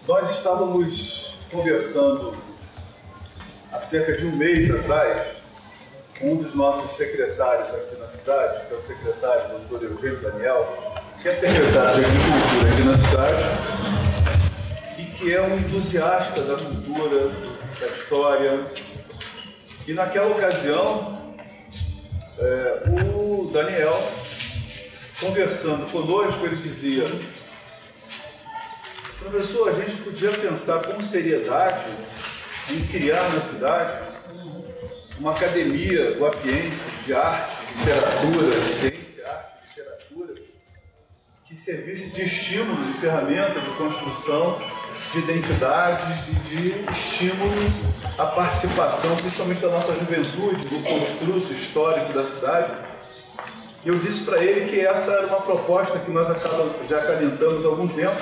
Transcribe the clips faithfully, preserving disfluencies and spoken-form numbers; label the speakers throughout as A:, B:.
A: Nós estávamos conversando há cerca de um mês atrás com um dos nossos secretários aqui na cidade, que é o secretário doutor Eugênio Daniel, que é secretário de Agricultura aqui na cidade e que é um entusiasta da cultura, da história. E naquela ocasião, é, o Daniel, conversando conosco, ele dizia: professor, a gente podia pensar com seriedade em criar na cidade uma academia guapiense de arte, literatura, ciência, arte e literatura, que servisse de estímulo, de ferramenta de construção de identidades e de estímulo à participação, principalmente da nossa juventude, do construto histórico da cidade. E eu disse para ele que essa era uma proposta que nós já acalentamos há algum tempo,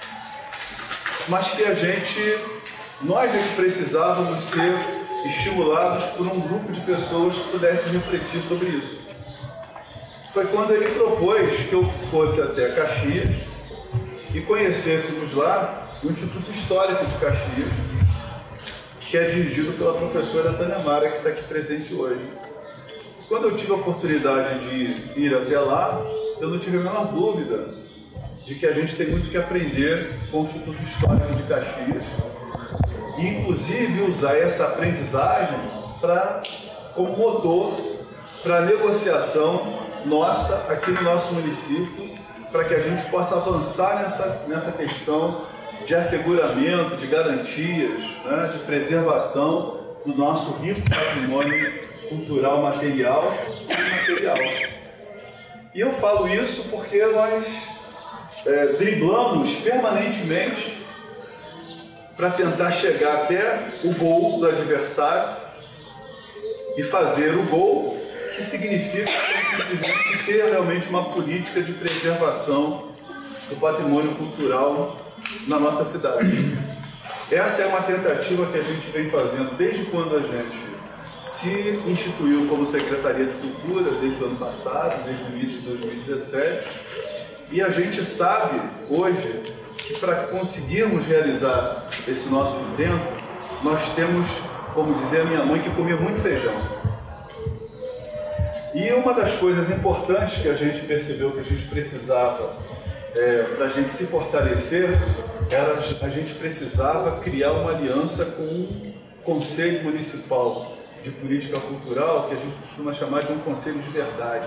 A: mas que a gente, nós é que precisávamos ser estimulados por um grupo de pessoas que pudessem refletir sobre isso. Foi quando ele propôs que eu fosse até Caxias e conhecêssemos lá o Instituto Histórico de Caxias, que é dirigido pela professora Tânia Mara, que está aqui presente hoje. Quando eu tive a oportunidade de ir até lá, eu não tive a menor dúvida de que a gente tem muito que aprender com o Instituto Histórico de Caxias, e inclusive usar essa aprendizagem pra, como motor para a negociação nossa aqui no nosso município, para que a gente possa avançar nessa, nessa questão de asseguramento, de garantias, né, de preservação do nosso rico patrimônio cultural, material e imaterial. E eu falo isso porque nós é, driblamos permanentemente para tentar chegar até o gol do adversário e fazer o gol, que significa simplesmente ter realmente uma política de preservação do patrimônio cultural na nossa cidade. Essa é uma tentativa que a gente vem fazendo desde quando a gente se instituiu como Secretaria de Cultura, desde o ano passado, desde o início de dois mil e dezessete, e a gente sabe hoje que para conseguirmos realizar esse nosso intento, nós temos, como dizia a minha mãe, que comer muito feijão. E uma das coisas importantes que a gente percebeu que a gente precisava, é, para a gente se fortalecer, era a gente precisava criar uma aliança com um Conselho Municipal de Política Cultural, que a gente costuma chamar de um Conselho de Verdade.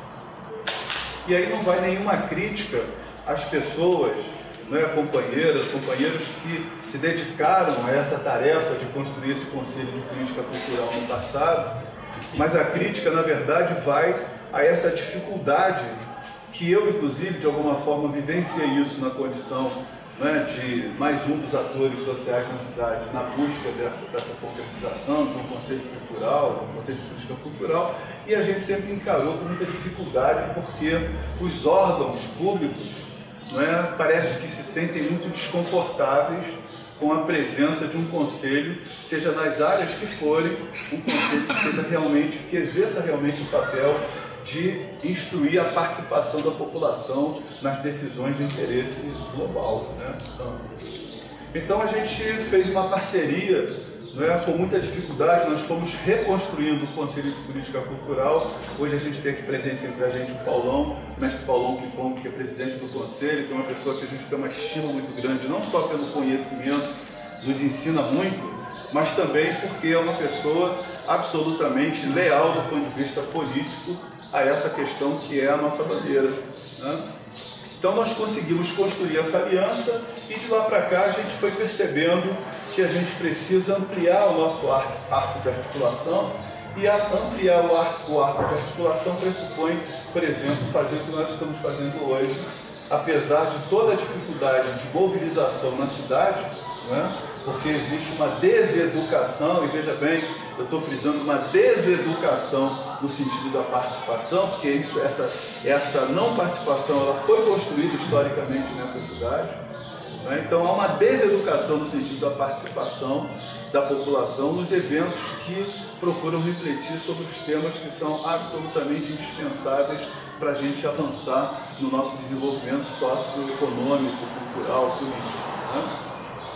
A: E aí não vai nenhuma crítica às pessoas, não é, companheiras, companheiros que se dedicaram a essa tarefa de construir esse Conselho de Política Cultural no passado, mas a crítica, na verdade, vai a essa dificuldade que eu, inclusive, de alguma forma, vivenciei isso na condição, né, de mais um dos atores sociais na cidade, na busca dessa, dessa concretização de um Conselho Cultural, um Conselho de Política Cultural, e a gente sempre encarou com muita dificuldade, porque os órgãos públicos, não é, parece que se sentem muito desconfortáveis com a presença de um conselho, seja nas áreas que forem, um conselho que seja realmente, que exerça realmente o papel de instruir a participação da população nas decisões de interesse global, né? Então, então a gente fez uma parceria, não é, com muita dificuldade. Nós fomos reconstruindo o Conselho de Política Cultural. Hoje a gente tem aqui presente entre a gente o Paulão, o mestre Paulão Pipom, que é presidente do Conselho, que é uma pessoa que a gente tem uma estima muito grande, não só pelo conhecimento, nos ensina muito, mas também porque é uma pessoa absolutamente leal do ponto de vista político a essa questão que é a nossa bandeira, né? Então nós conseguimos construir essa aliança e de lá para cá a gente foi percebendo que a gente precisa ampliar o nosso arco, arco de articulação, e a ampliar o arco, o arco de articulação pressupõe, por exemplo, fazer o que nós estamos fazendo hoje, apesar de toda a dificuldade de mobilização na cidade, né? Porque existe uma deseducação, e veja bem, eu estou frisando uma deseducação no sentido da participação, porque isso, essa, essa não participação ela foi construída historicamente nessa cidade, né? Então há uma deseducação no sentido da participação da população nos eventos que procuram refletir sobre os temas que são absolutamente indispensáveis para a gente avançar no nosso desenvolvimento socioeconômico, cultural, político, né?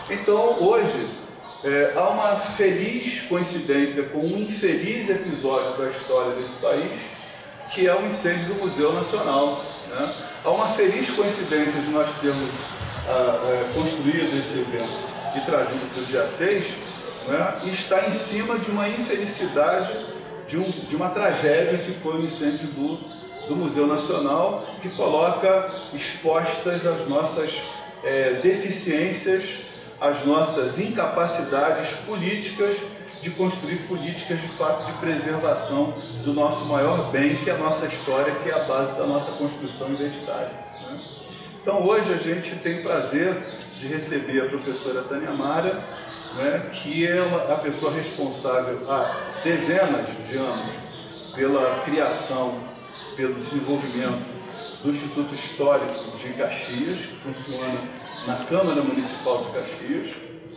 A: Então, hoje, é, há uma feliz coincidência com um infeliz episódio da história desse país, que é o incêndio do Museu Nacional, né? Há uma feliz coincidência de nós termos ah, ah, construído esse evento e trazido para o dia seis, né? E está em cima de uma infelicidade, de, um, de uma tragédia que foi o incêndio do, do Museu Nacional, que coloca expostas as nossas é, deficiências, as nossas incapacidades políticas de construir políticas de fato de preservação do nosso maior bem, que é a nossa história, que é a base da nossa construção identitária, né? Então hoje a gente tem o prazer de receber a professora Tânia Mara, né, que é uma, a pessoa responsável há dezenas de anos pela criação, pelo desenvolvimento do Instituto Histórico de Caxias, que funciona na Câmara Municipal de Caxias.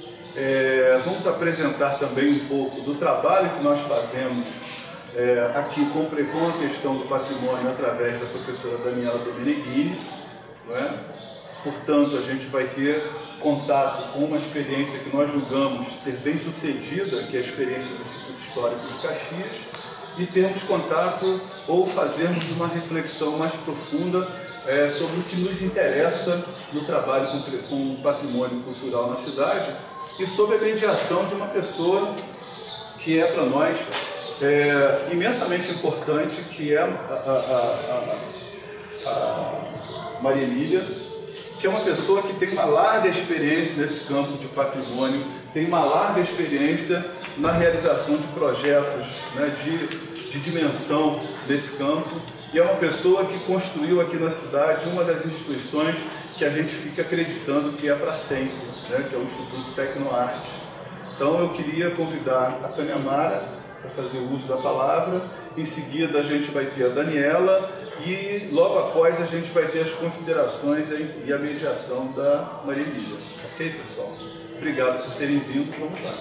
A: É, vamos apresentar também um pouco do trabalho que nós fazemos é, aqui com, com a questão do patrimônio através da professora Daniela Domeneghini, não é? Portanto, a gente vai ter contato com uma experiência que nós julgamos ser bem sucedida, que é a experiência do Instituto Histórico de Caxias, e termos contato ou fazermos uma reflexão mais profunda é, sobre o que nos interessa no trabalho com, com o patrimônio cultural na cidade e sob a mediação de uma pessoa que é para nós é, imensamente importante, que é a, a, a, a Maria Emília, que é uma pessoa que tem uma larga experiência nesse campo de patrimônio, tem uma larga experiência na realização de projetos, né, de, de dimensão desse campo, e é uma pessoa que construiu aqui na cidade uma das instituições que a gente fica acreditando que é para sempre, né, que é o Instituto Tecnoarte. Então eu queria convidar a Tânia Mara para fazer o uso da palavra, em seguida a gente vai ter a Daniela e logo após a gente vai ter as considerações e a mediação da Maria Emília. Ok, pessoal? Obrigado por terem vindo. Vamos lá.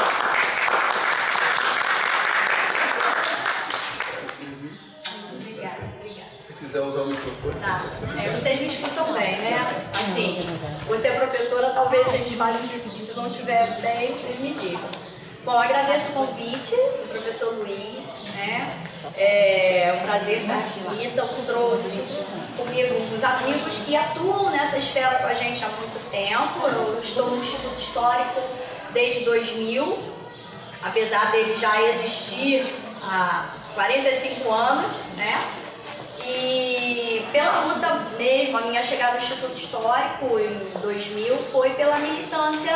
B: Obrigada, obrigada.
A: Se quiser usar o microfone.
B: Tá. É, vocês me escutam bem, né? Assim, você é professora, talvez a gente fale se não tiver bem, vocês me digam. Bom, agradeço o convite do professor Luiz, né? É um prazer estar aqui. Então, trouxe comigo os amigos que atuam nessa esfera com a gente há muito tempo. Eu estou no Instituto Histórico desde dois mil, apesar dele já existir há quarenta e cinco anos, né? E pela luta mesmo, a minha chegada no Instituto Histórico em dois mil foi pela militância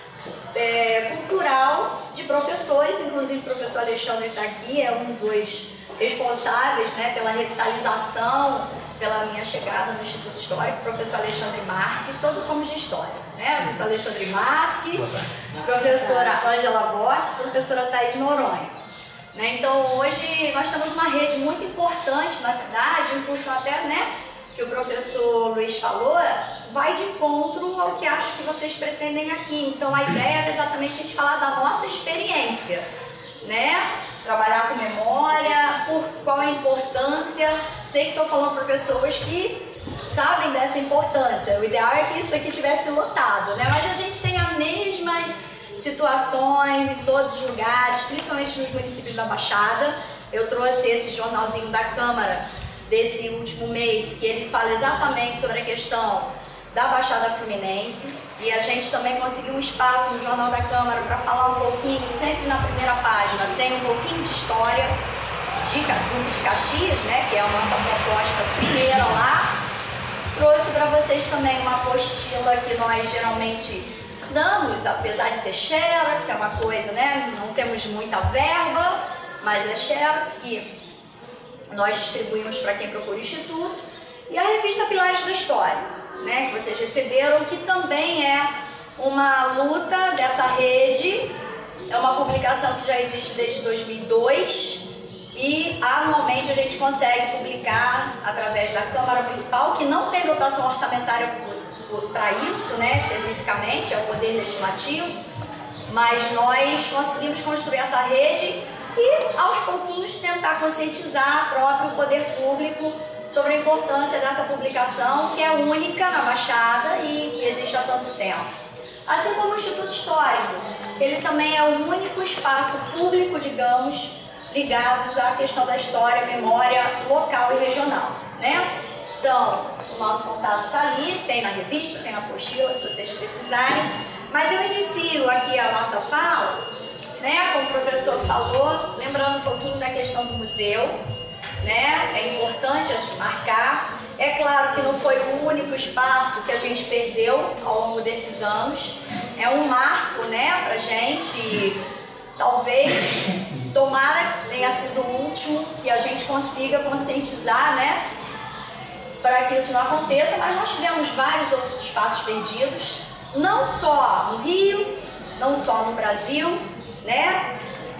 B: É, cultural de professores, inclusive o professor Alexandre está aqui, é um dos responsáveis, né, pela revitalização, pela minha chegada no Instituto Histórico, o professor Alexandre Marques, todos somos de História, né? O professor Alexandre Marques, professora Ângela Borges, professora Thaís Noronha. Né? Então hoje nós temos uma rede muito importante na cidade, em função até, né, que o professor Luiz falou, vai de encontro ao que acho que vocês pretendem aqui. Então a ideia é exatamente a gente falar da nossa experiência, né? Trabalhar com memória, por qual a importância. Sei que estou falando para pessoas que sabem dessa importância. O ideal é que isso aqui tivesse lotado, né? Mas a gente tem as mesmas situações em todos os lugares, principalmente nos municípios da Baixada. Eu trouxe esse jornalzinho da Câmara desse último mês, que ele fala exatamente sobre a questão da Baixada Fluminense, e a gente também conseguiu um espaço no Jornal da Câmara para falar um pouquinho, sempre na primeira página tem um pouquinho de história de Duque de Caxias, né, que é a nossa proposta primeira lá. Trouxe para vocês também uma apostila que nós geralmente damos, apesar de ser xerox, é uma coisa, né, não temos muita verba, mas é xerox que nós distribuímos para quem procura o Instituto, e a revista Pilares da História, né, que vocês receberam, que também é uma luta dessa rede, é uma publicação que já existe desde dois mil e dois, e anualmente a gente consegue publicar através da Câmara Municipal, que não tem dotação orçamentária para isso, né, especificamente, é o Poder Legislativo, mas nós conseguimos construir essa rede e aos pouquinhos tentar conscientizar o próprio poder público sobre a importância dessa publicação, que é única na Baixada e que existe há tanto tempo. Assim como o Instituto Histórico, ele também é o único espaço público, digamos, ligados à questão da história, memória local e regional, né? Então, o nosso contato está ali, tem na revista, tem na apostila, se vocês precisarem. Mas eu inicio aqui a nossa fala, né, como o professor falou, lembrando um pouquinho da questão do museu, né? É importante a gente marcar. É claro que não foi o único espaço que a gente perdeu ao longo desses anos. É um marco, né, pra gente. E talvez, tomara que tenha sido o último, que a gente consiga conscientizar, né, para que isso não aconteça. Mas nós tivemos vários outros espaços perdidos, não só no Rio, não só no Brasil, né,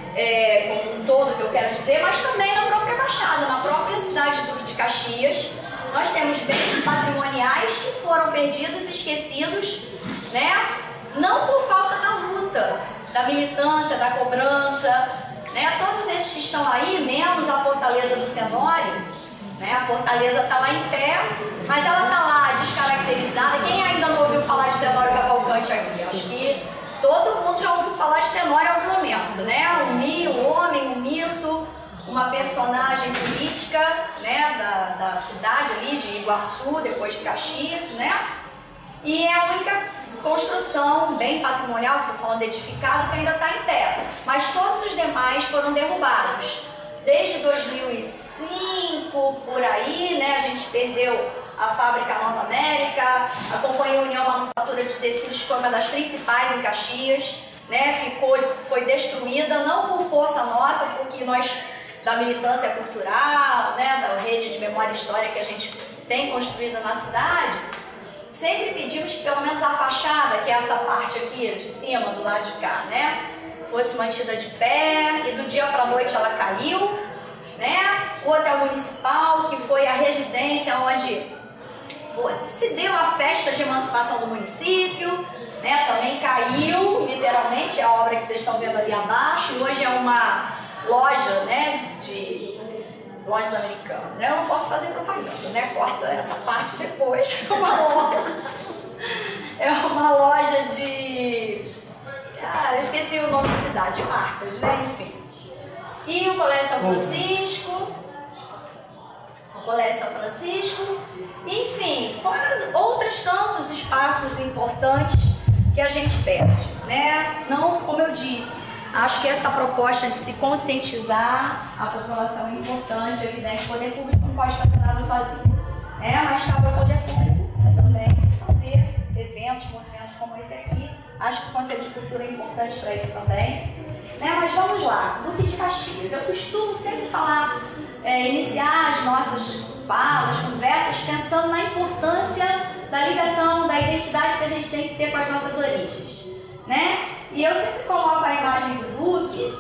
B: é, como um todo, que eu quero dizer, mas também na própria Baixada, na própria cidade de Duque de Caxias. Nós temos bens patrimoniais que foram perdidos e esquecidos, né? Não por falta da luta, da militância, da cobrança, né? Todos esses que estão aí, menos a Fortaleza do Tenório, né? A Fortaleza está lá em pé, mas ela está lá descaracterizada. Quem ainda não ouviu falar de Tenório Cavalcante aqui? Acho que todo mundo já ouviu falar de Tenório em algum momento, né? Um, mi, um homem, um mito, uma personagem política, né, da, da cidade ali de Iguaçu, depois de Caxias, né? E é a única construção bem patrimonial, que eu tô falando edificado, que ainda está em pé. Mas todos os demais foram derrubados. Desde dois mil e cinco, por aí, né, a gente perdeu a fábrica Nova América, a Companhia União Manufatura de Tecidos, que foi uma das principais em Caxias, né, ficou, foi destruída, não por força nossa, porque nós, da militância cultural, né, da rede de memória e história que a gente tem construída na cidade, sempre pedimos que pelo menos a fachada, que é essa parte aqui de cima, do lado de cá, né, fosse mantida de pé, e do dia para a noite ela caiu, né? O Hotel Municipal, que foi a residência onde foi, se deu a festa de emancipação do município, né? Também caiu, literalmente, a obra que vocês estão vendo ali abaixo, e hoje é uma loja, né, de lojas americanas, né? Eu não posso fazer propaganda, né? Corta essa parte depois. É uma loja, é uma loja de... Ah, eu esqueci o nome da cidade, marcas, né? Enfim. E o Colégio São Francisco, o Colégio São Francisco, enfim, fora outros tantos espaços importantes que a gente perde, né? Não, como eu disse, acho que essa proposta de se conscientizar a população é importante, é evidente, o poder público não pode fazer nada sozinho, né? Mas cabe ao poder público também fazer eventos, movimentos como esse aqui. Acho que o Conselho de Cultura é importante para isso também. Né? Mas vamos lá, Duque de Caxias. Eu costumo sempre falar, é, iniciar as nossas falas, conversas, pensando na importância da ligação, da identidade que a gente tem que ter com as nossas origens. Né? E eu sempre coloco a imagem do Duque,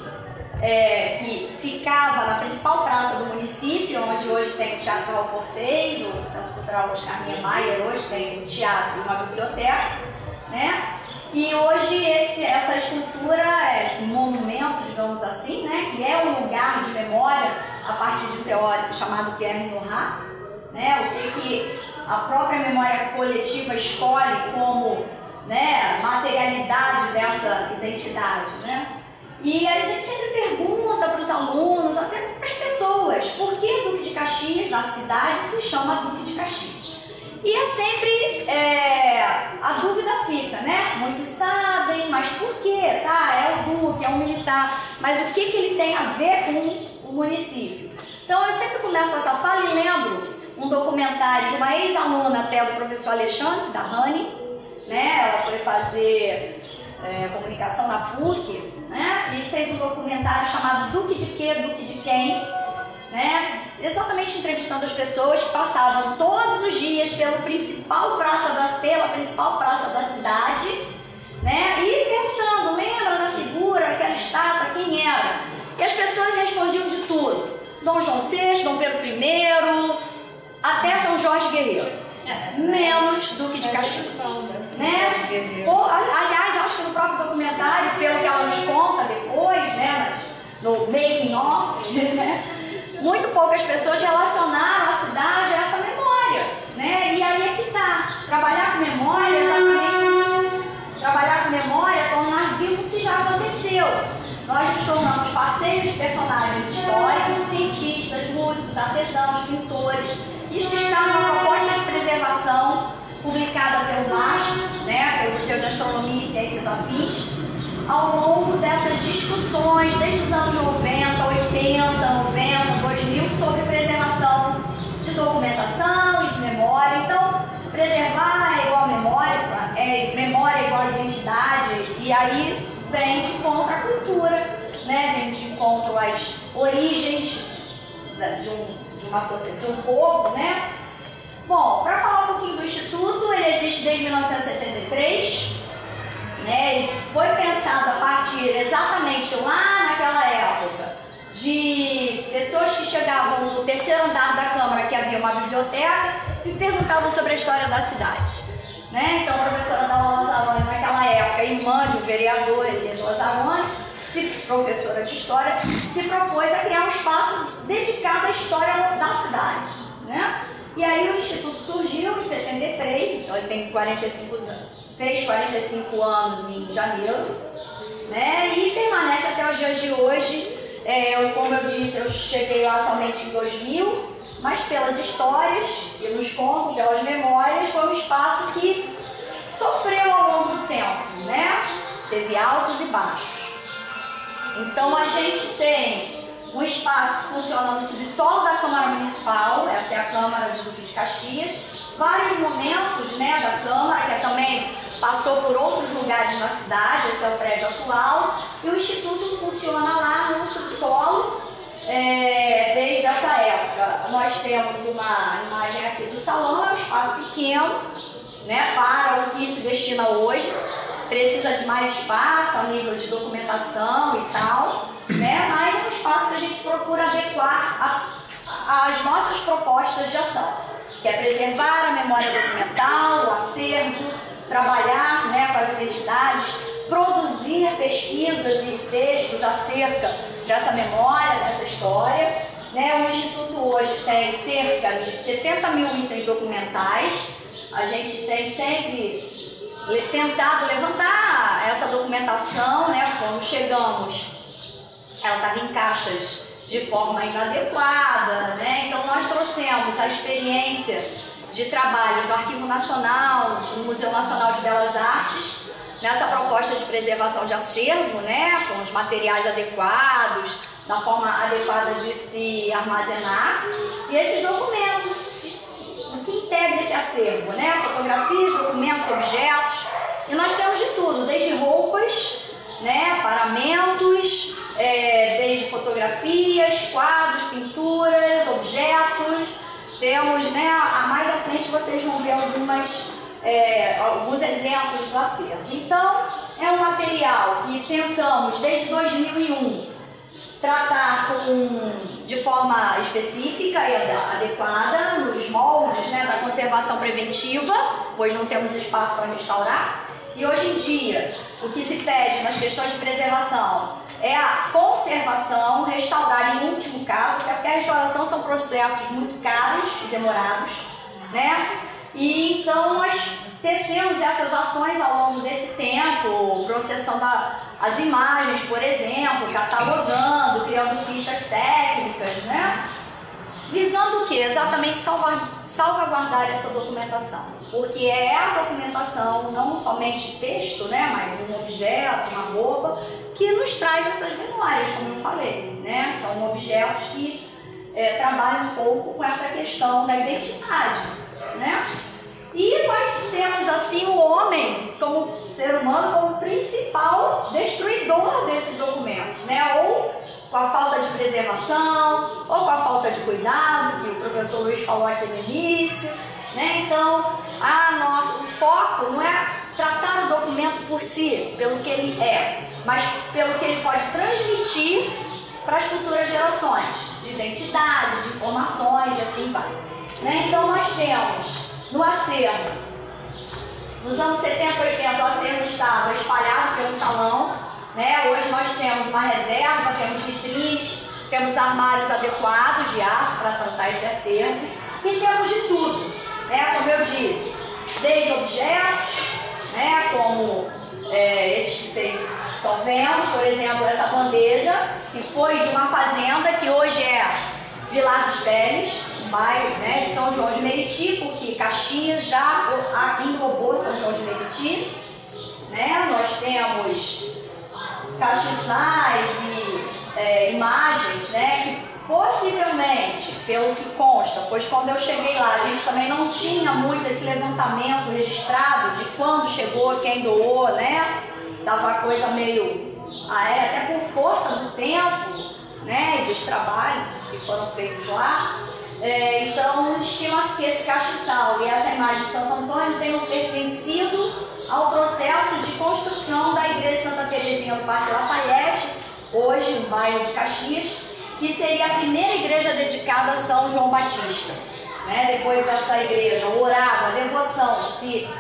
B: é, que ficava na principal praça do município, onde hoje tem o Teatro Raul Cortez, o Centro Cultural Oscar Niemeyer, hoje tem um teatro e uma biblioteca, né? E hoje esse, essa escultura, esse monumento, digamos assim, né, que é um lugar de memória a partir de um teórico chamado Pierre Nora, né, o que, que a própria memória coletiva escolhe como, né, materialidade dessa identidade, né? E a gente sempre pergunta para os alunos, até para as pessoas, por que Duque de Caxias, a cidade, se chama Duque de Caxias? E é sempre, é, a dúvida fica, né? Muitos sabem, mas por quê? Tá, é o Duque, é um militar, mas o que, que ele tem a ver com o município? Então eu sempre começo essa fala e lembro um documentário de uma ex-aluna até do professor Alexandre, da Rani, né? Ela foi fazer é, comunicação na P U C, né? E fez um documentário chamado Duque de Quê, Duque de Quem? Né? Exatamente entrevistando as pessoas que passavam todos os dias pelo principal praça da, pela principal praça da cidade, né? E perguntando, lembra da figura, aquela estátua, quem era? E as pessoas respondiam de tudo. Dom João sexto, Dom Pedro primeiro, até São Jorge Guerreiro. Menos Duque de Caxias. Né? Ou, aliás, acho que no próprio documentário, pelo que ela nos conta depois, né, no making of, né, muito poucas pessoas relacionaram a cidade a essa memória, né? E aí é que tá. Trabalhar com memória, exatamente. Trabalhar com nós nos tornamos parceiros de personagens históricos, cientistas, músicos, artesãos, pintores. Isso está numa proposta de preservação publicada pelo MAST, né, pelo Museu de Astronomia e Ciências Afins, ao longo dessas discussões, desde os anos noventa, oitenta, noventa, dois mil, sobre preservação de documentação e de memória. Então, preservar é igual a memória, é, memória é igual a identidade, e aí vem de encontro à cultura, né? Vem de encontro às origens de, um, de uma sociedade, de um povo, né? Bom, para falar um pouquinho do Instituto, ele existe desde mil novecentos e setenta e três, né? Ele foi pensado a partir exatamente lá naquela época de pessoas que chegavam no terceiro andar da Câmara, que havia uma biblioteca, e perguntavam sobre a história da cidade. Né? Então, a professora Ana Lazzaroni, naquela época, irmã de um vereador, Elias Lazzaroni, professora de História, se propôs a criar um espaço dedicado à história da cidade. Né? E aí o Instituto surgiu em setenta e três, então ele tem quarenta e cinco anos, fez quarenta e cinco anos em janeiro, né? E permanece até os dias de hoje. É, eu, como eu disse, eu cheguei lá somente em dois mil, mas pelas histórias que nos contam, pelas memórias, foi um espaço que sofreu ao longo do tempo, né? Teve altos e baixos. Então a gente tem um espaço que funciona no subsolo da Câmara Municipal, essa é a Câmara de Duque de Caxias, vários momentos, né, da Câmara, que também passou por outros lugares na cidade, esse é o prédio atual, e o Instituto funciona lá no subsolo. É, desde essa época, nós temos uma imagem aqui do salão, é um espaço pequeno, né, para o que se destina hoje, precisa de mais espaço a nível de documentação e tal, né, mas é um espaço que a gente procura adequar às nossas propostas de ação, que é preservar a memória documental, o acervo, trabalhar, né, com as identidades, produzir pesquisas e textos acerca dessa memória, dessa história. Né? O Instituto hoje tem cerca de setenta mil itens documentais. A gente tem sempre tentado levantar essa documentação, né? Quando chegamos, ela estava em caixas de forma inadequada, né? Então nós trouxemos a experiência de trabalhos do Arquivo Nacional, do Museu Nacional de Belas Artes, nessa proposta de preservação de acervo, né, com os materiais adequados, da forma adequada de se armazenar, e esses documentos, o que integra esse acervo, né, fotografias, documentos, objetos, e nós temos de tudo, desde roupas, né, paramentos, é, desde fotografias, quadros, pinturas, objetos. Temos, né, a mais à frente vocês vão ver algumas, é, alguns exemplos do acervo. Então, é um material que tentamos, desde dois mil e um, tratar com, de forma específica e adequada, nos moldes, né, da conservação preventiva, pois não temos espaço para restaurar. E hoje em dia, o que se pede nas questões de preservação é a conservação, restaurar em último caso, porque a restauração são processos muito caros e demorados, né? E então nós tecemos essas ações ao longo desse tempo, processando a, as imagens, por exemplo, catalogando, criando fichas técnicas, né? Visando o quê? Exatamente salvar, salvaguardar essa documentação, porque é a documentação, não somente texto, né, mas um objeto, uma roupa, que nos traz essas memórias, como eu falei, né? São objetos que é, trabalham um pouco com essa questão da identidade, né? E nós temos assim o homem como ser humano como principal destruidor desses documentos, né? Ou com a falta de preservação, ou com a falta de cuidado, que o professor Luiz falou aqui no início, né? Então, a nosso, o foco não é tratar o documento por si, pelo que ele é, mas pelo que ele pode transmitir para as futuras gerações, de identidade, de informações e assim vai. Né? Então, nós temos no acervo, nos anos setenta, oitenta, o acervo estava espalhado pelo salão. Né? Hoje nós temos uma reserva, temos vitrines, temos armários adequados de aço para tratar esse acervo e temos de tudo, né? Como eu disse, desde objetos, né? Como é, esses que vocês estão vendo, por exemplo, essa bandeja que foi de uma fazenda que hoje é Vilar dos Teles, um bairro, né, de São João de Meriti, porque Caxias já englobou São João de Meriti. Né? Nós temos castiçais e é, imagens, né, que possivelmente, pelo que consta, pois quando eu cheguei lá a gente também não tinha muito esse levantamento registrado de quando chegou, quem doou, né? Tava a coisa meio aérea, até por força do tempo, né, e dos trabalhos que foram feitos lá. É, então, estima-se que esse castiçal e essa imagem de Santo Antônio tenham pertencido ao processo de construção da Igreja Santa Terezinha do Parque Lafayette, hoje no bairro de Caxias, que seria a primeira igreja dedicada a São João Batista. Né? Depois dessa igreja, o orado, a devoção, se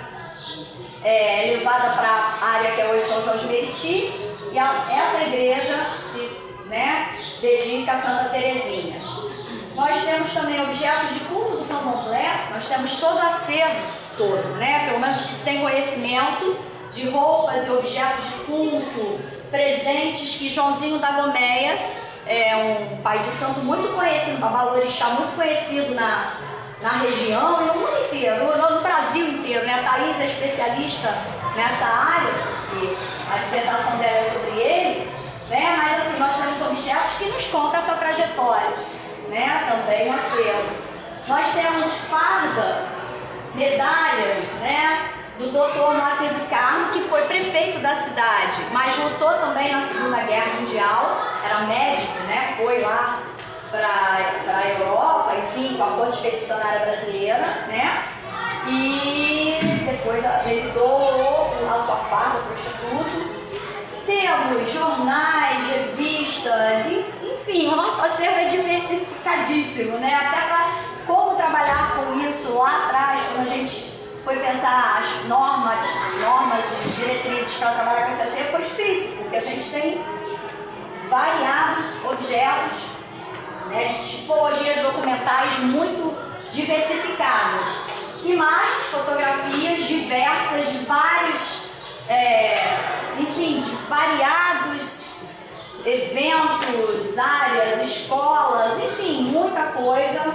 B: é, levada para a área que é hoje São João de Meriti, e a, essa igreja se né, dedica a Santa Terezinha. Nós temos também objetos de culto do candomblé, nós temos todo o acervo todo, né? Pelo menos que se tem conhecimento de roupas e objetos de culto, presentes que Joãozinho da Gomeia, é um pai de santo muito conhecido, babalorixá muito conhecido na, na região e no mundo inteiro, no, no Brasil inteiro, né? A Thaís é especialista nessa área, e a dissertação dela é sobre ele, né? Mas assim, nós temos objetos que nos contam essa trajetória, né? Também um acervo. Nós temos farda, medalhas, né, do doutor Moacir do Carmo, que foi prefeito da cidade, mas lutou também na Segunda Guerra Mundial, era médico, né, foi lá para a Europa, enfim, com a Força Expedicionária Brasileira, né, e depois ele doou a sua farda para o Instituto. Temos jornais, revistas, enfim, o nosso acervo é diversificadíssimo, né, até para como trabalhar com isso lá atrás, quando a gente foi pensar as normas, normas e diretrizes para trabalhar com esse acervo, foi difícil, porque a gente tem variados objetos, né, de tipologias documentais muito diversificadas. Imagens, fotografias diversas, de vários, é, enfim, de variados eventos, áreas, escolas, enfim, muita coisa.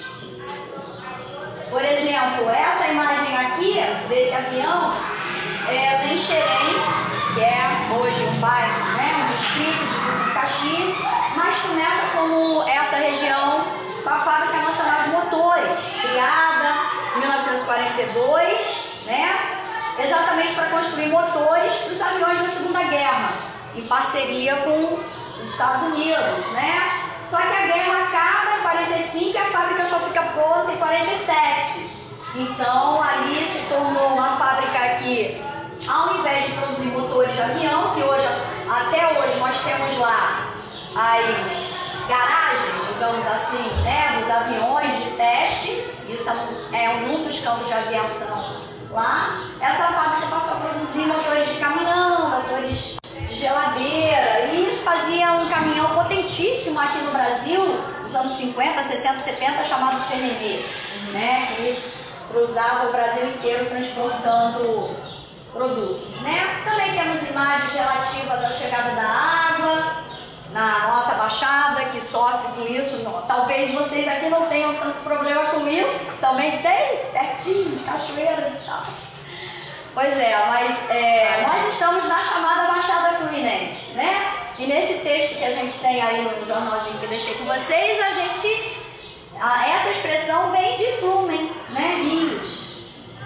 B: Por exemplo, essa imagem aqui, desse avião, é em Xerém, que é hoje um bairro, né, um distrito de Caxias, mas começa como essa região com a Fábrica Nacional de Motores, criada em mil novecentos e quarenta e dois, né, exatamente para construir motores para os aviões da Segunda Guerra, em parceria com os Estados Unidos, né? Só que a guerra acaba em quarenta e cinco e a fábrica só fica pronta em quarenta e sete. Então ali se tornou uma fábrica que, ao invés de produzir motores de avião, que hoje, até hoje nós temos lá as garagens, digamos assim, né, dos aviões de teste, isso é um dos campos de aviação lá, essa fábrica passou a produzir motores de caminhão, motores de geladeira e fazia um caminhão potentíssimo aqui no Brasil, nos anos cinquenta, sessenta, setenta, chamado Fenenê, né, que cruzava o Brasil inteiro transportando produtos, né. Também temos imagens relativas à chegada da água na nossa Baixada, que sofre com isso. Talvez vocês aqui não tenham tanto problema com isso, também tem, pertinho, de cachoeiras e tal. Pois é, mas é, nós estamos na chamada Baixada Fluminense, né? E nesse texto que a gente tem aí no jornalzinho que eu deixei com vocês, a gente, a, essa expressão vem de flumen, né? Rios.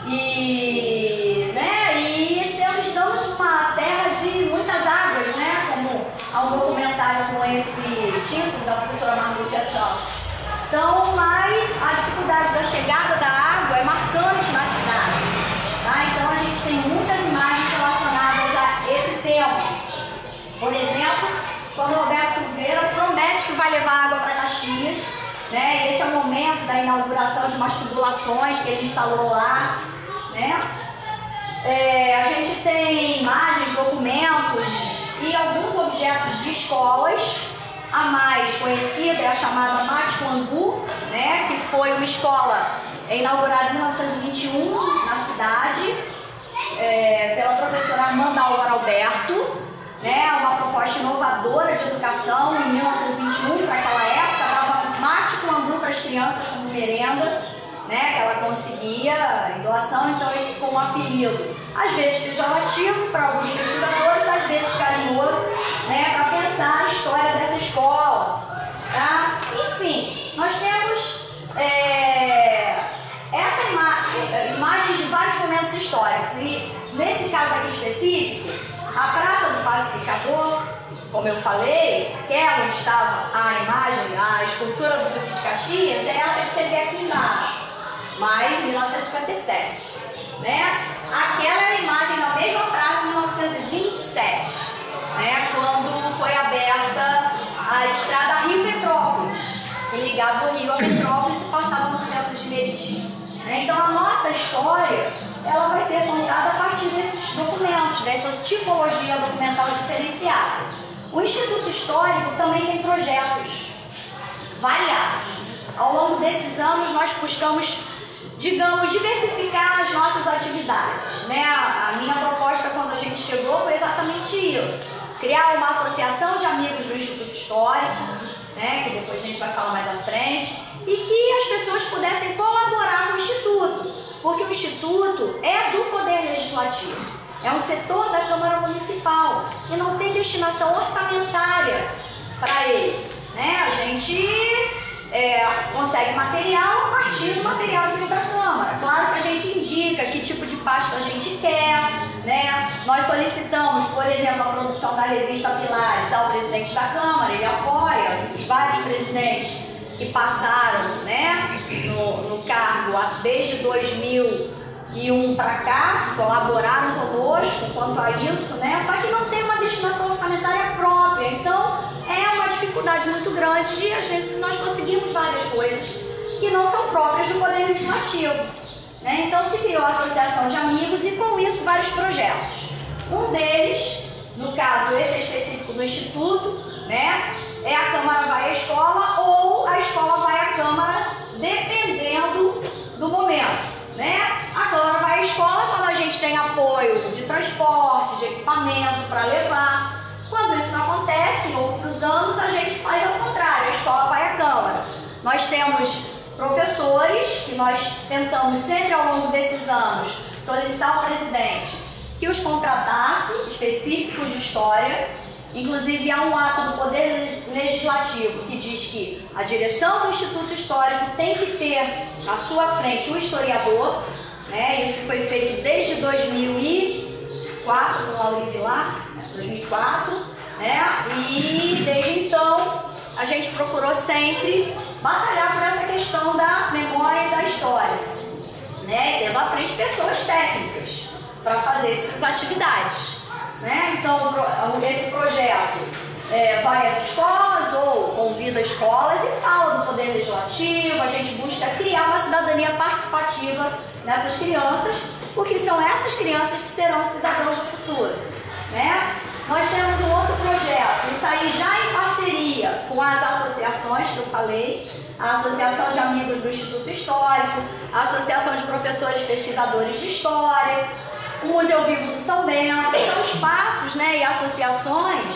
B: E, né? E temos, estamos numa terra de muitas águas, né? Como há um documentário com esse título da professora Marlúcia Santos. Então, mas a dificuldade da chegada da água é marcante na cidade. Tá? Então a gente tem muitas imagens relacionadas a esse tema. Por exemplo, quando o Roberto Silveira promete que vai levar água para Caxias, né? Esse é o momento da inauguração de umas tubulações que ele instalou lá, né? É, a gente tem imagens, documentos e alguns objetos de escolas. A mais conhecida é a chamada Maticuangu, né? Que foi uma escola inaugurada em mil novecentos e vinte e um na cidade, é, pela professora Amanda Álvaro Alberto. né, uma proposta inovadora de educação em mil novecentos e vinte e um, para aquela época, dava mate com angu para as crianças como merenda, né, que ela conseguia em doação, então esse ficou um apelido, às vezes pejorativo para alguns pesquisadores, às vezes carinhoso, né, para pensar a história dessa escola, tá? Enfim, nós temos é, essa ima imagens de vários momentos históricos, e nesse caso aqui específico, a Praça do Pacificador, como eu falei, que é onde estava a imagem, a escultura do Duque de Caxias, é essa que você vê aqui embaixo, mas em mil novecentos e cinquenta e sete, né? Aquela era a imagem da mesma praça em mil novecentos e vinte e sete, né? Quando foi aberta a estrada Rio-Petrópolis, que ligava o Rio a Petrópolis e passava no centro de Meriti. Né? Então a nossa história, ela vai ser contada a partir desses documentos, dessa tipologia documental diferenciada. O Instituto Histórico também tem projetos variados. Ao longo desses anos nós buscamos, digamos, diversificar as nossas atividades, né? A minha proposta quando a gente chegou foi exatamente isso: criar uma associação de amigos do Instituto Histórico, né? Que depois a gente vai falar mais à frente, e que as pessoas pudessem colaborar com o Instituto, porque o Instituto é do Poder Legislativo, é um setor da Câmara Municipal e não tem destinação orçamentária para ele, né? A gente É, consegue material a partir do material que vem para a Câmara. Claro que a gente indica que tipo de pasta a gente quer, né? Nós solicitamos, por exemplo, a produção da revista Pilares ao presidente da Câmara, ele apoia os vários presidentes que passaram, né, no, no cargo desde dois mil e um para cá, colaboraram conosco quanto a isso, né? Só que não tem uma destinação orçamentária própria, então é uma dificuldade muito grande de, às vezes, nós conseguimos várias coisas que não são próprias do Poder Legislativo, né? Então se criou a Associação de Amigos e com isso vários projetos. Um deles, no caso esse é específico do Instituto, né, é a Câmara vai à Escola ou a Escola vai à Câmara, dependendo do momento, né? A Câmara vai à Escola quando a gente tem apoio de transporte, de equipamento para levar. Quando isso não acontece, em outros anos, a gente faz ao contrário, a escola vai à Câmara. Nós temos professores que nós tentamos sempre ao longo desses anos solicitar ao presidente que os contratasse, específicos de história. Inclusive há um ato do Poder Legislativo que diz que a direção do Instituto Histórico tem que ter à sua frente um historiador, né? Isso foi feito desde dois mil e quatro, com a Lauri Vilar, dois mil e quatro, né? E desde então a gente procurou sempre batalhar por essa questão da memória e da história, né? Tendo à frente pessoas técnicas para fazer essas atividades, né? Então esse projeto é, vai às escolas ou convida escolas e fala do Poder Legislativo. A gente busca criar uma cidadania participativa nessas crianças, porque são essas crianças que serão cidadãos do futuro, né? Nós temos um outro projeto, isso aí já em parceria com as associações que eu falei, a Associação de Amigos do Instituto Histórico, a Associação de Professores Pesquisadores de História, o Museu Vivo do São Bento. São espaços, né, e associações,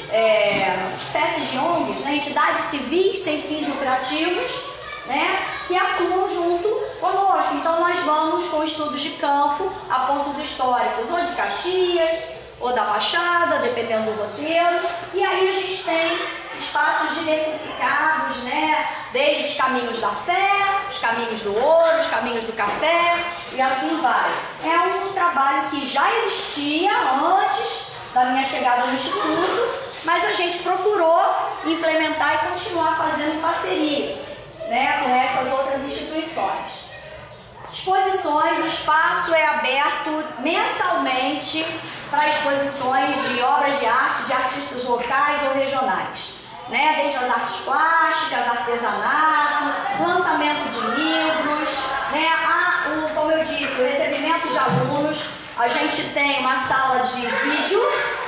B: é, espécies de O N Gs, né, entidades civis sem fins lucrativos, né, que atuam junto conosco. Então nós vamos com estudos de campo a pontos históricos, ou de Caxias, ou da Baixada, dependendo do roteiro, e aí a gente tem espaços diversificados, né, desde os caminhos da fé, os caminhos do ouro, os caminhos do café, e assim vai. É um trabalho que já existia antes da minha chegada no Instituto, mas a gente procurou implementar e continuar fazendo em parceria, né, com essas outras instituições. Exposições, o espaço é aberto mensalmente para exposições de obras de arte de artistas locais ou regionais, né? Desde as artes plásticas, artesanato, lançamento de livros, né? Ah, o, como eu disse, o recebimento de alunos. A gente tem uma sala de vídeo,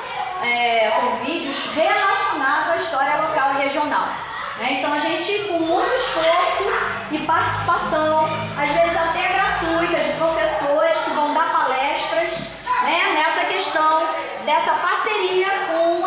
B: é, com vídeos relacionados à história local e regional, né? Então a gente, com muito esforço e participação, às vezes até gratuita, de professores que vão dar palestras, né, nessa questão dessa parceria com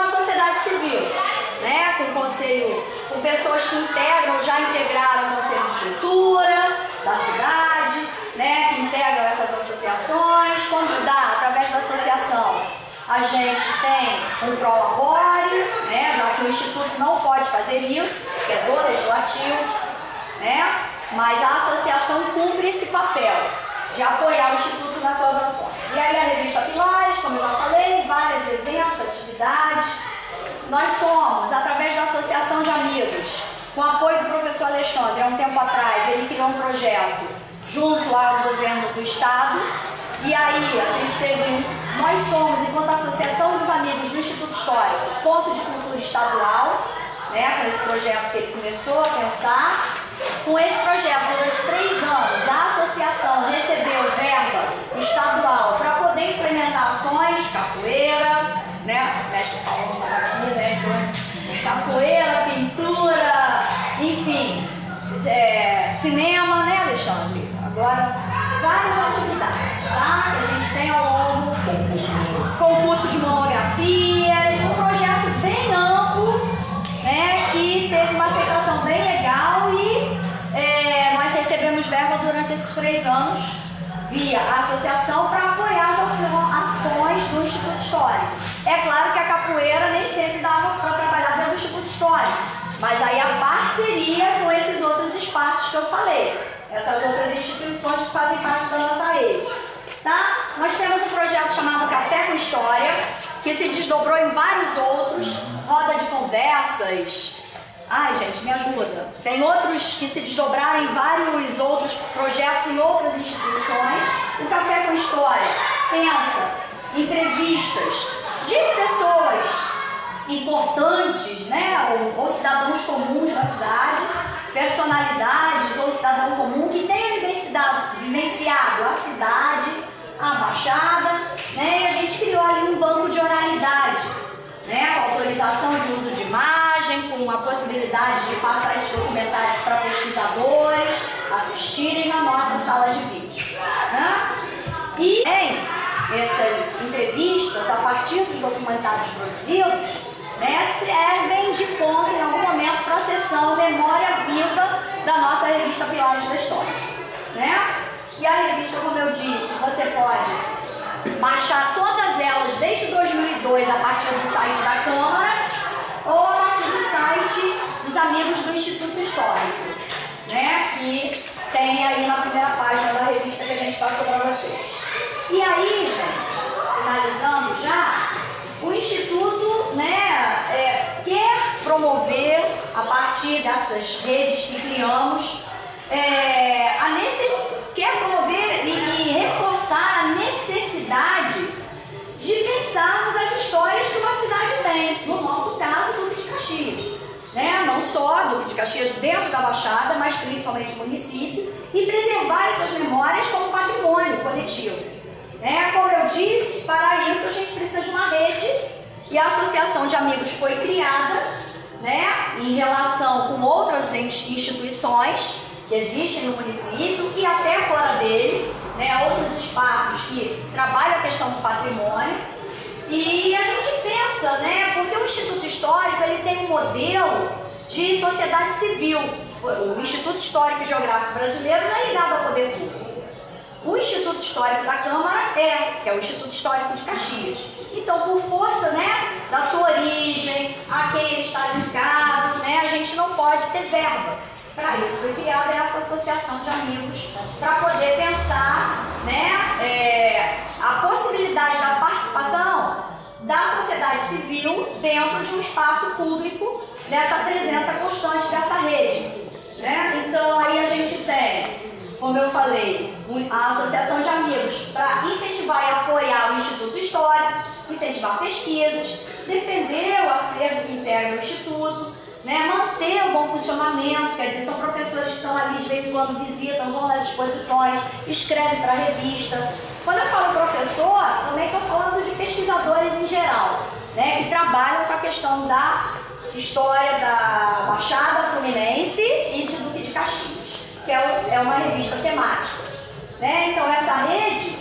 B: questão da, através da associação, a gente tem um prolabore, né, já que o Instituto não pode fazer isso, que é do Legislativo, né, mas a associação cumpre esse papel de apoiar o Instituto nas suas ações. E aí a revista Pilares, como eu já falei, vários eventos, atividades. Nós somos, através da Associação de Amigos, com o apoio do professor Alexandre, há um tempo atrás, ele criou um projeto junto ao governo do Estado, e aí a gente teve um Nós somos, enquanto Associação dos Amigos do Instituto Histórico, ponto de cultura estadual, né, com esse projeto que ele começou a pensar. Com esse projeto, durante três anos, a associação recebeu verba estadual para poder implementar ações, capoeira, né, mestre Paulo está aqui, né, capoeira, pintura, enfim, é, cinema, né, Alexandre? Agora, várias atividades, tá? Que a gente tem ao longo, concurso de monografias, um projeto bem amplo, né, que teve uma aceitação bem legal e é, nós recebemos verba durante esses três anos via a associação para apoiar as ações do Instituto Histórico. É claro que a capoeira nem sempre dava para trabalhar dentro do Instituto Histórico, mas aí a parceria com esses outros espaços que eu falei, essas outras instituições que fazem parte da nossa rede. Tá? Nós temos um projeto chamado Café com História, que se desdobrou em vários outros, roda de conversas. Ai, gente, me ajuda. Tem outros que se desdobraram em vários outros projetos em outras instituições. O Café com História pensa entrevistas de pessoas importantes, né, ou, ou cidadãos comuns da cidade, personalidades ou cidadão comum que tenham vivenciado a cidade, a Baixada, né, e a gente criou ali um banco de oralidade, né, com autorização de uso de imagem, com a possibilidade de passar esses documentários para pesquisadores assistirem na nossa sala de vídeo, né? E em essas entrevistas, a partir dos documentários produzidos, né, servem de ponto em algum momento para a sessão Memória Viva da nossa revista Pilares da História, né? E a revista, como eu disse, você pode baixar todas elas desde dois mil e dois a partir do site da Câmara ou a partir do site dos Amigos do Instituto Histórico, né? Que tem aí na primeira página da revista que a gente passou para vocês. E aí, gente, finalizando já, o Instituto, né, é, quer promover, a partir dessas redes que criamos, é, a necess... quer promover e, e reforçar a necessidade de pensarmos as histórias que uma cidade tem. No nosso caso, Duque de Caxias. Né? Não só Duque de Caxias dentro da Baixada, mas principalmente o município, e preservar essas memórias como patrimônio coletivo. É, como eu disse, para isso a gente precisa de uma rede e a Associação de Amigos foi criada, né, em relação com outras instituições que existem no município e até fora dele, né, outros espaços que trabalham a questão do patrimônio. E a gente pensa, né, porque o Instituto Histórico ele tem um modelo de sociedade civil. O Instituto Histórico e Geográfico Brasileiro não é ligado ao poder público. O Instituto Histórico da Câmara é, que é o Instituto Histórico de Caxias. Então, por força, né, da sua origem, a quem ele está ligado, né, a gente não pode ter verba. Para isso foi criada essa associação de amigos, para poder pensar, né, é, a possibilidade da participação da sociedade civil dentro de um espaço público, dessa presença constante dessa rede. Né? Então, aí a gente tem, como eu falei, a Associação de Amigos para incentivar e apoiar o Instituto Histórico, incentivar pesquisas, defender o acervo que integra o Instituto, né, manter o bom funcionamento, quer dizer, são professores que estão ali de vez em quando visitam, vão nas exposições, escrevem para a revista. Quando eu falo professor, também estou falando de pesquisadores em geral, né, que trabalham com a questão da história da Baixada Fluminense e de Duque de Caxias, que é uma revista temática. Né? Então, essa rede,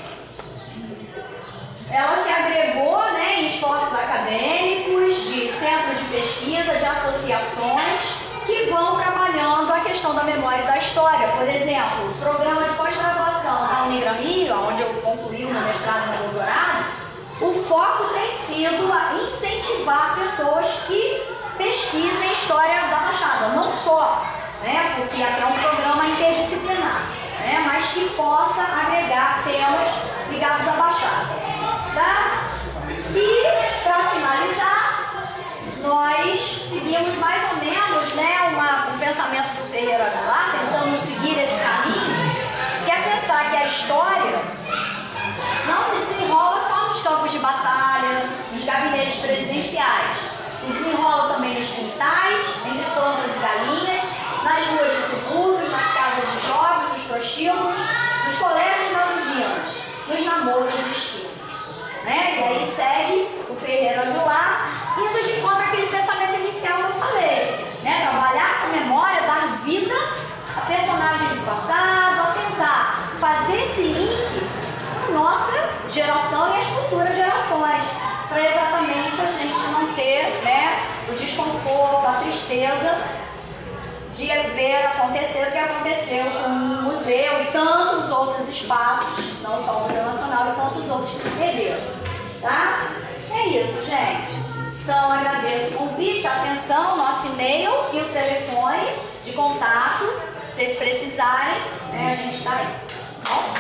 B: ela se agregou, né, em esforços acadêmicos, de centros de pesquisa, de associações, que vão trabalhando a questão da memória e da história. Por exemplo, o programa de pós-graduação da Unigran Rio, onde eu concluí o meu mestrado e meu doutorado, o foco tem sido a incentivar pessoas que pesquisem história da Baixada, não só, né, porque até é um programa interdisciplinar, né, mas que possa agregar temas ligados à Baixada. Tá? E, para finalizar, nós seguimos mais ou menos, né, uma, um pensamento do Ferreira Aguilar, tentando seguir esse caminho, que é pensar que a história não se desenrola só nos campos de batalha, nos gabinetes presidenciais. Se desenrola também nos quintais, entre plantas e galinhas, nas ruas de subúrbios, nas casas de jogos, nos prostíbulos, nos colégios das usinas, nos namoros dos esquilos. Né? E aí segue o Ferreira Aguilar, indo de conta aquele pensamento inicial que eu falei. Né? Trabalhar com a memória, dar vida a personagens do passado, a tentar fazer esse link com a nossa geração e as futuras gerações, para exatamente a gente não ter, né, o desconforto, a tristeza de ver acontecer o que aconteceu com o museu e tantos outros espaços, não só o Museu Nacional e tantos outros que se perderam, tá? É isso, gente. Então, agradeço o convite, a atenção, nosso e-mail e o telefone de contato, se vocês precisarem, né, a gente está aí. Bom?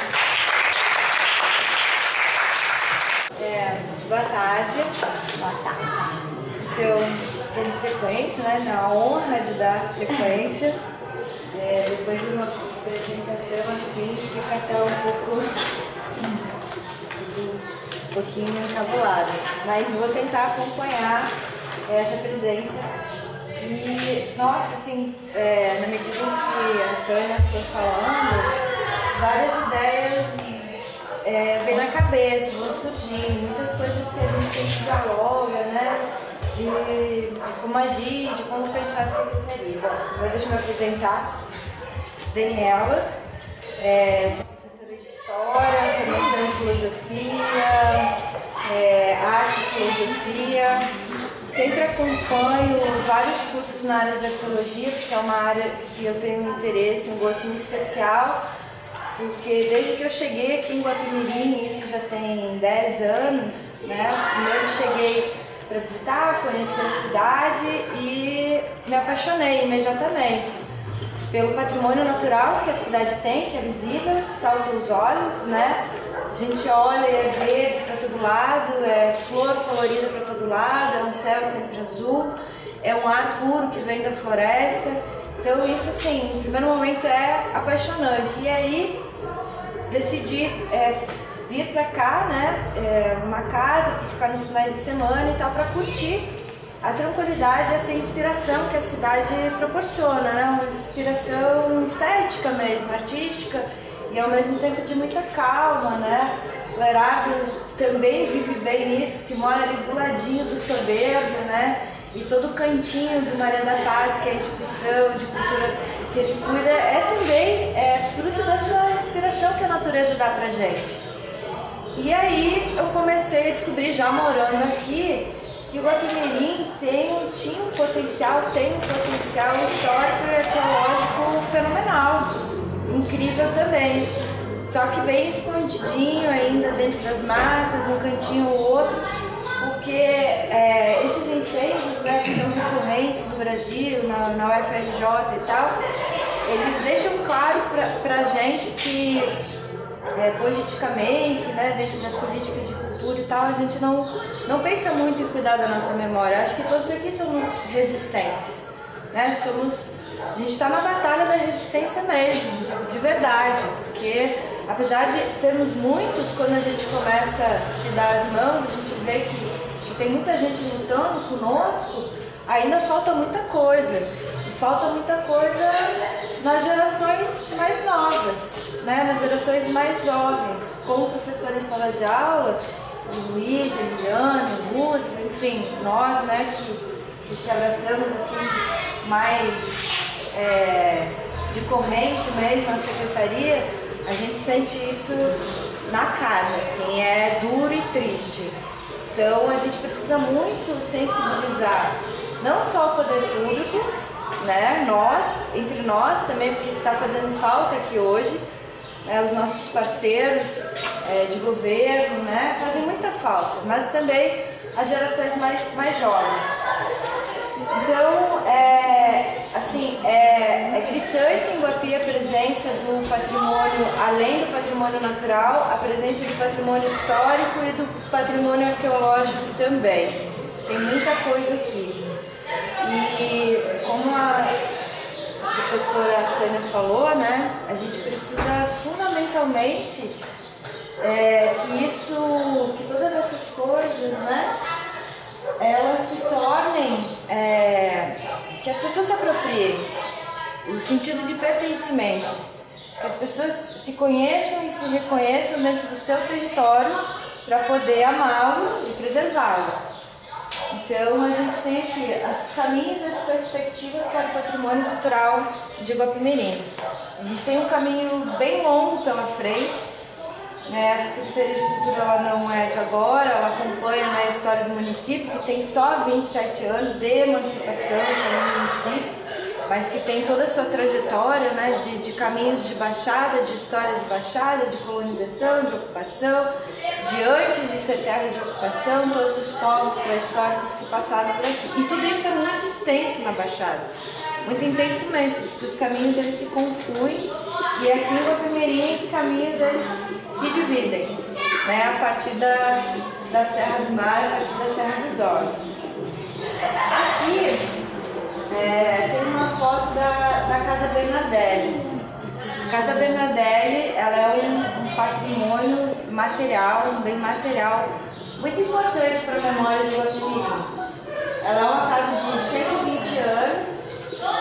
C: É, boa tarde.
B: Boa tarde.
C: Então, tendo sequência, né, na honra de dar sequência, é, depois de uma apresentação assim, fica até um pouco, um pouquinho encabulado, mas vou tentar acompanhar essa presença e, nossa, assim, é, na medida em que a Tânia foi falando, várias ideias É, vem na cabeça, vão surgindo, muitas coisas que a gente sempre dialoga, né? De como agir, de como pensar a secretaria. Bom, deixa eu me apresentar. Daniela, é, sou professora de História, formação em Filosofia, é, Arte e Filosofia. Sempre acompanho vários cursos na área de Arqueologia, porque é uma área que eu tenho um interesse, um gosto muito especial. Porque desde que eu cheguei aqui em Guapimirim, isso já tem dez anos, né? Primeiro cheguei para visitar, conhecer a cidade e me apaixonei imediatamente pelo patrimônio natural que a cidade tem, que é visível, salta os olhos, né? A gente olha e é verde para todo lado, é flor colorida para todo lado, é um céu sempre azul, é um ar puro que vem da floresta. Então isso, assim, no primeiro momento é apaixonante. E aí decidi é, vir pra cá, né, é, uma casa para ficar nos finais de semana e tal, para curtir a tranquilidade, essa inspiração que a cidade proporciona, né, uma inspiração estética mesmo, artística e ao mesmo tempo de muita calma, né. O Herado também vive bem nisso, porque mora ali do ladinho do Soberbo, né, e todo o cantinho do Maria da Paz, que é a instituição de cultura que ele cuida, é também é, fruto dessa inspiração que a natureza dá pra gente. E aí eu comecei a descobrir, já morando aqui, que o Guapimirim tem, tinha um potencial, tem um potencial histórico e arqueológico fenomenal, incrível também. Só que bem escondidinho ainda dentro das matas, um cantinho ou outro, porque é, esses incêndios, né, que são recorrentes no Brasil, na, na U F R J e tal, eles deixam claro para a gente que é, politicamente, né, dentro das políticas de cultura e tal, a gente não, não pensa muito em cuidar da nossa memória. Acho que todos aqui somos resistentes, né? Somos, a gente está na batalha da resistência mesmo, de, de verdade, porque apesar de sermos muitos, quando a gente começa a se dar as mãos, a gente vê que tem muita gente lutando conosco, ainda falta muita coisa. E falta muita coisa nas gerações mais novas, né? Nas gerações mais jovens. Como professora em sala de aula, o Luiz, a Eliane, o Música, enfim, nós, né, que, que abraçamos assim, mais é, de corrente mesmo a secretaria, a gente sente isso na carne, assim, é duro e triste. Então a gente precisa muito sensibilizar não só o poder público, né, nós, entre nós também, porque está fazendo falta aqui hoje, né, os nossos parceiros é, de governo, né, fazem muita falta, mas também as gerações mais, mais jovens. Então, é, assim, é, é gritante em Guapi a presença do patrimônio, além do patrimônio natural, a presença do patrimônio histórico e do patrimônio arqueológico também. Tem muita coisa aqui. E como a professora Tânia falou, né, a gente precisa fundamentalmente é, que isso, que todas essas coisas, né, elas se tornem, é, que as pessoas se apropriem, o sentido de pertencimento, que as pessoas se conheçam e se reconheçam dentro do seu território para poder amá-lo e preservá-lo. Então a gente tem aqui os caminhos e as perspectivas para o patrimônio cultural de Guapimirim. A gente tem um caminho bem longo pela frente, né? A Secretaria de Cultura ela não é de agora, ela acompanha, né, a história do município, que tem só vinte e sete anos de emancipação como município, mas que tem toda a sua trajetória, né, de, de caminhos de baixada, de história de baixada, de colonização, de ocupação, de antes de ser terra de ocupação, todos os povos pré-históricos que passaram por aqui. E tudo isso é muito intenso na Baixada, muito intenso mesmo, porque os caminhos eles se confluem e aqui em Guapimirim os caminhos eles se dividem, né, a partir da, da Serra do Mar, a partir da Serra dos Órgãos. Aqui é, tem uma foto da, da Casa Bernardelli. A Casa Bernardelli ela é um, um patrimônio material, um bem material muito importante para a memória de Guapimirim. Ela é uma casa de cento e vinte anos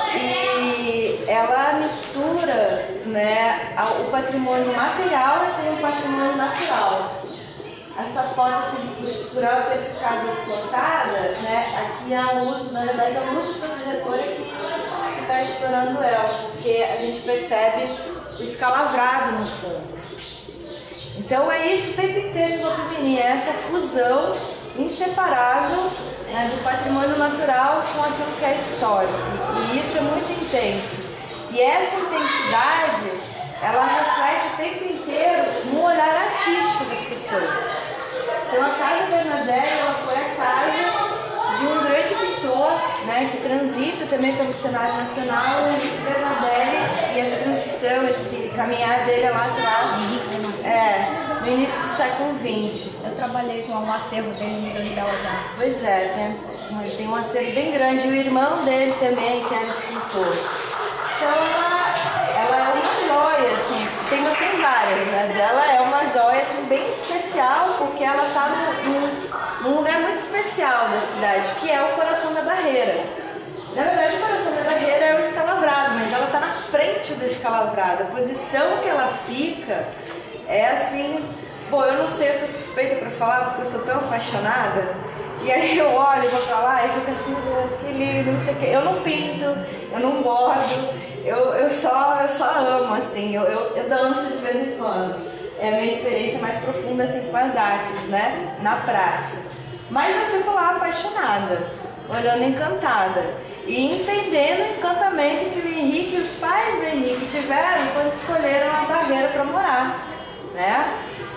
C: e ela mistura, né, o patrimônio material com o patrimônio natural. Essa foto assim, por ela ter ficado cortada, né, aqui a luz, na verdade a luz do projetor é que está estourando ela, porque a gente percebe o escalavrado no fundo. Então é isso o tempo inteiro em Guapimirim, é essa fusão inseparável, né, do patrimônio natural com aquilo que é histórico. E isso é muito intenso. E essa intensidade, ela reflete o tempo inteiro no olhar artístico das pessoas. Então a Casa Bernardelli ela foi a casa de um grande pintor, né, que transita também pelo cenário nacional, o Henrique Bernardelli, e essa transição, esse caminhar dele lá atrás, é, no início do século vinte.
B: Eu trabalhei com um acervo dele no Museu de Belas Artes.
C: Pois é, tem, ele tem um acervo bem grande, e o irmão dele também, que era escultor. Então ela, ela é uma joia, assim, tem, mas tem várias, mas ela é uma joia assim, bem especial, porque ela está num, num lugar muito especial da cidade, que é o coração da barreira. Na verdade, o coração da barreira é o escalavrado, mas ela está na frente do escalavrado. A posição que ela fica é assim... Bom, eu não sei, eu sou suspeita para falar, porque eu sou tão apaixonada. E aí eu olho, vou pra lá e fico assim, Deus, que lindo, não sei o quê. Eu não pinto, eu não bordo, eu, eu, só, eu só amo, assim, eu, eu, eu danço de vez em quando. É a minha experiência mais profunda, assim, com as artes, né, na prática. Mas eu fico lá apaixonada, olhando encantada. E entendendo o encantamento que o Henrique e os pais do Henrique tiveram quando escolheram a barreira para morar, né?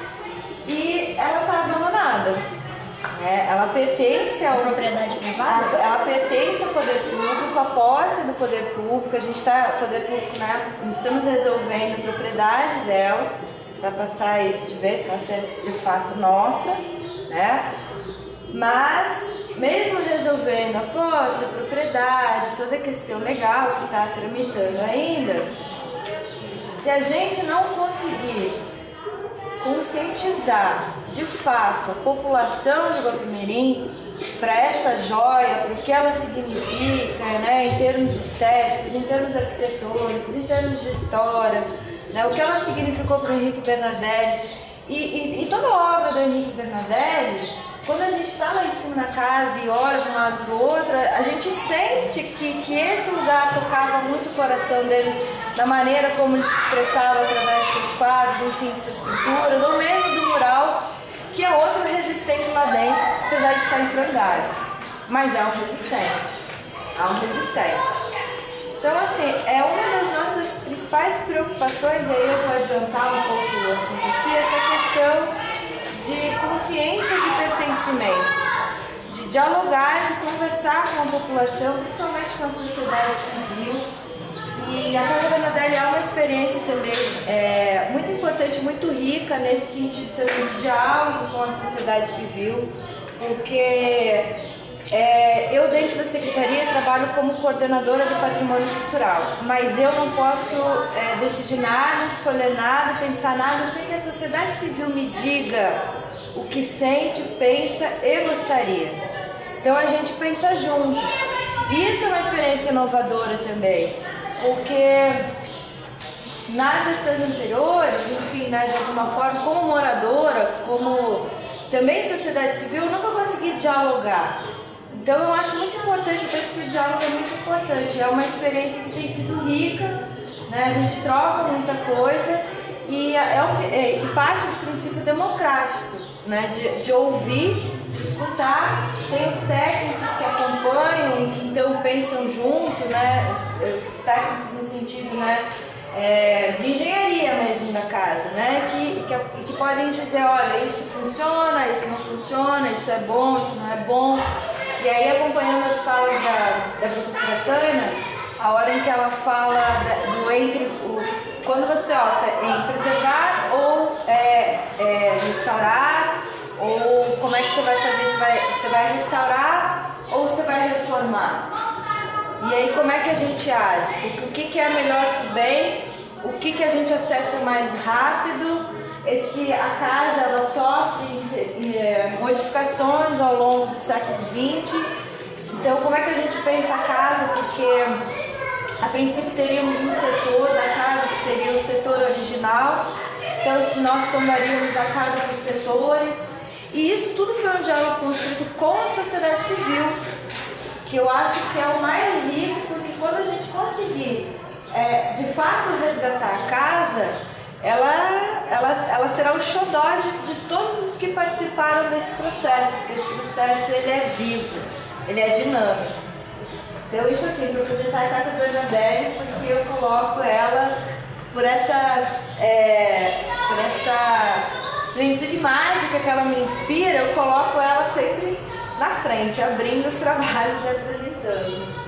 C: E ela está abandonada. É, ela pertence ao
B: propriedade privada?
C: Ela pertence ao poder público, à posse do poder público. A gente está, o poder público, né, estamos resolvendo a propriedade dela para passar isso de vez, para ser de fato nossa, né? Mas mesmo resolvendo a posse, a propriedade, toda a questão legal que está tramitando ainda, se a gente não conseguir conscientizar de fato a população de Guapimirim para essa joia, para o que ela significa, né, em termos estéticos, em termos arquitetônicos, em termos de história, né, o que ela significou para o Henrique Bernardelli e, e, e toda a obra do Henrique Bernardelli. Quando a gente está lá em cima na casa e olha de um lado para o outro, a gente sente que, que esse lugar tocava muito o coração dele, da maneira como ele se expressava através de seus quadros, enfim, de suas pinturas, ou mesmo do mural, que é outro resistente lá dentro, apesar de estar em frangalhos. Mas é um resistente, é um resistente. Então, assim, é uma das nossas principais principais preocupações, aí eu vou adiantar um pouco o assunto aqui, essa questão de consciência de pertencimento, de dialogar, de conversar com a população, principalmente com a sociedade civil. E a Casa Bernardelli é uma experiência também é, muito importante, muito rica nesse sentido também de diálogo com a sociedade civil, porque é, eu dentro da Secretaria trabalho como coordenadora do patrimônio cultural, mas eu não posso é, decidir nada, escolher nada, pensar nada, sem que a sociedade civil me diga o que sente, pensa e gostaria. Então a gente pensa juntos. E isso é uma experiência inovadora também, porque nas gestões anteriores, enfim, né, de alguma forma, como moradora, como também sociedade civil, eu nunca consegui dialogar. Então eu acho muito importante, eu penso que o diálogo é muito importante, é uma experiência que tem sido rica, né? A gente troca muita coisa e, é um, é, e parte do princípio democrático, né? de, de ouvir, de escutar. Tem os técnicos que acompanham e que então pensam junto, né? Os técnicos no sentido, né? É, de engenharia mesmo da casa, né? que, que, que podem dizer, olha, isso funciona, isso não funciona, isso é bom, isso não é bom. E aí, acompanhando as falas da, da professora Tânia, a hora em que ela fala da, do entre o, quando você opta em preservar ou é, é, restaurar, ou como é que você vai fazer, você vai, você vai restaurar ou você vai reformar? E aí, como é que a gente age? O, o que, que é melhor para o bem? O que, que a gente acessa mais rápido? Esse, a casa ela sofre é, modificações ao longo do século vinte, então como é que a gente pensa a casa? Porque a princípio teríamos um setor da casa que seria o setor original, então se nós tomaríamos a casa por setores, e isso tudo foi um diálogo construído com a sociedade civil, que eu acho que é o mais rico, porque quando a gente conseguir é, de fato resgatar a casa, Ela, ela, ela será o xodó de, de todos os que participaram desse processo, porque esse processo ele é vivo, ele é dinâmico. Então isso assim, para apresentar a Casa Bernardelli, porque eu coloco ela por essa, é, por essa plenitude mágica que ela me inspira, eu coloco ela sempre na frente, abrindo os trabalhos e apresentando.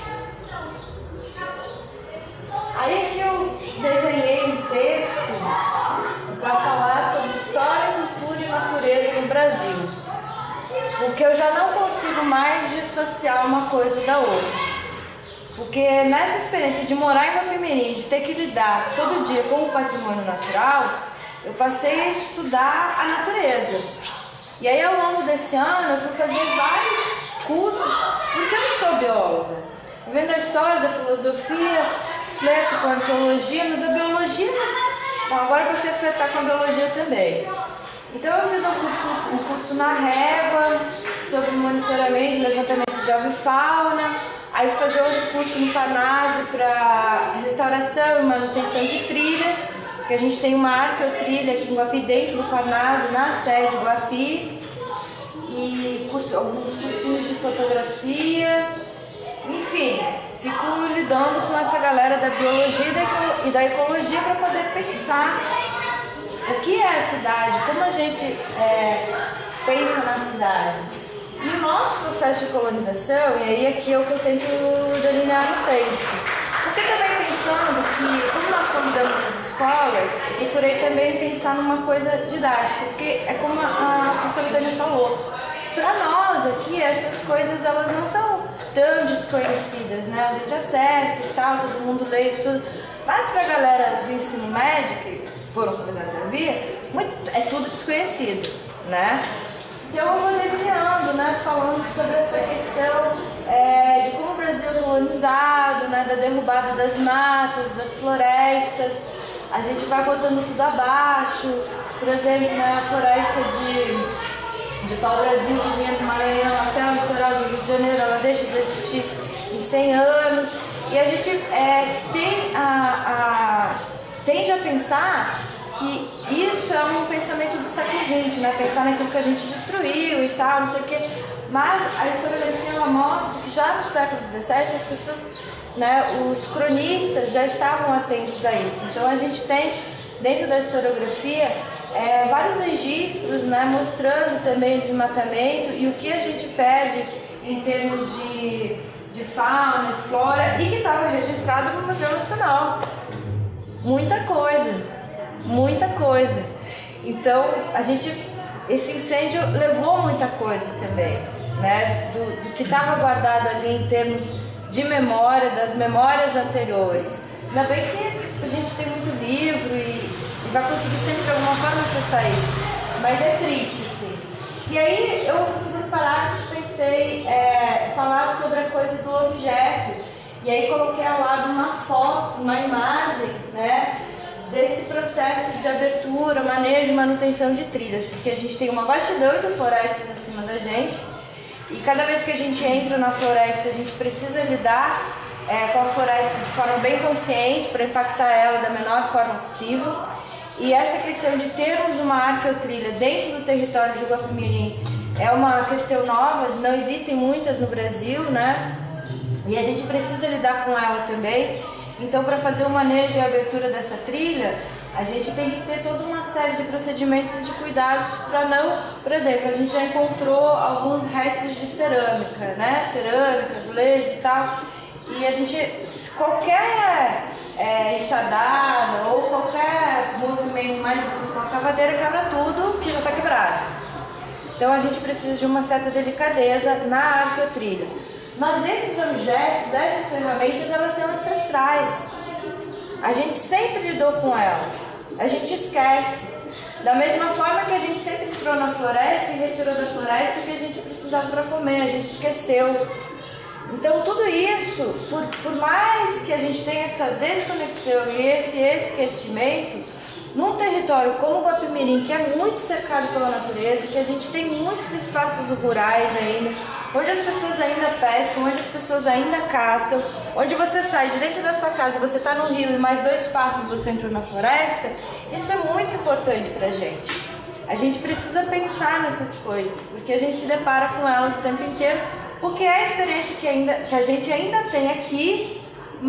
C: Aí aqui eu desenhei um texto para falar sobre história, cultura e natureza no Brasil, porque eu já não consigo mais dissociar uma coisa da outra, porque nessa experiência de morar em Guapimirim, de ter que lidar todo dia com o patrimônio natural, eu passei a estudar a natureza. E aí ao longo desse ano eu fui fazer vários cursos, porque eu não sou bióloga, vendo a história da filosofia, flerto com a arqueologia, mas a biologia, bom, agora eu passei a flertar com a biologia também. Então eu fiz um curso, um curso na Régua sobre monitoramento e levantamento de avifauna, aí fui fazer outro curso no Parnaso para restauração e manutenção de trilhas, que a gente tem uma arqueotrilha aqui em Guapi, dentro do Parnaso, na sede do Guapi, e curso, alguns cursinhos de fotografia, enfim. Fico lidando com essa galera da biologia e da ecologia para poder pensar o que é a cidade, como a gente é, pensa na cidade. E o nosso processo de colonização, e aí aqui é o que eu tento delinear no texto. Porque também pensando que, como nós convidamos as escolas, eu procurei também pensar numa coisa didática, porque é como a professora Tânia falou, para nós aqui essas coisas elas não são tão desconhecidas, né? A gente acessa e tal, todo mundo lê tudo, mas para a galera do ensino médio, que foram convidados a vir, muito, é tudo desconhecido, né? Então eu vou delineando, né, falando sobre essa questão é, de como o Brasil é colonizado, né, da derrubada das matas, das florestas, a gente vai botando tudo abaixo, por exemplo, né, a floresta de... de pau-brasil que vinha do Maranhão até o litoral do Rio de Janeiro, ela deixa de existir em cem anos. E a gente é, tem a, a, tende a pensar que isso é um pensamento do século vinte, né? Pensar naquilo que a gente destruiu e tal, não sei o quê. Mas a historiografia ela mostra que já no século dezessete as pessoas, né, os cronistas já estavam atentos a isso. Então a gente tem dentro da historiografia é, vários registros, né, mostrando também o desmatamento e o que a gente perde em termos de, de fauna e flora e que estava registrado no Museu Nacional. Muita coisa, muita coisa. Então a gente, esse incêndio levou muita coisa também, né, do, do que estava guardado ali em termos de memória, das memórias anteriores. Ainda bem que a gente tem muito livro e, e vai conseguir sempre de alguma forma acessar isso, mas é triste, assim. E aí eu, no segundo parágrafo, pensei é, falar sobre a coisa do objeto, e aí coloquei ao lado uma foto, uma imagem, né, desse processo de abertura, manejo e manutenção de trilhas, porque a gente tem uma vastidão de florestas acima da gente, e cada vez que a gente entra na floresta, a gente precisa lidar é, com a floresta de forma bem consciente, para impactar ela da menor forma possível. E essa questão de termos uma arqueotrilha dentro do território de Guapimirim é uma questão nova, não existem muitas no Brasil, né? E a gente precisa lidar com ela também. Então, para fazer o manejo e a abertura dessa trilha, a gente tem que ter toda uma série de procedimentos e de cuidados para não... Por exemplo, a gente já encontrou alguns restos de cerâmica, né? Cerâmica, azulejo e tal. E a gente, qualquer é, enxadada ou qualquer movimento mais com a cavadeira quebra tudo que já está quebrado. Então, a gente precisa de uma certa delicadeza na arqueotrilha. Mas esses objetos, essas ferramentas, elas são ancestrais. A gente sempre lidou com elas. A gente esquece. Da mesma forma que a gente sempre entrou na floresta e retirou da floresta o que a gente precisava para comer. A gente esqueceu. Então tudo isso, por, por mais que a gente tenha essa desconexão e esse esquecimento, num território como o Guapimirim, que é muito cercado pela natureza, que a gente tem muitos espaços rurais ainda, onde as pessoas ainda pescam, onde as pessoas ainda caçam, onde você sai de dentro da sua casa, você está no rio e mais dois passos você entrou na floresta, isso é muito importante para a gente. A gente precisa pensar nessas coisas, porque a gente se depara com elas o tempo inteiro, porque é a experiência que, ainda, que a gente ainda tem aqui,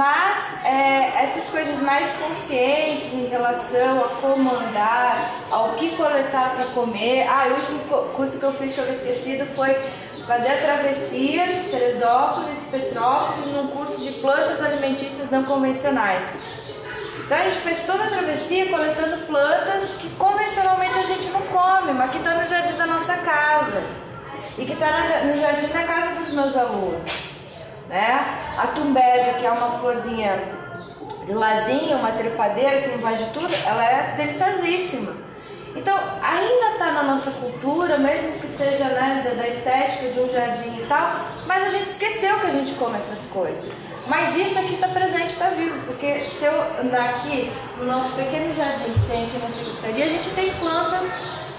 C: mas é, essas coisas mais conscientes em relação a como andar, ao que coletar para comer. Ah, o último curso que eu fiz que eu havia esquecido foi fazer a travessia Teresópolis, Petrópolis, num curso de plantas alimentícias não convencionais. Então a gente fez toda a travessia coletando plantas que convencionalmente a gente não come, mas que está no jardim da nossa casa e que está no jardim da casa dos meus alunos, né? A tumbeja, que é uma florzinha de lazinha, uma trepadeira que invade tudo, ela é deliciosíssima. Então ainda está na nossa cultura, mesmo que seja, né, da, da estética de um jardim e tal, mas a gente esqueceu que a gente come essas coisas. Mas isso aqui está presente, está vivo, porque se eu andar aqui no nosso pequeno jardim que tem aqui na secretaria, a gente tem plantas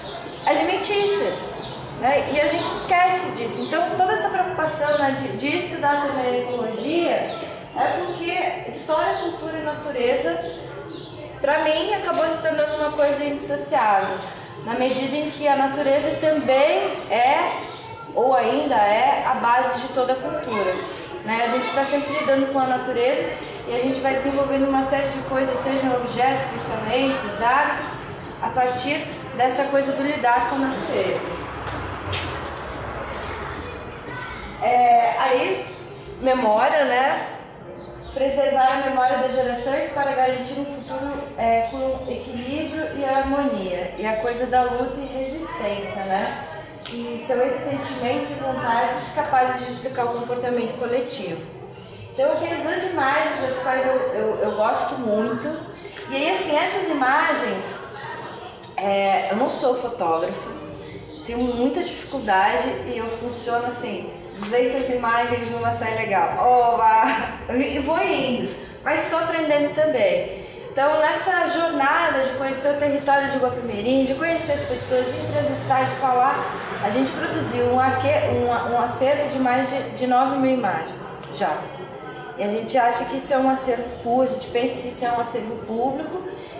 C: alimentícias, né? E a gente esquece disso. Então toda essa preocupação, né, de, de estudar também a ecologia é porque história, cultura e natureza, para mim, acabou se tornando uma coisa indissociável, na medida em que a natureza também é, ou ainda é, a base de toda a cultura, né? A gente está sempre lidando com a natureza e a gente vai desenvolvendo uma série de coisas, sejam objetos, pensamentos, hábitos, a partir dessa coisa do lidar com a natureza. É, aí, memória, né? Preservar a memória das gerações para garantir um futuro é, com equilíbrio e harmonia. E a coisa da luta e resistência, né? E são esses sentimentos e vontades capazes de explicar o comportamento coletivo. Então eu tenho duas imagens das quais eu, eu, eu gosto muito. E aí, assim, essas imagens, é, eu não sou fotógrafa, tenho muita dificuldade e eu funciono assim, duzentas imagens numa sai legal, oba, e vou indo, mas estou aprendendo também. Então, nessa jornada de conhecer o território de Guapimirim, de conhecer as pessoas, de entrevistar, de falar, a gente produziu um, arque... um, um acervo de mais de, de nove mil imagens já. E a gente acha que isso é um acervo público, a gente pensa que isso é um acervo público,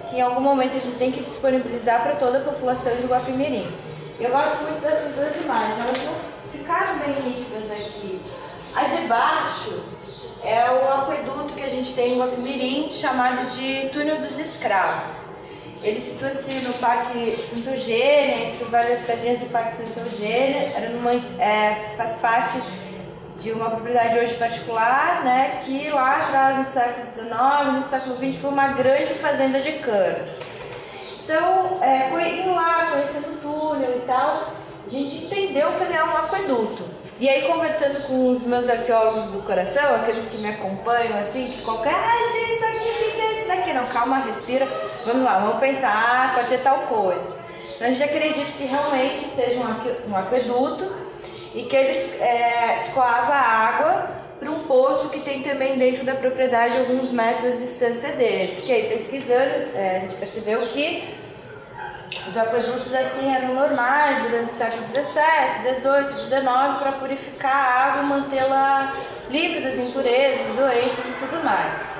C: que em algum momento a gente tem que disponibilizar para toda a população de Guapimirim. Eu gosto muito dessas duas imagens, elas não ficaram bem nítidas aqui. A de baixo é o aqueduto que a gente tem em Guapimirim, chamado de Túnel dos Escravos. Ele situa-se no Parque Santa Eugênia, entre várias pedrinhas do Parque Santa Eugênia. Era numa, é, faz parte de uma propriedade hoje particular, né, que lá atrás, no século dezenove, no século vinte, foi uma grande fazenda de cana. Então, é, indo lá, conhecendo o túnel e tal, a gente entendeu que ele é um aqueduto. E aí, conversando com os meus arqueólogos do coração, aqueles que me acompanham, assim, que qualquer, ah, gente, isso aqui, isso aqui, isso daqui, não, calma, respira, vamos lá, vamos pensar, ah, pode ser tal coisa. Então, a gente acredita que realmente seja um aqueduto e que ele é, escoava água para um poço que tem também dentro da propriedade alguns metros de distância dele. Porque aí, pesquisando, é, a gente percebeu que os aquedutos assim eram normais durante o século dezessete, dezoito, dezenove para purificar a água e mantê-la livre das impurezas, doenças e tudo mais.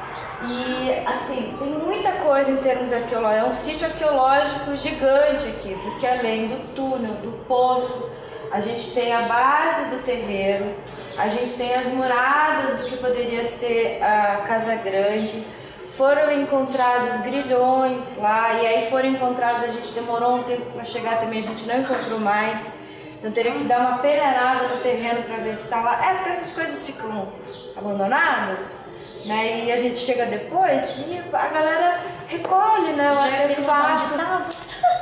C: E assim, tem muita coisa em termos arqueológicos, é um sítio arqueológico gigante aqui, porque além do túnel, do poço, a gente tem a base do terreiro, a gente tem as muradas do que poderia ser a Casa Grande. Foram encontrados grilhões lá, e aí foram encontrados, a gente demorou um tempo para chegar também, a gente não encontrou mais. Então teria que dar uma peneirada no terreno para ver se está lá. É porque essas coisas ficam abandonadas, né? E a gente chega depois e a galera recolhe, né? O artefato.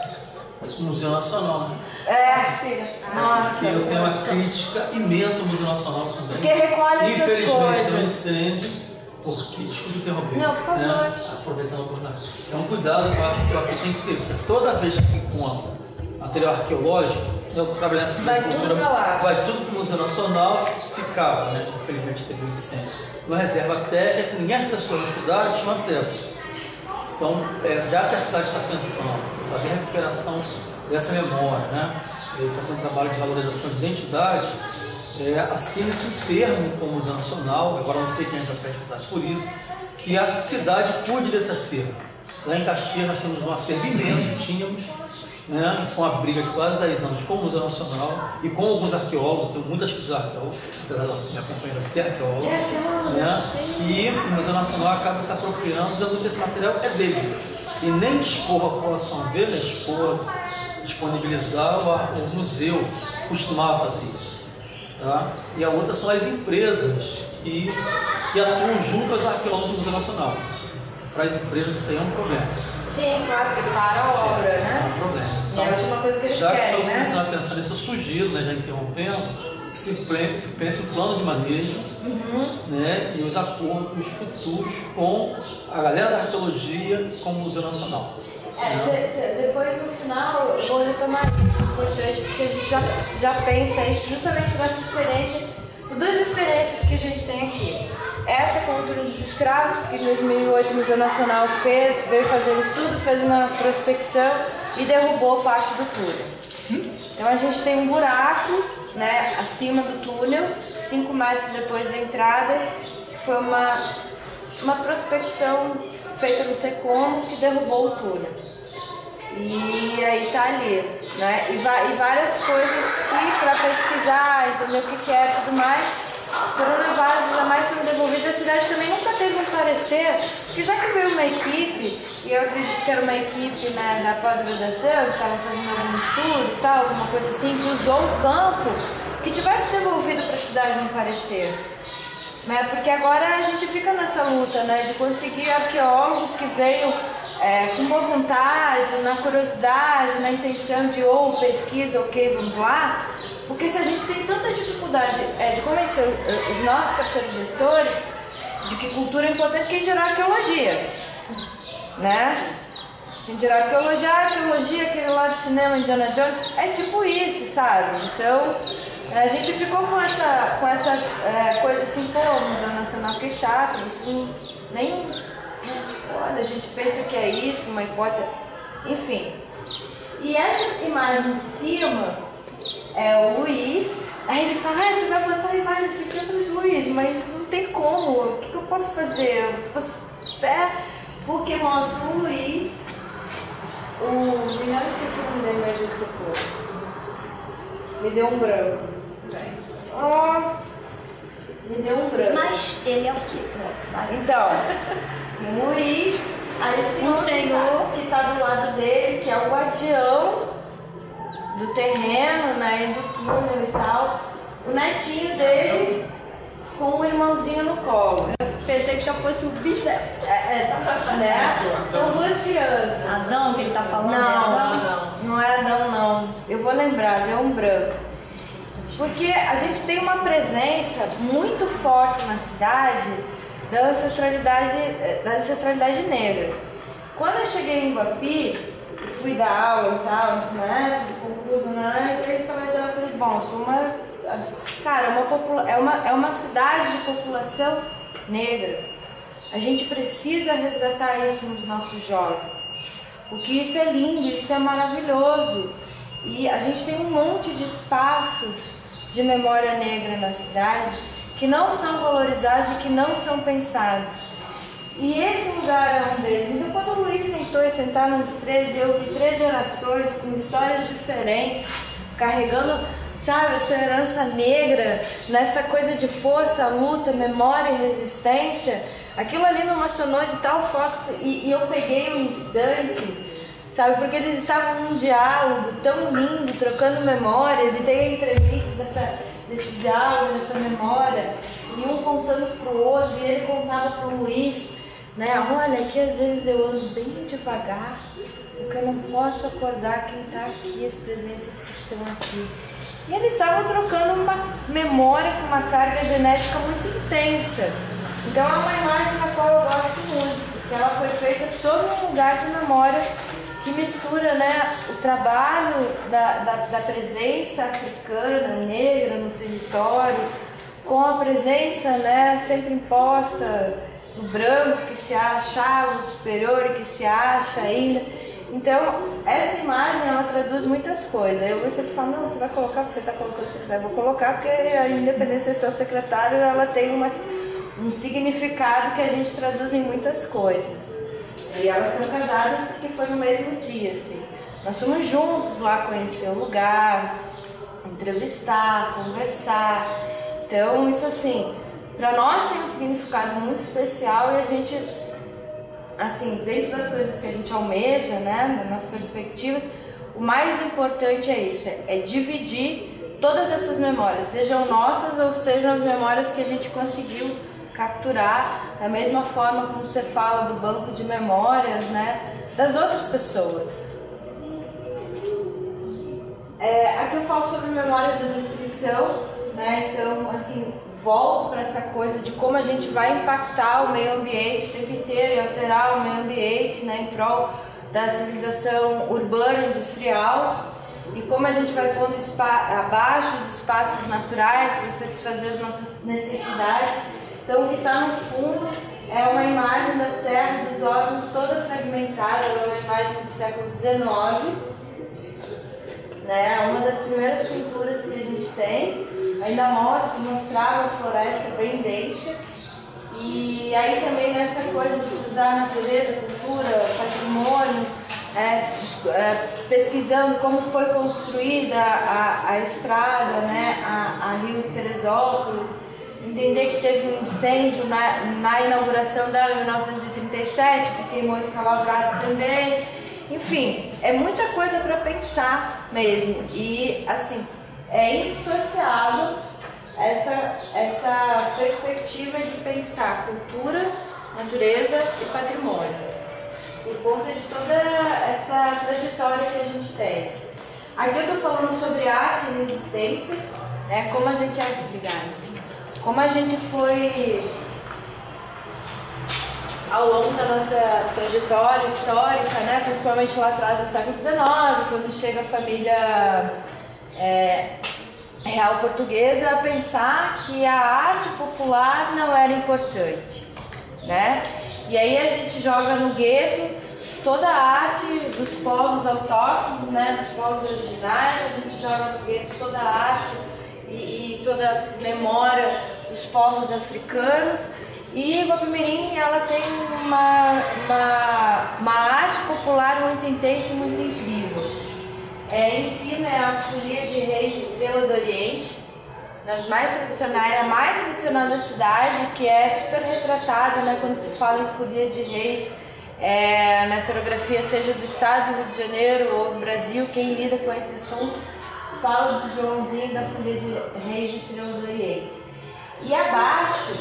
D: Museu Nacional, né?
C: É, sim. Nossa.
D: E eu tenho uma crítica imensa ao Museu Nacional também.
C: Porque recolhe essas coisas.
D: Infelizmente tem um incêndio. Porque, desculpa interromper.
C: Não, por favor.
D: Né? Aproveitando a oportunidade. É um cuidado que eu acho que aqui tem que ter. Toda vez que se encontra material arqueológico, eu trabalhei nessa
C: vai tudo
D: cultura,
C: pra lá.
D: vai tudo para o Museu Nacional, ficava, né? Infelizmente teve um incêndio. Uma reserva técnica que ninguém, as pessoas da cidade tinham acesso. Então, é, já que a cidade está pensando em fazer a recuperação dessa memória, né? E fazer um trabalho de valorização de identidade, É, assina-se um termo com o Museu Nacional, agora não sei quem vai ficar responsável por isso, que a cidade cuide desse acervo. Lá em Caxias nós temos um acervo imenso, tínhamos, né? Foi uma briga de quase dez anos com o Museu Nacional e com alguns arqueólogos, eu tenho muitas pesquisas arqueólogos, apesar de minha companheira ser arqueóloga, né? E o Museu Nacional acaba se apropriando, dizendo que esse material é dele. E nem dispor a população ver, né? Expor, disponibilizar, o, o museu costumava fazer isso. Tá? E a outra são as empresas que, que atuam junto aos arqueólogos do Museu Nacional. Para as empresas isso aí é um problema.
C: Sim, claro, que para a obra,
D: é,
C: né?
D: É um problema.
C: Então,
D: então,
C: é a última coisa que eles
D: já
C: querem,
D: que estou
C: né?
D: começando a pensar nisso, eu sugiro, né, já interrompendo, que se, se pense o plano de manejo,
C: uhum.
D: né, e os acordos futuros com a galera da arqueologia com o Museu Nacional.
C: É, cê, cê, depois no final eu vou retomar isso, importante, porque a gente já, já pensa isso justamente por essa experiência, por duas experiências que a gente tem aqui. Essa com o túnel dos escravos, porque em dois mil e oito o Museu Nacional fez, veio fazer um estudo, fez uma prospecção e derrubou parte do túnel. Então a gente tem um buraco, né, acima do túnel, cinco metros depois da entrada, que foi uma, uma prospecção feita não sei como, que derrubou o túnel. E aí tá ali, né? E, e várias coisas que para pesquisar, entender o que, que é e tudo mais, foram levadas, jamais foram devolvidas. A cidade também nunca teve um parecer, porque já que veio uma equipe, e eu acredito que era uma equipe, né, da pós-graduação, que estava fazendo algum estudo e tal, alguma coisa assim, que usou o campo, que tivesse devolvido para a cidade um parecer. Né? Porque agora a gente fica nessa luta, né, de conseguir arqueólogos que veio é, com boa vontade, na curiosidade, na intenção de ou pesquisa, ok, vamos lá, porque se a gente tem tanta dificuldade é, de convencer os nossos parceiros gestores de que cultura é importante, quem dirá arqueologia, né? Quem dirá arqueologia, arqueologia, aquele lá do cinema Indiana Jones, é tipo isso, sabe? Então a gente ficou com essa, com essa é, coisa assim, pô, o Museu Nacional que é chato, isso nem, né, tipo, olha, a gente pensa que é isso, uma hipótese, enfim. E essa imagem de cima é o Luiz, aí ele fala, ah, você vai botar a imagem aqui, eu falei, Luiz, mas não tem como, o que, que eu posso fazer? Eu posso, é, porque mostra o Luiz, o... não esqueci o nome dele, mas eu socorro. Me deu um branco. Oh, me deu um branco.
B: Mas ele é o quê?
C: Então, o Luiz, aí esse
B: o senhor
C: que está do lado dele, que é o guardião do terreno, né, e do túnel e tal. O netinho dele com o irmãozinho no colo.
B: Eu pensei que já fosse o bisneto.
C: É, é, né? São duas crianças.
B: Adão que ele tá falando?
C: Não,
B: é Adão?
C: não é Adão, não. Eu vou lembrar, deu um branco. Porque a gente tem uma presença muito forte na cidade da ancestralidade, da ancestralidade negra. Quando eu cheguei em Guapi, fui dar aula e tal, né, fiz concurso, né, entrei em sala de aula e falei, bom, sou uma, cara, uma popula, é, uma, é uma cidade de população negra. A gente precisa resgatar isso nos nossos jovens, porque isso é lindo, isso é maravilhoso. E a gente tem um monte de espaços de memória negra na cidade que não são valorizados e que não são pensados. E esse lugar é um deles. Então, quando o Luiz sentou e sentaram nos três, eu vi três gerações com histórias diferentes, carregando, sabe, a sua herança negra, nessa coisa de força, luta, memória e resistência. Aquilo ali me emocionou de tal forma e, e eu peguei um instante, sabe, porque eles estavam num diálogo tão lindo, trocando memórias, e tem a entrevista dessa, desse diálogo, dessa memória, e um contando pro outro, e ele contava pro Luiz, né, olha, aqui às vezes eu ando bem devagar, porque eu não posso acordar quem está aqui, as presenças que estão aqui. E eles estavam trocando uma memória com uma carga genética muito intensa. Então é uma imagem da qual eu gosto muito, porque ela foi feita sobre um lugar de memória que mistura, né, o trabalho da, da, da presença africana, negra no território, com a presença, né, sempre imposta do branco que se achava superior e que se acha ainda. Então, essa imagem, ela traduz muitas coisas. Eu vou sempre falar, não, você vai colocar o que você está colocando, você vai, vou colocar, porque a independência de seu secretário, ela tem uma, um significado que a gente traduz em muitas coisas. E elas são casadas porque foi no mesmo dia, assim. Nós fomos juntos lá conhecer o lugar, entrevistar, conversar. Então, isso assim, para nós tem um significado muito especial e a gente, assim, dentro das coisas que a gente almeja, né, nas nossas perspectivas, o mais importante é isso, é dividir todas essas memórias, sejam nossas ou sejam as memórias que a gente conseguiu capturar, da mesma forma como você fala do banco de memórias, né, das outras pessoas. É, aqui eu falo sobre memórias da destruição, né, então, assim, volto para essa coisa de como a gente vai impactar o meio ambiente o tempo inteiro e alterar o meio ambiente, né, em prol da civilização urbana e industrial, e como a gente vai pondo abaixo os espaços naturais para satisfazer as nossas necessidades. Então, o que está no fundo é uma imagem da Serra dos Órgãos toda fragmentada, é uma imagem do século dezenove, né? Uma das primeiras pinturas que a gente tem, ainda mostra, mostrava a floresta bem densa, e aí também nessa coisa de cruzar a natureza, cultura, patrimônio, é, é, pesquisando como foi construída a, a estrada, né, a, a Rio Teresópolis, entender que teve um incêndio na, na inauguração dela em mil novecentos e trinta e sete, que queimou Escalabrado também. Enfim, é muita coisa para pensar mesmo. E, assim, é indissociável essa, essa perspectiva de pensar cultura, natureza e patrimônio, por conta de toda essa trajetória que a gente tem. Aqui eu estou falando sobre arte e resistência, né, como a gente é... Obrigada. Como a gente foi, ao longo da nossa trajetória histórica, né, principalmente lá atrás do século dezenove, quando chega a família é, real portuguesa, a pensar que a arte popular não era importante, né? E aí a gente joga no gueto toda a arte dos povos autóctonos, né, dos povos originários, a gente joga no gueto toda a arte e, e toda a memória dos povos africanos, E Guapimirim, ela tem uma, uma, uma arte popular muito intensa e muito incrível. É, em si, né, a folia de reis Estrela do Oriente, das mais tradicionais, a mais tradicional da cidade, que é super retratada, né, quando se fala em folia de reis, é, na historiografia, seja do estado do Rio de Janeiro ou do Brasil, quem lida com esse assunto fala do Joãozinho da folia de reis Estrela do Oriente. E abaixo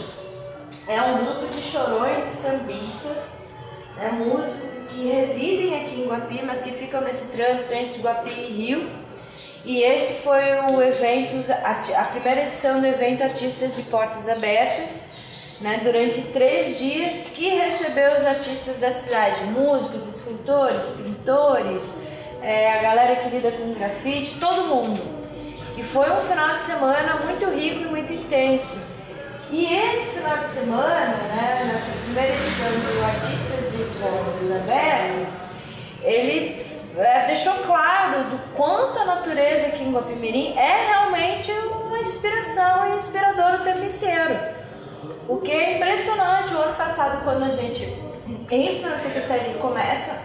C: é um grupo de chorões e sambistas, né, músicos que residem aqui em Guapi, mas que ficam nesse trânsito entre Guapi e Rio. E esse foi o evento, a primeira edição do evento Artistas de Portas Abertas, né, durante três dias, que recebeu os artistas da cidade, músicos, escultores, pintores, é, a galera que lida com grafite, todo mundo. E foi um final de semana muito rico e muito intenso. E esse final de semana, né, nessa primeira edição do Artistas de Portas Abertas, ele é, deixou claro do quanto a natureza aqui em Guapimirim é realmente uma inspiração e inspiradora o tempo inteiro. O que é impressionante. O ano passado, quando a gente entra na Secretaria e começa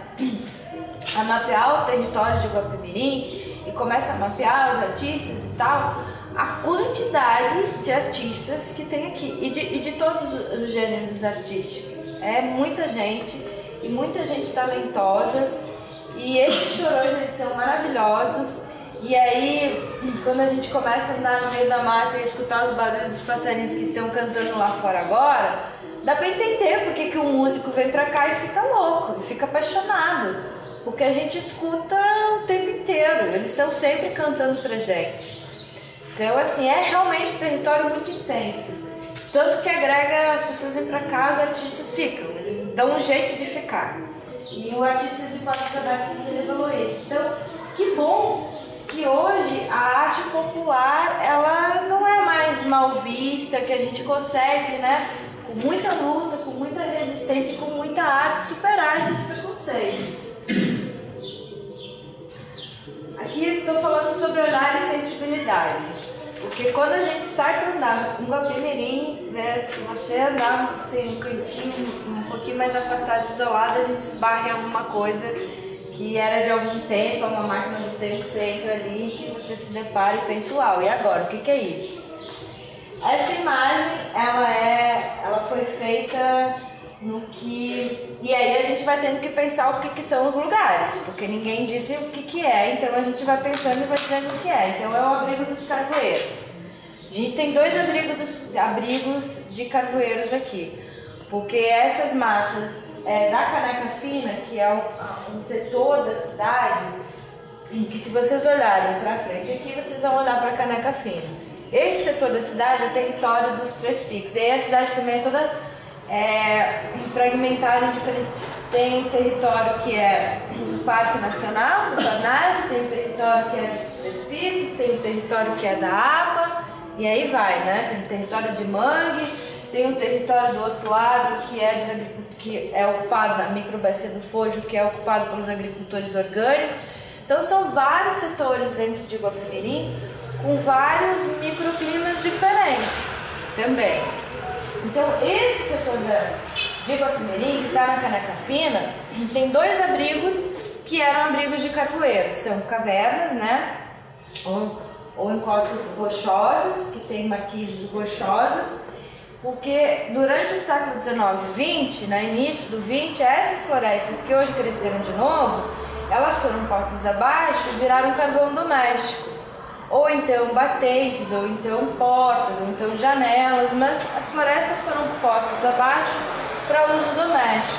C: a mapear o território de Guapimirim e começa a mapear os artistas e tal, a quantidade de artistas que tem aqui e de, e de todos os gêneros artísticos. É muita gente e muita gente talentosa, e esses chorões, eles são maravilhosos. E aí, quando a gente começa a andar no meio da mata e escutar os barulhos dos passarinhos que estão cantando lá fora agora, dá pra entender porque que um músico vem pra cá e fica louco, e fica apaixonado, porque a gente escuta o tempo inteiro, eles estão sempre cantando pra gente. Então, assim, é realmente um território muito intenso. Tanto que agrega, as pessoas vêm pra cá, os artistas ficam, eles dão um jeito de ficar. E o Artistas de Portas Abertas, ele falou isso. Então, que bom que hoje a arte popular, ela não é mais mal vista, que a gente consegue, né, com muita luta, com muita resistência e com muita arte, superar esses preconceitos. Aqui estou falando sobre olhar e sensibilidade. Porque quando a gente sai para andar em Guapimirim, né, se você andar assim, um cantinho um pouquinho mais afastado, isolado, a gente esbarra em alguma coisa que era de algum tempo, uma máquina do tempo que você entra ali, que você se depara e pensa, uau, e agora? O que, que é isso? Essa imagem, ela, é, ela foi feita no que... E aí a gente vai tendo que pensar o que, que são os lugares, porque ninguém disse o que, que é, então a gente vai pensando e vai dizendo o que é. Então é o abrigo dos carvoeiros. A gente tem dois abrigos, abrigos de carvoeiros aqui, porque essas matas é, da Caneca Fina, que é um, um setor da cidade, em que se vocês olharem para frente aqui, vocês vão olhar para a Caneca Fina. Esse setor da cidade é território dos Três Picos, e aí a cidade também é toda... É, fragmentado em diferentes. Tem um território que é do Parque Nacional, do Parnaso, tem um território que é dos Três Picos, tem um território que é da APA, e aí vai, né? Tem um território de mangue, tem um território do outro lado que é, que é ocupado na microbacia do Fojo, que é ocupado pelos agricultores orgânicos. Então são vários setores dentro de Guapimirim com vários microclimas diferentes também. Então, esse setor de Guapimirim, que está na Caneca Fina, tem dois abrigos que eram abrigos de carvoeiros. São cavernas, né? Ou, ou encostas rochosas, que tem marquises rochosas, porque durante o século dezenove e vinte, no início do vinte, essas florestas que hoje cresceram de novo, elas foram postas abaixo e viraram carvão doméstico. Ou então batentes, ou então portas, ou então janelas, mas as florestas foram postas abaixo para uso doméstico.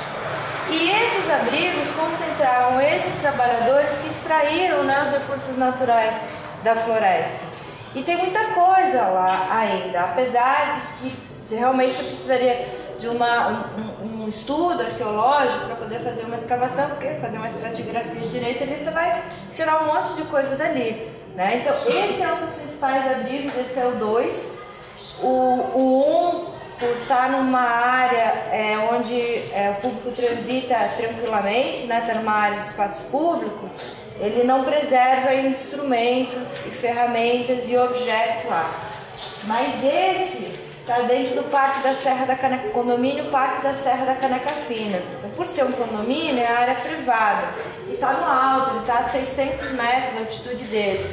C: E esses abrigos concentravam esses trabalhadores que extraíram, né, os recursos naturais da floresta. E tem muita coisa lá ainda, apesar de que realmente você precisaria de uma, um, um estudo arqueológico para poder fazer uma escavação, porque fazer uma estratigrafia direita ali você vai tirar um monte de coisa dali. Né? Então, esse é um dos principais abrigos, esse é o dois. O, o um, por estar numa área é, onde é, o público transita tranquilamente, né? Está numa área de espaço público, ele não preserva instrumentos e ferramentas e objetos lá. Mas esse está dentro do Parque da Serra da Caneca, condomínio Parque da Serra da Caneca Fina. Então, por ser um condomínio, é área privada. E está no alto, ele está a seiscentos metros da altitude dele.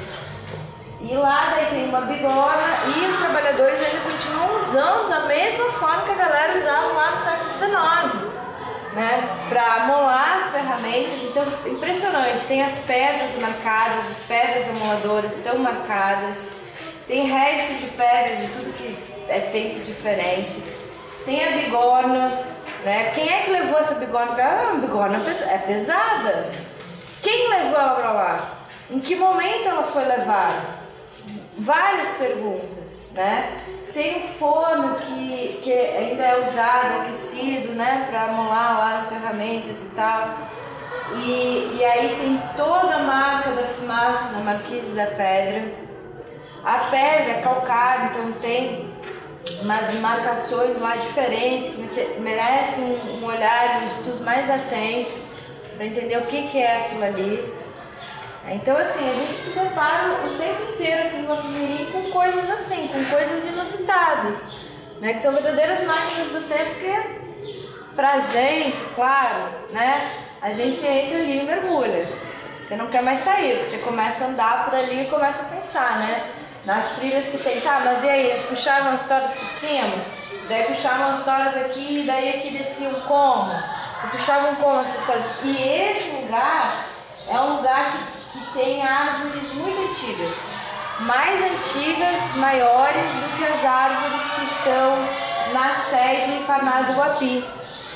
C: E lá daí tem uma bigorna e os trabalhadores ainda continuam usando da mesma forma que a galera usava lá no século dezenove, né? Para molar as ferramentas. Então, impressionante. Tem as pedras marcadas, as pedras amoladoras estão marcadas. Tem resto de pedra de tudo que é tempo diferente. Tem a bigorna, né? Quem é que levou essa bigorna? Ah, a bigorna é pesada. Quem levou ela para lá? Em que momento ela foi levada? Várias perguntas, né? Tem um forno que, que ainda é usado, aquecido, né? Para molar lá as ferramentas e tal. E, e aí tem toda a marca da fumaça na Marquise da Pedra. A pedra é calcário, então tem umas marcações lá diferentes que merecem um, um olhar, um estudo mais atento para entender o que, que é aquilo ali. Então, assim, a gente se depara o tempo inteiro aqui no Guapimirim com coisas assim, com coisas inusitadas, né? Que são verdadeiras máquinas do tempo que, pra gente, claro, né? A gente entra ali e mergulha. Você não quer mais sair, porque você começa a andar por ali e começa a pensar, né? Nas trilhas que tem, tá, mas e aí? Eles puxavam as toras por cima? Daí puxavam as toras aqui e daí aqui desciam como? E puxavam como essas toras? E esse lugar é um lugar que que tem árvores muito antigas, mais antigas, maiores do que as árvores que estão na sede Parnaso Guapi.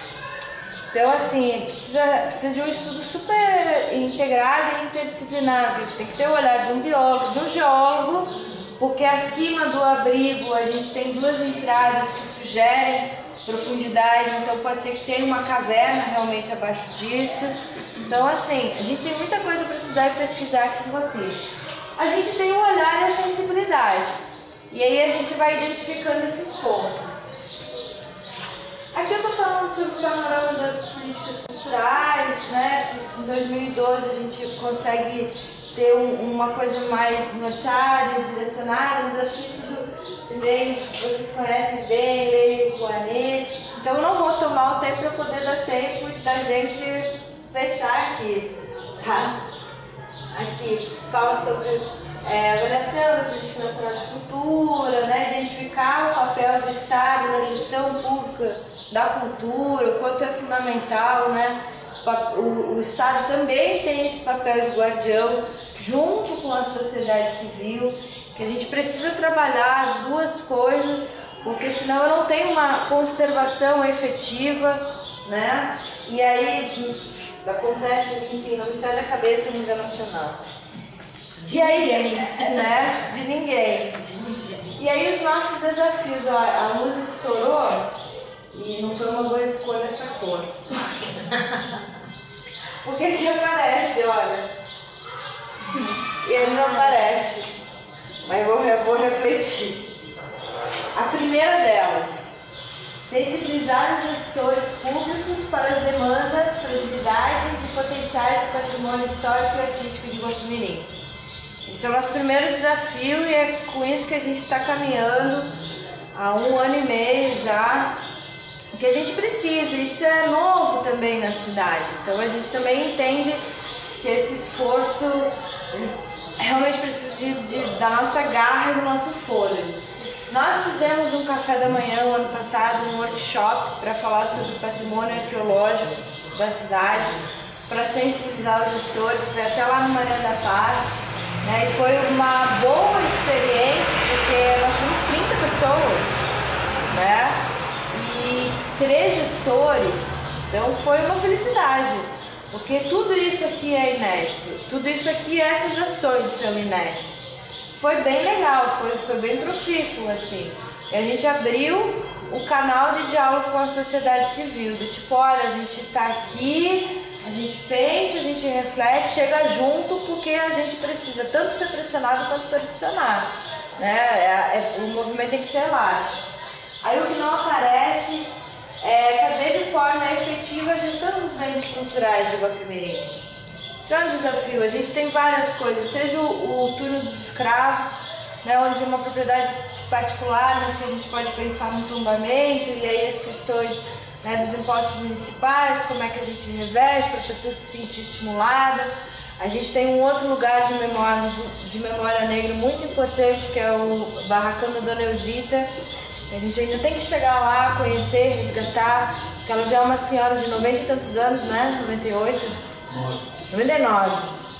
C: Então, assim, precisa, precisa de um estudo super integrado e interdisciplinar. Tem que ter o olhar de um biólogo, de um geólogo, porque acima do abrigo a gente tem duas entradas que sugerem profundidade, então pode ser que tenha uma caverna realmente abaixo disso. Então, assim, a gente tem muita coisa para estudar e pesquisar aqui no Guapi. A gente tem o olhar e a sensibilidade, e aí a gente vai identificando esses pontos. Aqui eu estou falando sobre o panorama das políticas culturais, né? Em dois mil e doze a gente consegue ter um, uma coisa mais norteada, direcionada, mas acho que isso tudo também vocês conhecem bem, Lei Rouanet. Então eu não vou tomar o tempo para poder dar tempo da gente fechar aqui, tá? Aqui fala sobre é, avaliação da Política Nacional de Cultura, né? Identificar o papel do Estado na gestão pública da cultura, o quanto é fundamental, né? O, o Estado também tem esse papel de guardião junto com a sociedade civil, que a gente precisa trabalhar as duas coisas, porque senão eu não tenho uma conservação efetiva, né? E aí acontece, enfim, não me sai da cabeça o Museu Nacional.
B: De
C: e aí,
B: ninguém.
C: né? De ninguém.
B: De ninguém.
C: E aí os nossos desafios, ó, a luz estourou e não foi uma boa escolha essa cor. O que que aparece, olha? E ele não aparece, mas eu vou, eu vou refletir. A primeira delas: sensibilizar os gestores públicos para as demandas, fragilidades e potenciais do patrimônio histórico e artístico de Guapimirim. Esse é o nosso primeiro desafio e é com isso que a gente está caminhando há um ano e meio já, que a gente precisa. Isso é novo também na cidade, então a gente também entende que esse esforço realmente precisa de, de, da nossa garra e do nosso fôlego. Nós fizemos um café da manhã o ano passado, um workshop para falar sobre o patrimônio arqueológico da cidade, para sensibilizar os gestores, foi até lá no Mariana da Paz, né? E foi uma boa experiência, porque nós tínhamos trinta pessoas, né? E três gestores, então foi uma felicidade, porque tudo isso aqui é inédito, tudo isso aqui, essas ações são inéditas. Foi bem legal, foi, foi bem profícuo, assim. E a gente abriu o canal de diálogo com a sociedade civil, do tipo, olha, a gente tá aqui, a gente pensa, a gente reflete, chega junto, porque a gente precisa tanto ser pressionado quanto pressionar, né? É, é, o movimento tem que ser elástico. Aí o que não aparece é fazer de forma efetiva a gestão dos bens culturais de Guapimirim. Isso é um desafio, a gente tem várias coisas, seja o, o túnel dos escravos, né, onde é uma propriedade particular, mas que a gente pode pensar no tombamento, e aí as questões, né, dos impostos municipais, como é que a gente reverte para a pessoa se sentir estimulada. A gente tem um outro lugar de memória, de memória negra muito importante, que é o Barracão da Dona Eusita. A gente ainda tem que chegar lá, conhecer, resgatar, porque ela já é uma senhora de noventa e tantos anos, né? noventa e oito? noventa e nove.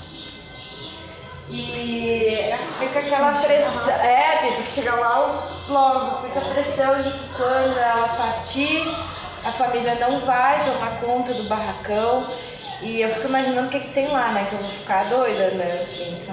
C: E fica aquela pressão, é, tem que chegar lá logo, fica a pressão de que quando ela partir, a família não vai tomar conta do barracão. E eu fico imaginando o que, que tem lá, né? Que eu vou ficar doida, né? Assim, então...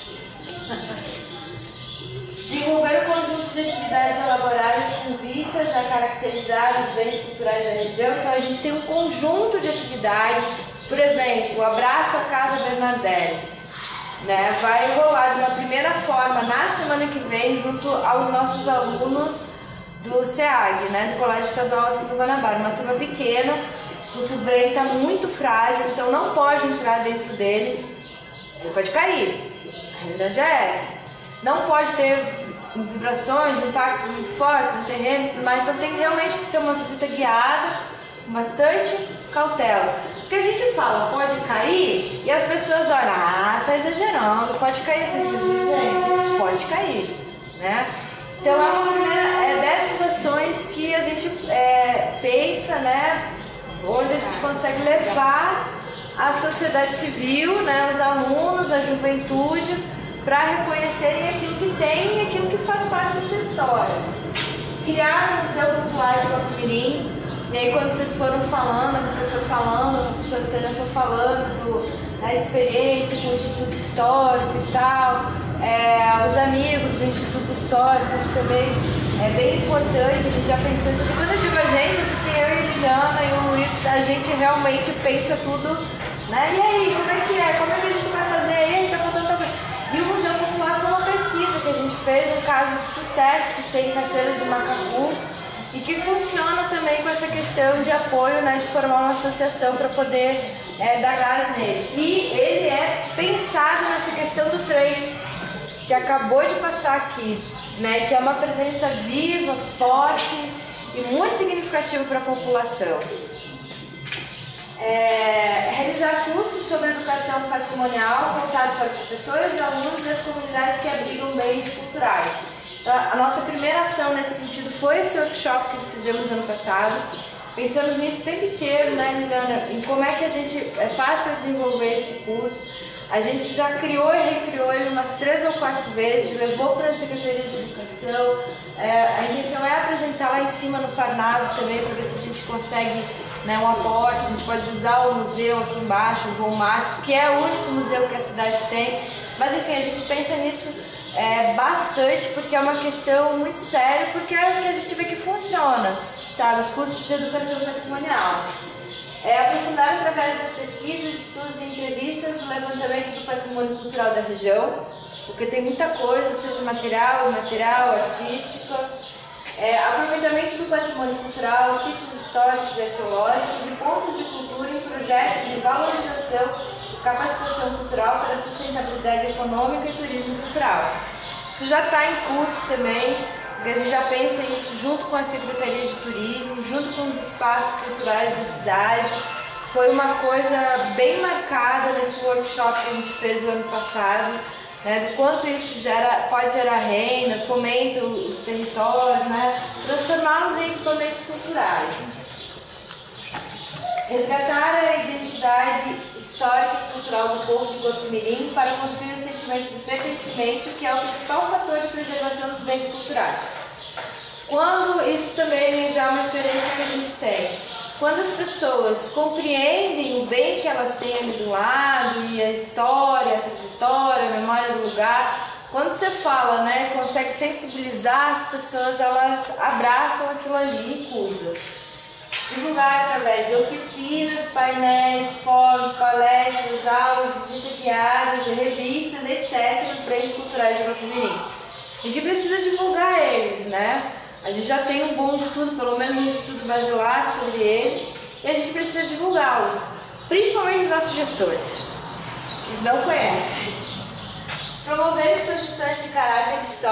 C: Desenvolver um conjunto de atividades elaboradas com vistas a caracterizar os bens culturais da região. Então a gente tem um conjunto de atividades, por exemplo, o Abraço à Casa Bernardelli, né? Vai rolar de uma primeira forma na semana que vem junto aos nossos alunos do SEAG, né? Do Colégio Estadual Alcino Guanabara, uma turma pequena, porque o Brei está muito frágil, então não pode entrar dentro dele, ele pode cair, a realidade é essa. Não pode ter vibrações, impactos muito fortes no terreno, mas então tem realmente que ser uma visita guiada, com bastante cautela. Porque a gente fala, pode cair, e as pessoas olham, ah, tá exagerando, pode cair, gente, pode cair, né? Então é uma primeira, é dessas ações que a gente é, pensa, né? Onde a gente consegue levar a sociedade civil, né, os alunos, a juventude, para reconhecerem aquilo que tem e aquilo que faz parte da sua história. Criar um Museu Popular de Guapimirim, e aí quando vocês foram falando, você foi falando, o professor Tânia foi falando do, da experiência com o Instituto Histórico e tal, é, os amigos do Instituto Histórico, isso também é bem importante, a gente já pensou em tudo. Quando eu digo a gente, é porque eu e a Liliana e o Luiz, a gente realmente pensa tudo, né? E aí, como é que é? Como é que a gente vai fazer? E aí, tá faltando tal coisa. E o Museu Popular foi uma pesquisa que a gente fez, um caso de sucesso que tem em Cachoeiras de Macacu, e que funciona também com essa questão de apoio, né, de formar uma associação para poder é, dar gás nele. E ele é pensado nessa questão do trem, que acabou de passar aqui, né, que é uma presença viva, forte e muito significativa para a população. É, realizar cursos sobre educação patrimonial voltado para professores, alunos e as comunidades que abrigam bens culturais. A nossa primeira ação nesse sentido foi esse workshop que fizemos ano passado. Pensamos nisso o tempo inteiro, né, Liliana, em como é que a gente faz para desenvolver esse curso. A gente já criou e recriou ele umas três ou quatro vezes, levou para a Secretaria de Educação. É, a intenção é apresentar lá em cima no Parnaso também, para ver se a gente consegue, né, um aporte. A gente pode usar o museu aqui embaixo, o João Matos, que é o único museu que a cidade tem. Mas enfim, a gente pensa nisso é, bastante, porque é uma questão muito séria, porque é o que a gente vê que funciona, sabe, os cursos de educação patrimonial. É aprofundar através das pesquisas, estudos e entrevistas o levantamento do patrimônio cultural da região, porque tem muita coisa, seja material, imaterial, artística. É, aproveitamento do patrimônio cultural, sítios históricos e arqueológicos e pontos de cultura em projetos de valorização e capacitação cultural para a sustentabilidade econômica e turismo cultural. Isso já está em curso também, porque a gente já pensa nisso junto com a Secretaria de Turismo, junto com os espaços culturais da cidade. Foi uma coisa bem marcada nesse workshop que a gente fez o ano passado, né, do quanto isso gera, pode gerar renda, fomenta os territórios, né, transformá-los em equipamentos culturais. Resgatar a identidade histórica e cultural do povo de Guapimirim para construir o sentimento de pertencimento, que é o principal fator de preservação dos bens culturais. Quando isso também já é uma experiência que a gente tem. Quando as pessoas compreendem o bem que elas têm ali do lado, e a história, a trajetória, a memória do lugar, quando você fala, né, consegue sensibilizar as pessoas, elas abraçam aquilo ali e cuidam. Divulgar através de oficinas, painéis, fóruns, palestras, aulas, visitas guiadas, revistas, etcétera, os bens culturais de Guapimirim. A gente precisa divulgar eles, né? A gente já tem um bom estudo, pelo menos um estudo basilar sobre eles, e a gente precisa divulgá-los, principalmente os nossos gestores, eles não conhecem. Promover exposições de caráter histórico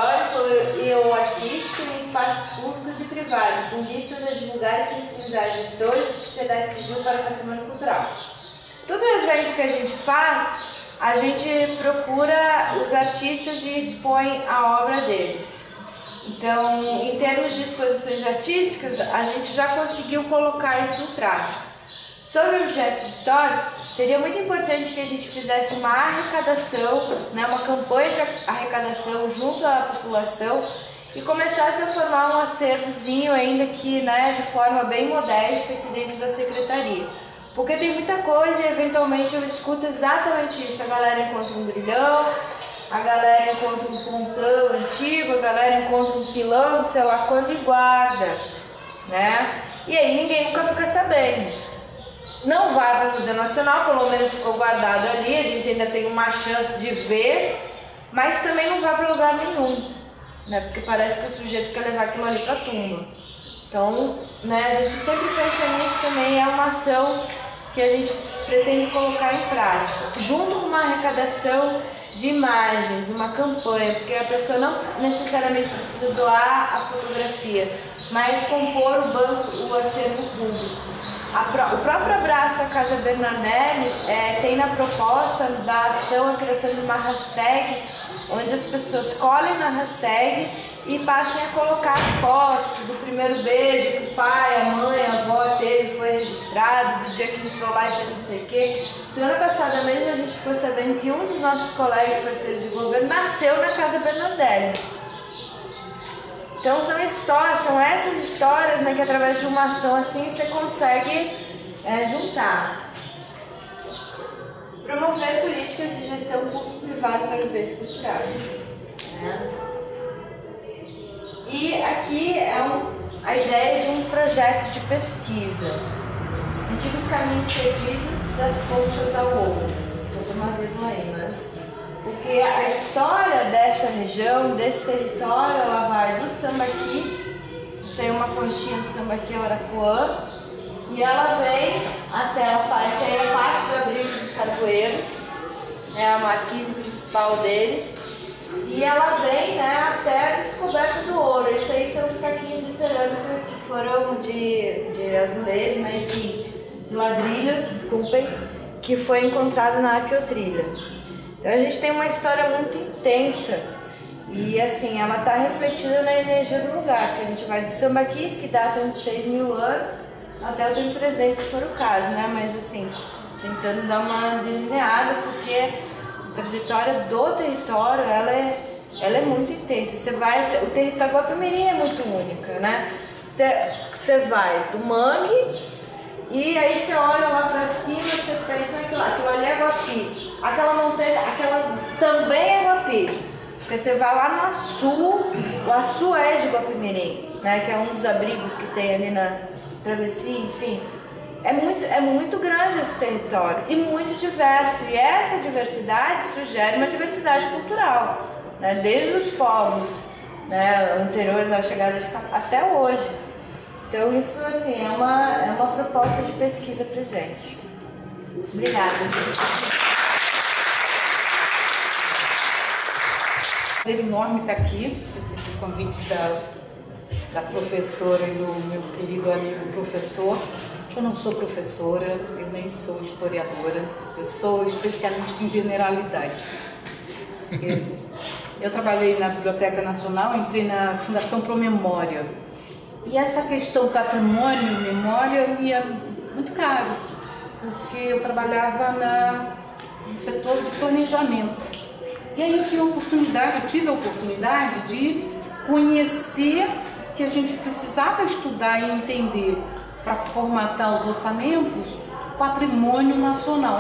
C: e ou artístico em espaços públicos e privados, com vistas a divulgar e sensibilizar gestores de sociedade civil para o patrimônio cultural. Todo evento que a gente faz, a gente procura os artistas e expõe a obra deles. Então, em termos de exposições artísticas, a gente já conseguiu colocar isso em prática. Sobre objetos históricos, seria muito importante que a gente fizesse uma arrecadação, né, uma campanha de arrecadação junto à população e começasse a formar um acervozinho ainda que, né, de forma bem modesta aqui dentro da secretaria. Porque tem muita coisa e eventualmente eu escuto exatamente isso. A galera encontra um grilhão, a galera encontra um pontão antigo, a galera encontra um pilão, sei lá quando, e guarda, né? E aí ninguém nunca fica sabendo. Não vai para o Museu Nacional, pelo menos ficou guardado ali, a gente ainda tem uma chance de ver, mas também não vai para lugar nenhum, né? Porque parece que o sujeito quer levar aquilo ali para a tumba. Então, né, a gente sempre pensa nisso também, é uma ação que a gente pretende colocar em prática, junto com uma arrecadação de imagens, uma campanha, porque a pessoa não necessariamente precisa doar a fotografia, mas compor o banco, o acervo público. A, o próprio abraço à Casa Bernardelli é, tem na proposta da ação a criação de uma hashtag, onde as pessoas colhem na hashtag e passem a colocar as fotos do primeiro beijo que o pai, a mãe, a avó teve, foi registrado, do dia que entrou lá e fez não sei o quê. Semana passada mesmo a gente ficou sabendo que um dos nossos colegas parceiros de governo nasceu na Casa Bernardelli. Então são histórias, são essas histórias, né, que através de uma ação assim você consegue é, juntar. Promover políticas de gestão público-privada para os bens culturais. Né? E aqui é um, a ideia de um projeto de pesquisa. Antigos caminhos perdidos das conchas ao ouro. Vou tomar vírgula aí, mas... Porque a história dessa região, desse território, ela vai do Sambaqui, isso aí é uma conchinha do Sambaqui ao Arapuã, e ela vem até, essa aí é a parte do abrigo dos Cajueiros, é a marquise principal dele, e ela vem, né, até a descoberta do ouro. Isso aí são os caquinhos de cerâmica que foram de, de azulejo, né, enfim, de ladrilho, desculpem, que foi encontrado na arqueotrilha. Então a gente tem uma história muito intensa e assim, ela está refletida na energia do lugar, que a gente vai do Sambaquis, que datam de seis mil anos, até o tempo presente, se for o caso, né? Mas assim, tentando dar uma delineada, porque a trajetória do território, ela é, ela é muito intensa. Você vai, o território do Guapimirim é muito única, né? Você, você vai do mangue, e aí você olha lá pra cima, você pensa aquilo, aquilo ali é Guapi. Aquela montanha, aquela também é Guapi. Porque você vai lá no Açu, o Açu é de Guapimirim, né? Que é um dos abrigos que tem ali na travessia, enfim. É muito, é muito grande esse território e muito diverso. E essa diversidade sugere uma diversidade cultural, né? Desde os povos, né, anteriores à chegada de Capão até hoje. Então isso assim, é uma, é uma proposta de pesquisa pra gente. Obrigada.
E: Prazer enorme estar aqui, esse convite da, da professora e do meu querido amigo professor. Eu não sou professora, eu nem sou historiadora, eu sou especialista em generalidades. Eu trabalhei na Biblioteca Nacional, entrei na Fundação Promemória. E essa questão patrimônio, memória, me ia muito caro, porque eu trabalhava na, no setor de planejamento. E aí eu tive a oportunidade, eu tive a oportunidade de conhecer que a gente precisava estudar e entender para formatar os orçamentos patrimônio nacional.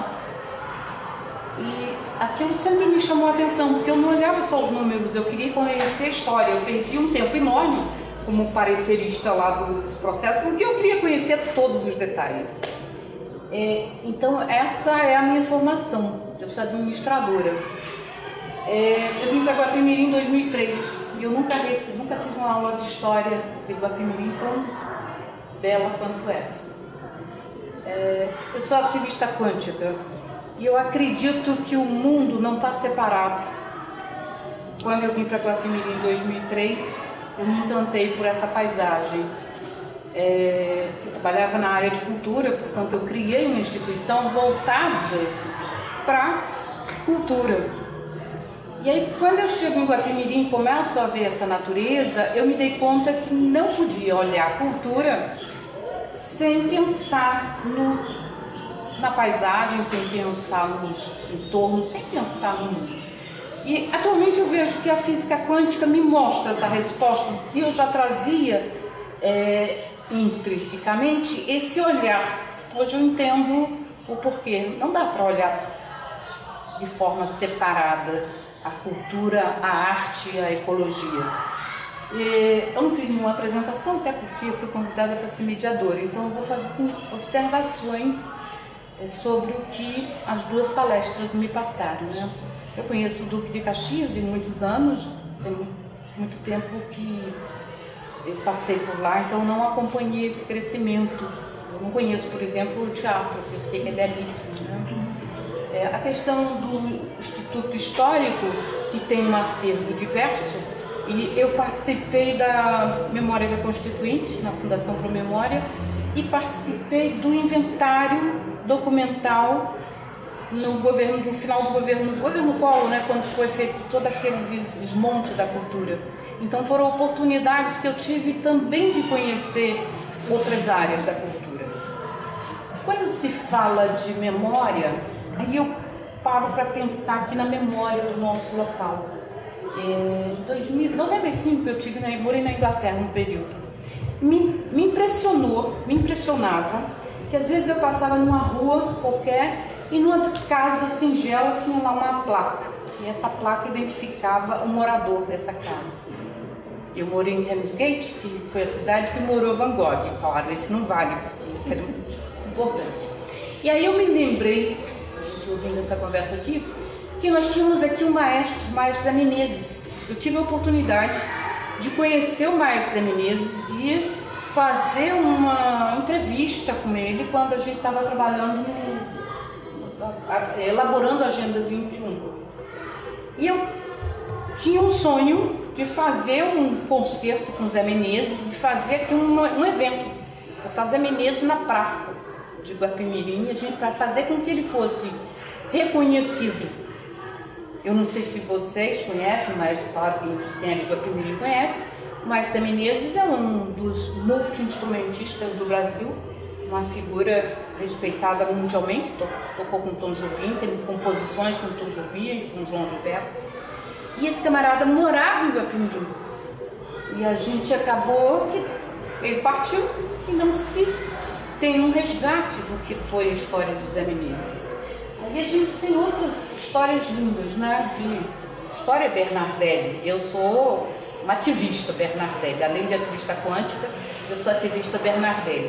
E: E aquilo sempre me chamou a atenção, porque eu não olhava só os números, eu queria conhecer a história. Eu perdi um tempo enorme como parecerista lá dos processos, porque eu queria conhecer todos os detalhes. É, então essa é a minha formação, eu sou administradora. É, eu vim para Guapimirim em dois mil e três e eu nunca, nunca tive uma aula de história de Guapimirim tão bela quanto essa. É, eu sou ativista quântica e eu acredito que o mundo não está separado. quando eu vim para Guapimirim em dois mil e três, eu me encantei por essa paisagem. É, eu trabalhava na área de cultura, portanto eu criei uma instituição voltada para cultura. E aí quando eu chego em Guapimirim e começo a ver essa natureza, eu me dei conta que não podia olhar a cultura sem pensar no, na paisagem, sem pensar no entorno, sem pensar no mundo. E atualmente eu vejo que a física quântica me mostra essa resposta que eu já trazia é, intrinsecamente, esse olhar. Hoje eu entendo o porquê. Não dá para olhar de forma separada a cultura, a arte e a ecologia. E eu não fiz nenhuma apresentação, até porque eu fui convidada para ser mediadora, então eu vou fazer assim, observações sobre o que as duas palestras me passaram, né? Eu conheço o Duque de Caxias de muitos anos, tem muito tempo que eu passei por lá, então não acompanhei esse crescimento. Eu não conheço, por exemplo, o teatro, que eu sei que é belíssimo, né? É, a questão do Instituto Histórico, que tem um acervo diverso, e eu participei da Memória da Constituinte, na Fundação Pro Memória, e participei do inventário documental no governo, no final do governo, governo Collor, né, quando foi feito todo aquele desmonte da cultura. Então foram oportunidades que eu tive também de conhecer outras áreas da cultura. Quando se fala de memória, aí eu paro para pensar aqui na memória do nosso local. Em noventa e cinco eu tive na, morei na Inglaterra um período. Me, me impressionou, me impressionava que às vezes eu passava numa rua qualquer e numa casa singela tinha lá uma placa. E essa placa identificava o morador dessa casa. Eu morei em Ramsgate, que foi a cidade que morou Van Gogh. Claro, esse não vale, porque isso era muito importante. E aí eu me lembrei, a gente ouvindo essa conversa aqui, que nós tínhamos aqui o maestro, o maestro Zé Menezes. Eu tive a oportunidade de conhecer o maestro Zé Menezes, de fazer uma entrevista com ele quando a gente estava trabalhando, no, elaborando a Agenda vinte e um. E eu tinha um sonho de fazer um concerto com o Zé Menezes, de fazer aqui um, um evento, botar Zé Menezes na praça de Guapimirim, para fazer com que ele fosse reconhecido. Eu não sei se vocês conhecem, mas claro que quem é de Guapimirim conhece, mas Zé Menezes é um dos multi-instrumentistas do Brasil, uma figura respeitada mundialmente, tocou com Tom Jobim, tem composições com Tom Jobim, com João Gilberto. E esse camarada morava em Guapimirim. E a gente acabou que ele partiu e não se tem um resgate do que foi a história do Zé Menezes. Aí a gente tem outras histórias lindas, né? De história Bernardelli. Eu sou uma ativista Bernardelli, além de ativista quântica, eu sou ativista Bernardelli.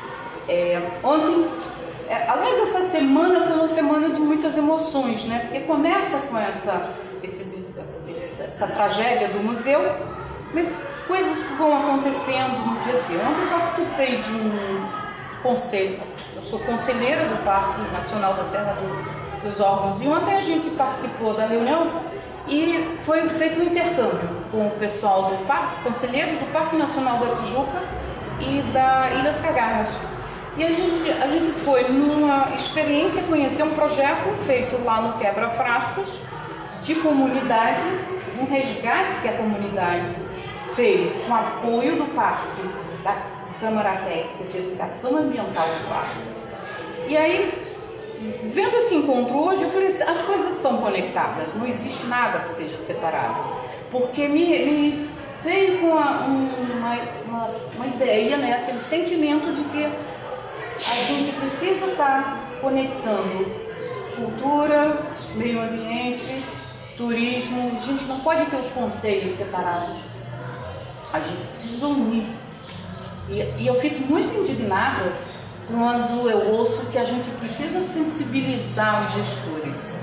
E: É, ontem, é, aliás, essa semana foi uma semana de muitas emoções, né? Porque começa com essa, esse, essa, essa tragédia do museu, mas coisas que vão acontecendo no dia a dia. Ontem eu participei de um conselho, eu sou conselheira do Parque Nacional da Serra do, dos Órgãos, e ontem a gente participou da reunião e foi feito um intercâmbio com o pessoal do Parque, conselheiros do Parque Nacional da Tijuca e da Ilhas Cagarras. E a gente, a gente foi numa experiência conhecer um projeto feito lá no Quebra Frascos, de comunidade, um resgate que a comunidade fez com apoio do Parque, da Câmara Técnica de Educação Ambiental do Parque. E aí, vendo esse encontro hoje, eu falei assim, as coisas são conectadas, não existe nada que seja separado. Porque me, me veio com uma, uma, uma, uma ideia, né, aquele sentimento de que a gente precisa estar conectando cultura, meio ambiente, turismo. A gente não pode ter os conceitos separados. A gente precisa unir. E, e eu fico muito indignada quando eu ouço que a gente precisa sensibilizar os gestores.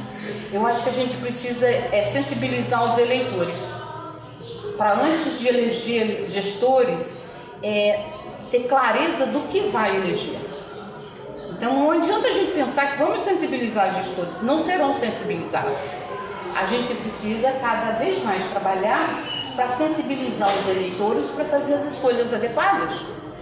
E: Eu acho que a gente precisa é, sensibilizar os eleitores. Para antes de eleger gestores, é, ter clareza do que vai eleger. Então não adianta a gente pensar que vamos sensibilizar gestores, não serão sensibilizados. a gente precisa cada vez mais trabalhar para sensibilizar os eleitores para fazer as escolhas adequadas.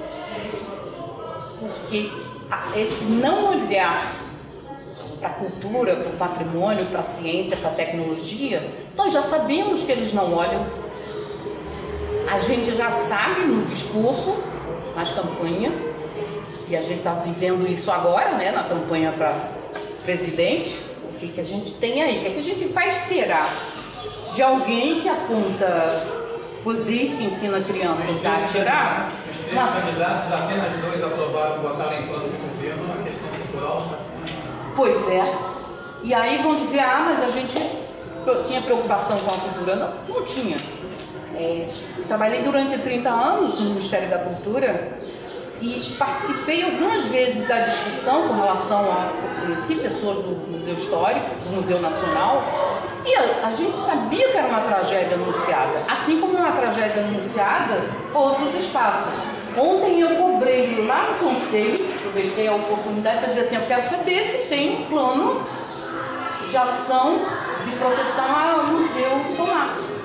E: Porque esse não olhar para a cultura, para o patrimônio, para a ciência, para a tecnologia, nós já sabemos que eles não olham. A gente já sabe no discurso, nas campanhas, e a gente está vivendo isso agora, né, na campanha para presidente, o que, que a gente tem aí? O que, que a gente vai esperar de alguém que aponta fuzis, que ensina crianças a atirar?
F: Os três Mas... candidatos, apenas dois aprovaram botar em plano de governo uma questão cultural.
E: Pois é. E aí vão dizer, ah, mas a gente tinha preocupação com a cultura. Não, não tinha. É, trabalhei durante trinta anos no Ministério da Cultura e participei algumas vezes da discussão com relação a, eu conheci pessoas do Museu Histórico, do Museu Nacional, e a, a gente sabia que era uma tragédia anunciada, assim como uma tragédia anunciada outros espaços. Ontem eu cobrei lá no Conselho, aproveitei a oportunidade para dizer assim, eu quero saber se tem um plano de ação de proteção ao Museu Tomásio.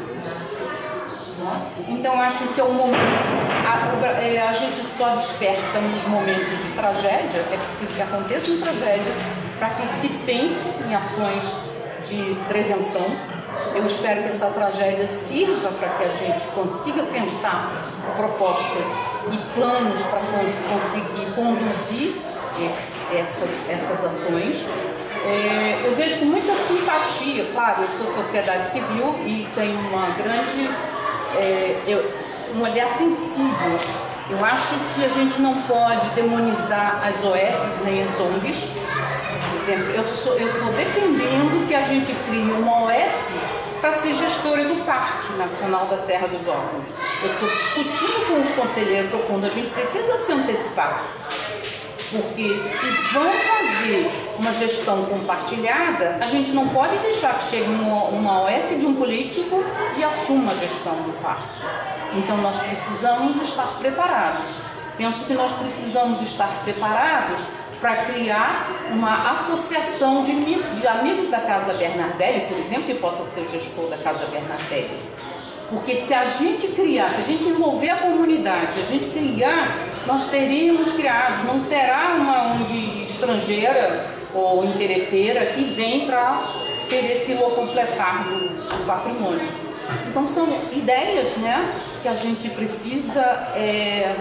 E: Então acho que é um momento, a, a gente só desperta nos momentos de tragédia, é preciso que aconteçam tragédias para que se pense em ações de prevenção. Eu espero que essa tragédia sirva para que a gente consiga pensar propostas e planos para conseguir conduzir esse, essas, essas ações. É, eu vejo com muita simpatia, claro, eu sou sociedade civil e tenho uma grande, é, eu, um olhar sensível. Eu acho que a gente não pode demonizar as O S nem as O N Gs. Por exemplo, eu estou defendendo que a gente crie uma O S para ser gestora do Parque Nacional da Serra dos Órgãos. Eu estou discutindo com os conselheiros propondo, a gente precisa se antecipar. Porque se vão fazer uma gestão compartilhada, a gente não pode deixar que chegue uma, uma O S de um político e assuma a gestão do parque. Então nós precisamos estar preparados. Penso que nós precisamos estar preparados para criar uma associação de, de amigos da Casa Bernardelli, por exemplo, que possa ser o gestor da Casa Bernardelli. Porque se a gente criar, se a gente envolver a comunidade, se a gente criar, nós teríamos criado, não será uma O N G estrangeira ou interesseira que vem para querer se locupletar do, do patrimônio. Então são ideias, né, que a gente precisa é,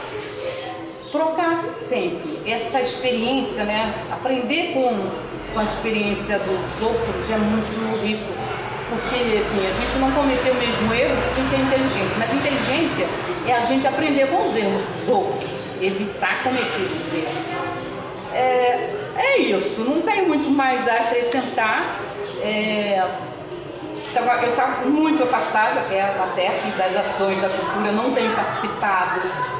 E: trocar sempre. Essa experiência, né, aprender com, com a experiência dos outros é muito rico. Porque assim, a gente não cometeu o mesmo erro que quem tem inteligência, mas inteligência é a gente aprender com os erros dos outros, evitar cometer os erros. É, é isso, não tem muito mais a acrescentar. É, eu estava muito afastada, até aqui das ações da cultura, não tenho participado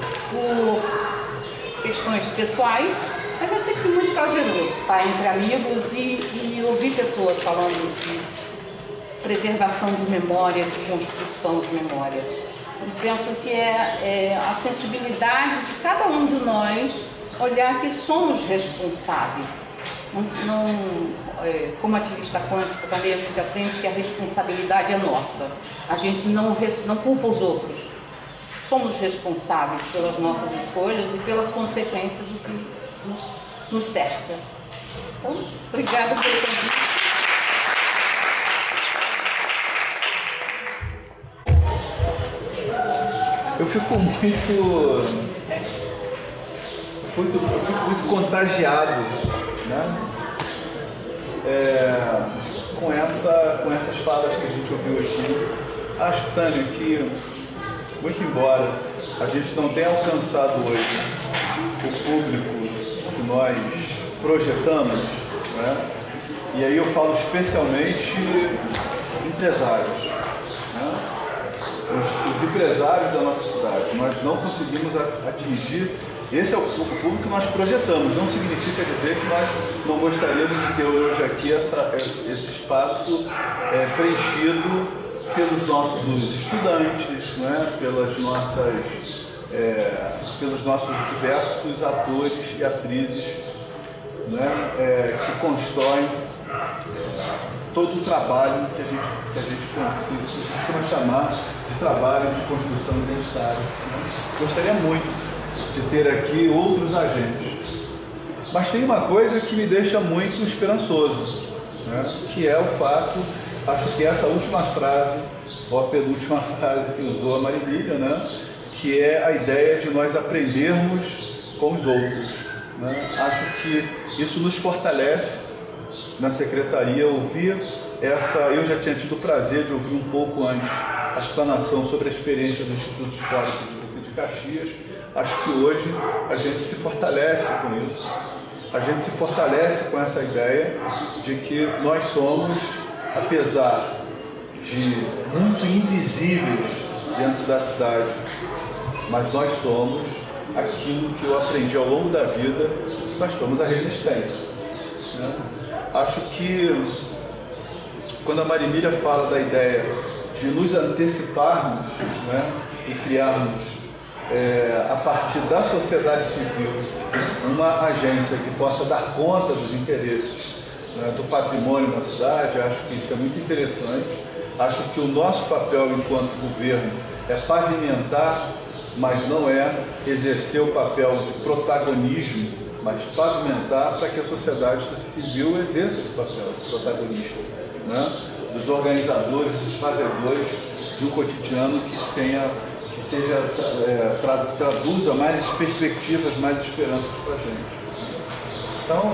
E: por questões pessoais, mas é sempre muito prazeroso estar entre amigos e, e ouvir pessoas falando de preservação de memória, de construção de memória. Eu penso que é, é a sensibilidade de cada um de nós olhar que somos responsáveis. Não, não, é, como ativista quântico também a gente aprende que a responsabilidade é nossa. A gente não, não culpa os outros. Somos responsáveis pelas nossas escolhas e pelas consequências do que nos, nos cerca. Então, obrigada pelo convite.
A: Eu fico muito, eu fico, eu fico muito contagiado, né? É, com, essa, com essas falas que a gente ouviu aqui. Acho, Tânia, que, muito embora a gente não tenha alcançado hoje o público que nós projetamos, né? E aí eu falo especialmente empresários, né? Os, os empresários da nossa cidade, nós não conseguimos atingir, esse é o público que nós projetamos, não significa dizer que nós não gostaríamos de ter hoje aqui essa, esse espaço é, preenchido pelos nossos estudantes, né, pelas nossas, é, pelos nossos diversos atores e atrizes, né, é, que constroem todo o trabalho que a gente, que a gente costuma chamar de trabalho de construção identitária. Né? Gostaria muito de ter aqui outros agentes. Mas tem uma coisa que me deixa muito esperançoso, né? Que é o fato, acho que essa última frase, ou a penúltima frase que usou a Marília, né? Que é a ideia de nós aprendermos com os outros. Né? Acho que isso nos fortalece na secretaria. Ouvir essa, eu já tinha tido o prazer de ouvir um pouco antes a explanação sobre a experiência do Instituto Histórico de Duque de Caxias. Acho que hoje a gente se fortalece com isso. A gente se fortalece com essa ideia de que nós somos, apesar de muito invisíveis dentro da cidade, mas nós somos aquilo que eu aprendi ao longo da vida, nós somos a resistência. Né? Acho que quando a Marília fala da ideia de nos anteciparmos, né, e criarmos é, a partir da sociedade civil uma agência que possa dar conta dos interesses, né, do patrimônio da cidade, acho que isso é muito interessante. Acho que o nosso papel enquanto governo é pavimentar, mas não é exercer o papel de protagonismo, mas pavimentar para que a sociedade civil exerça esse papel de protagonista, né? Dos organizadores, dos fazedores de um cotidiano que tenha, que seja, é, tra, traduza mais perspectivas, mais esperanças para a gente. Então,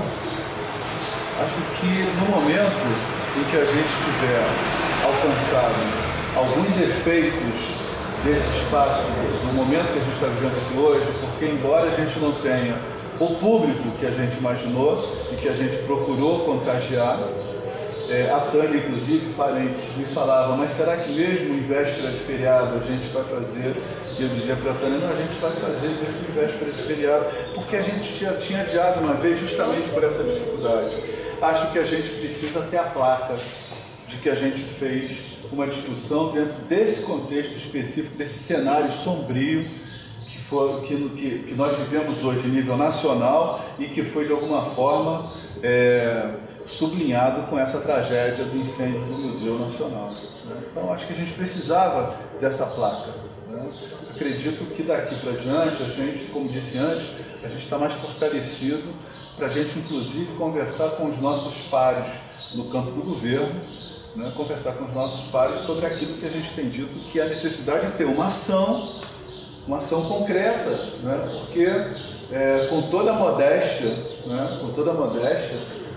A: acho que no momento em que a gente tiver alcançado alguns efeitos desse espaço, no momento que a gente está vivendo aqui hoje, porque embora a gente não tenha o público que a gente imaginou e que a gente procurou contagiar, é, a Tânia, inclusive, parentes, me falava, mas será que mesmo em véspera de feriado a gente vai fazer? E eu dizia para a Tânia, não, a gente vai fazer mesmo em véspera de feriado, porque a gente já tinha adiado uma vez justamente por essa dificuldade. Acho que a gente precisa ter a placa de que a gente fez uma discussão dentro desse contexto específico, desse cenário sombrio que, foi, que, que, que nós vivemos hoje em nível nacional e que foi de alguma forma é, sublinhado com essa tragédia do incêndio do Museu Nacional. Né? Então acho que a gente precisava dessa placa. Né? Acredito que daqui para diante a gente, como disse antes, a gente está mais fortalecido para a gente inclusive conversar com os nossos pares no campo do governo, né, conversar com os nossos pares sobre aquilo que a gente tem dito, que é a necessidade de ter uma ação, uma ação concreta, né, porque é, com toda a modéstia, né, com toda a modéstia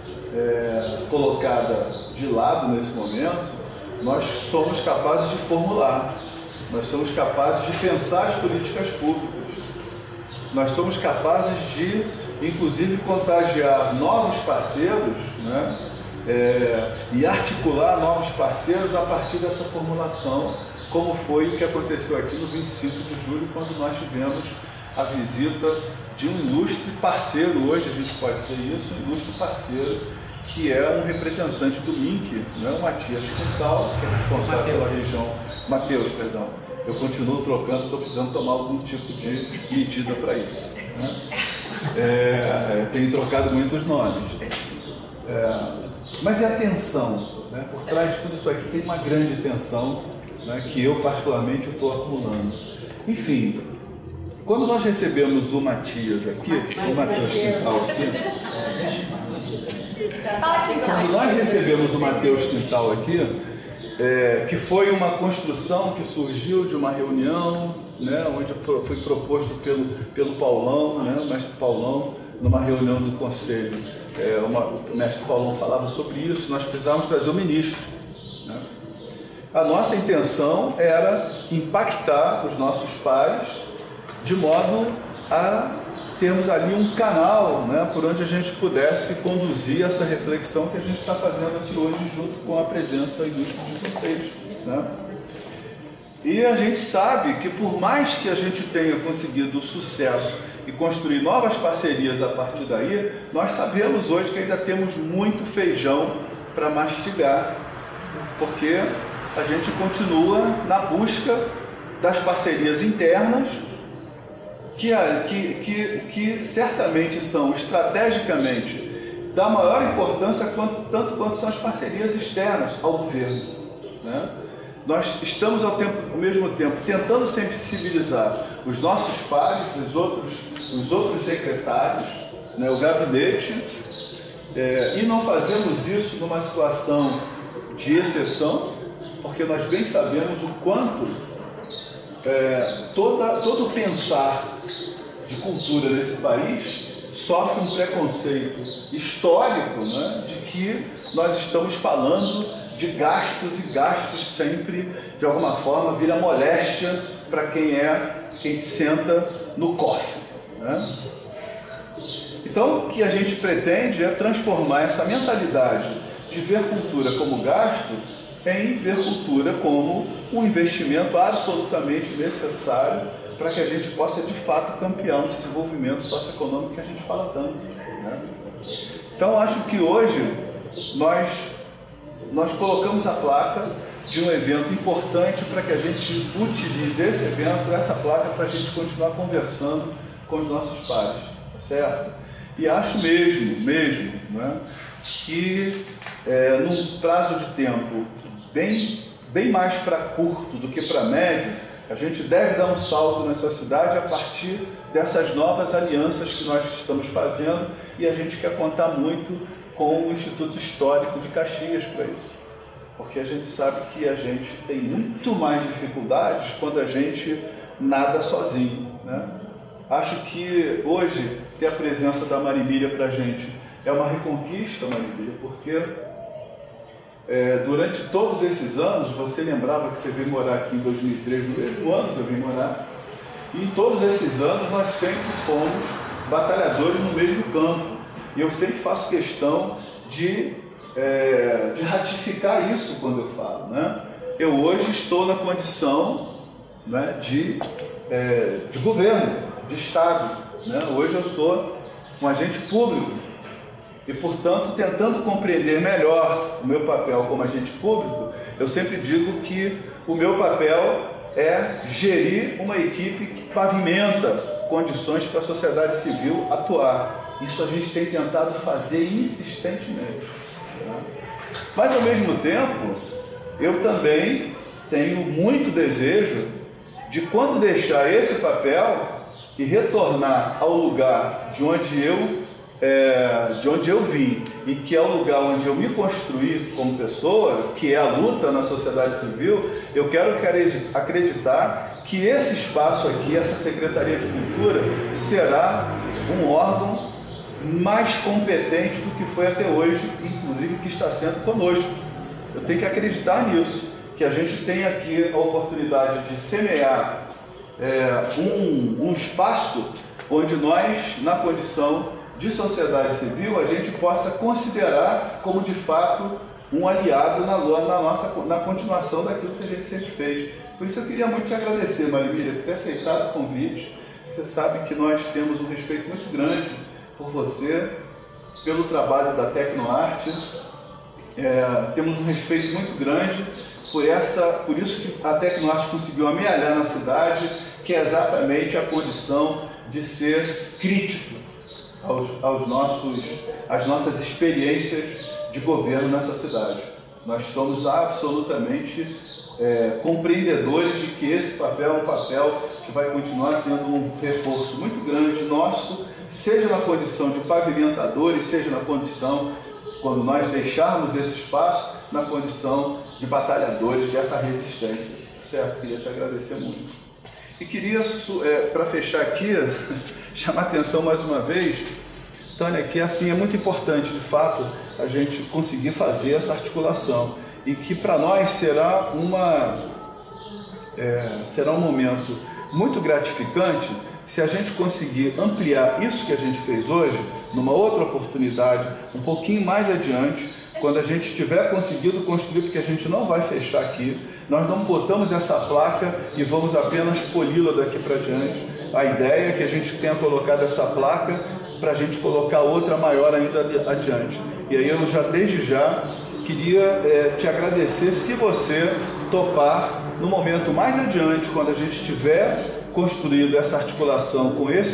A: é, colocada de lado nesse momento, nós somos capazes de formular, nós somos capazes de pensar as políticas públicas, nós somos capazes de, inclusive, contagiar novos parceiros, né, É, e articular novos parceiros a partir dessa formulação, como foi o que aconteceu aqui no vinte e cinco de julho, quando nós tivemos a visita de um ilustre parceiro, hoje a gente pode dizer isso, um ilustre parceiro, que é um representante do M I N C, né, o Matias Quintal, que é responsável Mateus. pela região, Matheus, perdão, eu continuo trocando, estou precisando tomar algum tipo de medida para isso. Né? É, tenho trocado muitos nomes. É, mas é a tensão, né? Por trás de tudo isso aqui tem uma grande tensão, né, que eu particularmente estou acumulando. Enfim, quando nós recebemos o Matias aqui, o Matheus Quintal aqui, quando nós recebemos o Matheus Quintal aqui, é, que foi uma construção que surgiu de uma reunião, né, onde foi proposto pelo, pelo Paulão, né, o mestre Paulão, numa reunião do Conselho. É, uma, o mestre Paulão falava sobre isso, nós precisávamos trazer o ministro. Né? A nossa intenção era impactar os nossos pares de modo a termos ali um canal, né, por onde a gente pudesse conduzir essa reflexão que a gente está fazendo aqui hoje junto com a presença ilustre de vocês. Né? E a gente sabe que por mais que a gente tenha conseguido sucesso e construir novas parcerias a partir daí, nós sabemos hoje que ainda temos muito feijão para mastigar, porque a gente continua na busca das parcerias internas, que, que, que, que certamente são estrategicamente da maior importância quanto, tanto quanto são as parcerias externas ao governo, né? Nós estamos ao, tempo, ao mesmo tempo tentando sensibilizar os nossos pares, os outros, os outros secretários, né, o gabinete, é, e não fazemos isso numa situação de exceção, porque nós bem sabemos o quanto é, toda, todo pensar de cultura nesse país sofre um preconceito histórico, né, de que nós estamos falando de gastos, e gastos sempre, de alguma forma, vira moléstia para quem é, quem senta no cofre, né? Então, o que a gente pretende é transformar essa mentalidade de ver cultura como gasto em ver cultura como um investimento absolutamente necessário para que a gente possa, de fato, campear um desenvolvimento socioeconômico que a gente fala tanto, né? Então, acho que hoje nós, nós colocamos a placa de um evento importante para que a gente utilize esse evento, essa placa, para a gente continuar conversando com os nossos pares, tá certo? E acho mesmo, mesmo, né, que é, num prazo de tempo bem, bem mais para curto do que para médio, a gente deve dar um salto nessa cidade a partir dessas novas alianças que nós estamos fazendo, e a gente quer contar muito com o Instituto Histórico de Caxias para isso, porque a gente sabe que a gente tem muito mais dificuldades quando a gente nada sozinho, né? Acho que hoje ter a presença da Marimília para a gente é uma reconquista, Marimília, porque é, durante todos esses anos, você lembrava que você veio morar aqui em dois mil e três, no mesmo ano que eu vim morar, e em todos esses anos nós sempre fomos batalhadores no mesmo campo, e eu sempre faço questão de, é, de ratificar isso quando eu falo, né? Eu hoje estou na condição, né, de, é, de governo, de Estado, né? Hoje eu sou um agente público e, portanto, tentando compreender melhor o meu papel como agente público, eu sempre digo que o meu papel é gerir uma equipe que pavimenta condições para a sociedade civil atuar. Isso a gente tem tentado fazer insistentemente, né? Mas, ao mesmo tempo, eu também tenho muito desejo de, quando deixar esse papel e retornar ao lugar de onde eu, é, de onde eu vim, e que é o lugar onde eu me construí como pessoa, que é a luta na sociedade civil, eu quero acreditar que esse espaço aqui, essa Secretaria de Cultura, será um órgão mais competente do que foi até hoje, inclusive que está sendo conosco. Eu tenho que acreditar nisso, que a gente tem aqui a oportunidade de semear É, um, um espaço onde nós, na condição de sociedade civil, a gente possa considerar como, de fato, um aliado na, na, nossa, na continuação daquilo que a gente sempre fez. Por isso eu queria muito te agradecer, Marimília, por ter aceitado o convite. Você sabe que nós temos um respeito muito grande por você, pelo trabalho da Tecnoarte, é, temos um respeito muito grande por, essa, por isso que a Tecnoarte conseguiu amealhar na cidade, que é exatamente a condição de ser crítico aos, aos nossos, às nossas experiências de governo nessa cidade. Nós somos absolutamente é, compreendedores de que esse papel é um papel que vai continuar tendo um reforço muito grande nosso, seja na condição de pavimentadores, seja na condição, quando nós deixarmos esse espaço, na condição de batalhadores dessa resistência. Certo? Queria te agradecer muito. E queria, é, para fechar aqui, chamar a atenção mais uma vez, Tânia, que assim é muito importante, de fato, a gente conseguir fazer essa articulação. E que para nós será, uma, é, será um momento muito gratificante se a gente conseguir ampliar isso que a gente fez hoje, numa outra oportunidade, um pouquinho mais adiante, quando a gente tiver conseguido construir, porque a gente não vai fechar aqui, nós não botamos essa placa e vamos apenas poli-la daqui para diante. A ideia é que a gente tenha colocado essa placa para a gente colocar outra maior ainda adiante. E aí eu já, desde já, queria é, te agradecer se você topar no momento mais adiante, quando a gente tiver construído essa articulação com esse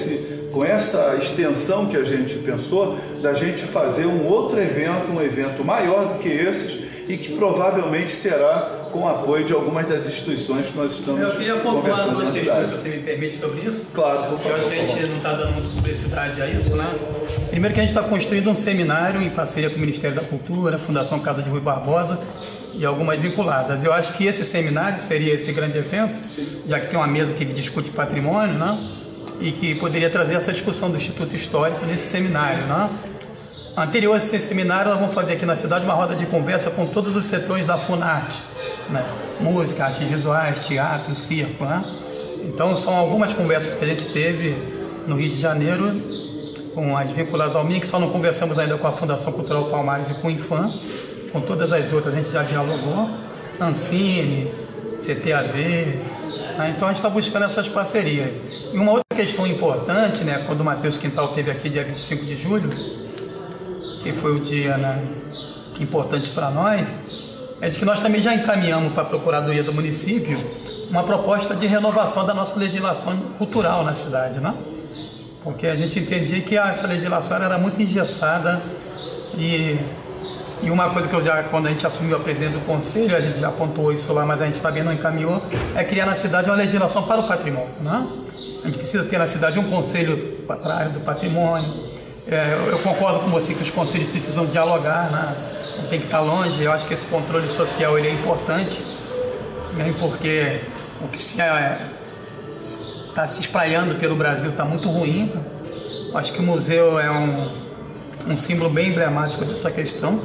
A: com essa extensão que a gente pensou, da gente fazer um outro evento, um evento maior do que esses, e que provavelmente será com o apoio de algumas das instituições que nós estamos
F: Eu queria pontuar
A: conversando
F: duas
A: na
F: questões, se
A: cidade.
F: você me permite, sobre isso.
A: Claro, por
F: Porque eu
A: favor.
F: acho que a gente não está dando muita publicidade a isso, né? Primeiro que a gente está construindo um seminário em parceria com o Ministério da Cultura, a Fundação Casa de Rui Barbosa e algumas vinculadas. Eu acho que esse seminário seria esse grande evento, já que tem uma mesa que discute patrimônio, né? E que poderia trazer essa discussão do Instituto Histórico nesse seminário, né? Anterior a esse seminário, nós vamos fazer aqui na cidade uma roda de conversa com todos os setores da Funarte, né? Música, artes visuais, teatro, circo, né? Então são algumas conversas que a gente teve no Rio de Janeiro com as vinculadas ao M I C, só não conversamos ainda com a Fundação Cultural Palmares e com o Infam. Com todas as outras a gente já dialogou, Ancine, C T A V, né? Então a gente está buscando essas parcerias. E uma outra questão importante, né, quando o Matheus Quintal esteve aqui dia vinte e cinco de julho, que foi o dia, né, importante para nós, é de que nós também já encaminhamos para a Procuradoria do município uma proposta de renovação da nossa legislação cultural na cidade, né? Porque a gente entendia que essa legislação era muito engessada e, e uma coisa que eu já, quando a gente assumiu a presidência do conselho, a gente já apontou isso lá, mas a gente também não encaminhou, é criar na cidade uma legislação para o patrimônio, né? A gente precisa ter na cidade um conselho para a área do patrimônio. É, eu concordo com você que os conselhos precisam dialogar, né? Não tem que estar longe. Eu acho que esse controle social ele é importante, né? Porque o que se é, está se espraiando pelo Brasil está muito ruim. Acho que o museu é um, um símbolo bem emblemático dessa questão.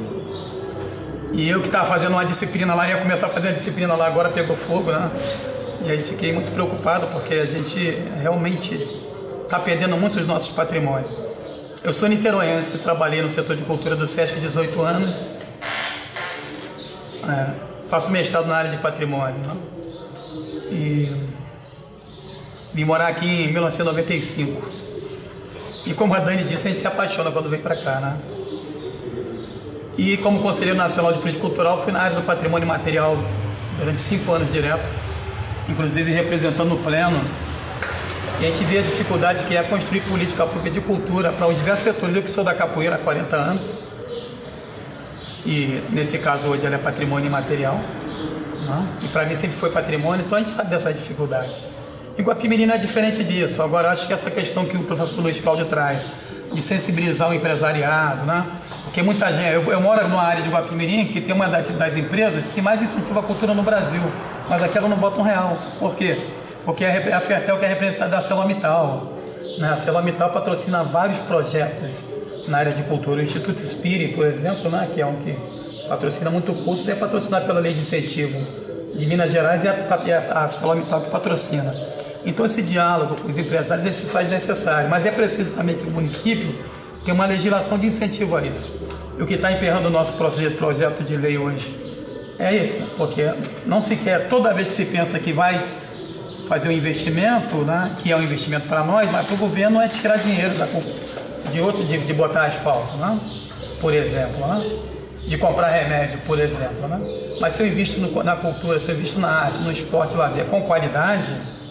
F: E eu que estava fazendo uma disciplina lá, ia começar a fazer a disciplina lá, agora pegou fogo, né? E aí fiquei muito preocupado porque a gente realmente está perdendo muito os nossos patrimônios. Eu sou niteroense, trabalhei no setor de cultura do SESC há dezoito anos, é, faço mestrado na área de patrimônio, né? E vim morar aqui em mil novecentos e noventa e cinco. E como a Dani disse, a gente se apaixona quando vem para cá, né? E como Conselheiro Nacional de Política Cultural, fui na área do patrimônio material durante cinco anos direto, inclusive representando o Pleno. E a gente vê a dificuldade que é construir política pública de cultura para os diversos setores. Eu que sou da capoeira há quarenta anos, e nesse caso hoje ela é patrimônio imaterial, né? E para mim sempre foi patrimônio, então a gente sabe dessas dificuldades. E Guapimirim não é diferente disso. Agora acho que essa questão que o professor Luiz Cláudio traz, de sensibilizar o empresariado, né? Porque muita gente, eu, eu moro numa área de Guapimirim que tem uma das, das empresas que mais incentiva a cultura no Brasil, mas aqui ela não bota um real. Por quê? Porque a Fertel, que é representada da ArcelorMittal, né? A ArcelorMittal patrocina vários projetos na área de cultura. O Instituto Spiri, por exemplo, né? Que é um que patrocina muito curso, é patrocinado pela Lei de Incentivo de Minas Gerais, e a ArcelorMittal que patrocina. Então esse diálogo com os empresários ele se faz necessário, mas é preciso também que o município tenha uma legislação de incentivo a isso. E o que está emperrando o nosso projeto de lei hoje é esse, porque não se quer, toda vez que se pensa que vai fazer um investimento, né, que é um investimento para nós, mas para o governo é tirar dinheiro da, de outro, de, de botar asfalto, né, por exemplo, né, de comprar remédio, por exemplo, né. Mas se eu invisto no, na cultura, se eu invisto na arte, no esporte, lazer, com qualidade,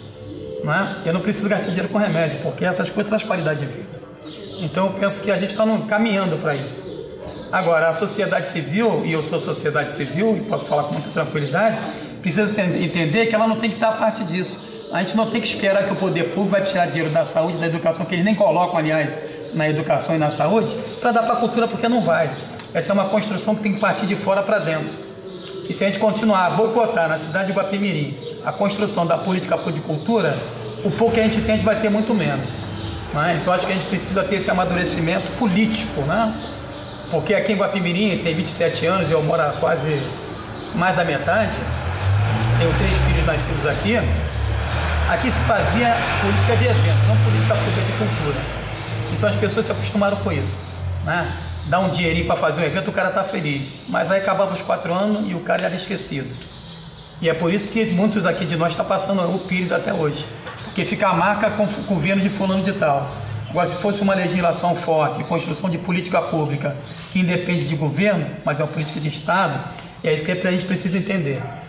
F: né, eu não preciso gastar dinheiro com remédio, porque essas coisas trazem qualidade de vida. Então eu penso que a gente está caminhando para isso. Agora, a sociedade civil, e eu sou sociedade civil, e posso falar com muita tranquilidade, precisa entender que ela não tem que estar a parte disso. A gente não tem que esperar que o poder público vai tirar dinheiro da saúde, da educação, que eles nem colocam, aliás, na educação e na saúde, para dar para a cultura, porque não vai. Essa é uma construção que tem que partir de fora para dentro. E se a gente continuar a boicotar na cidade de Guapimirim a construção da política de cultura, o pouco que a gente tem, a gente vai ter muito menos. Né? Então acho que a gente precisa ter esse amadurecimento político, né? Porque aqui em Guapimirim tem vinte e sete anos, eu moro há quase mais da metade, tenho três filhos nascidos aqui. Aqui se fazia política de eventos, não política pública de cultura. Então as pessoas se acostumaram com isso, né? Dá um dinheirinho para fazer um evento, o cara está feliz. Mas aí acabava os quatro anos e o cara era esquecido. E é por isso que muitos aqui de nós estão passando o Pires até hoje. Porque fica a marca com o governo de fulano de tal. Agora, se fosse uma legislação forte, construção de política pública, que independe de governo, mas é uma política de Estado, é isso que a gente precisa entender.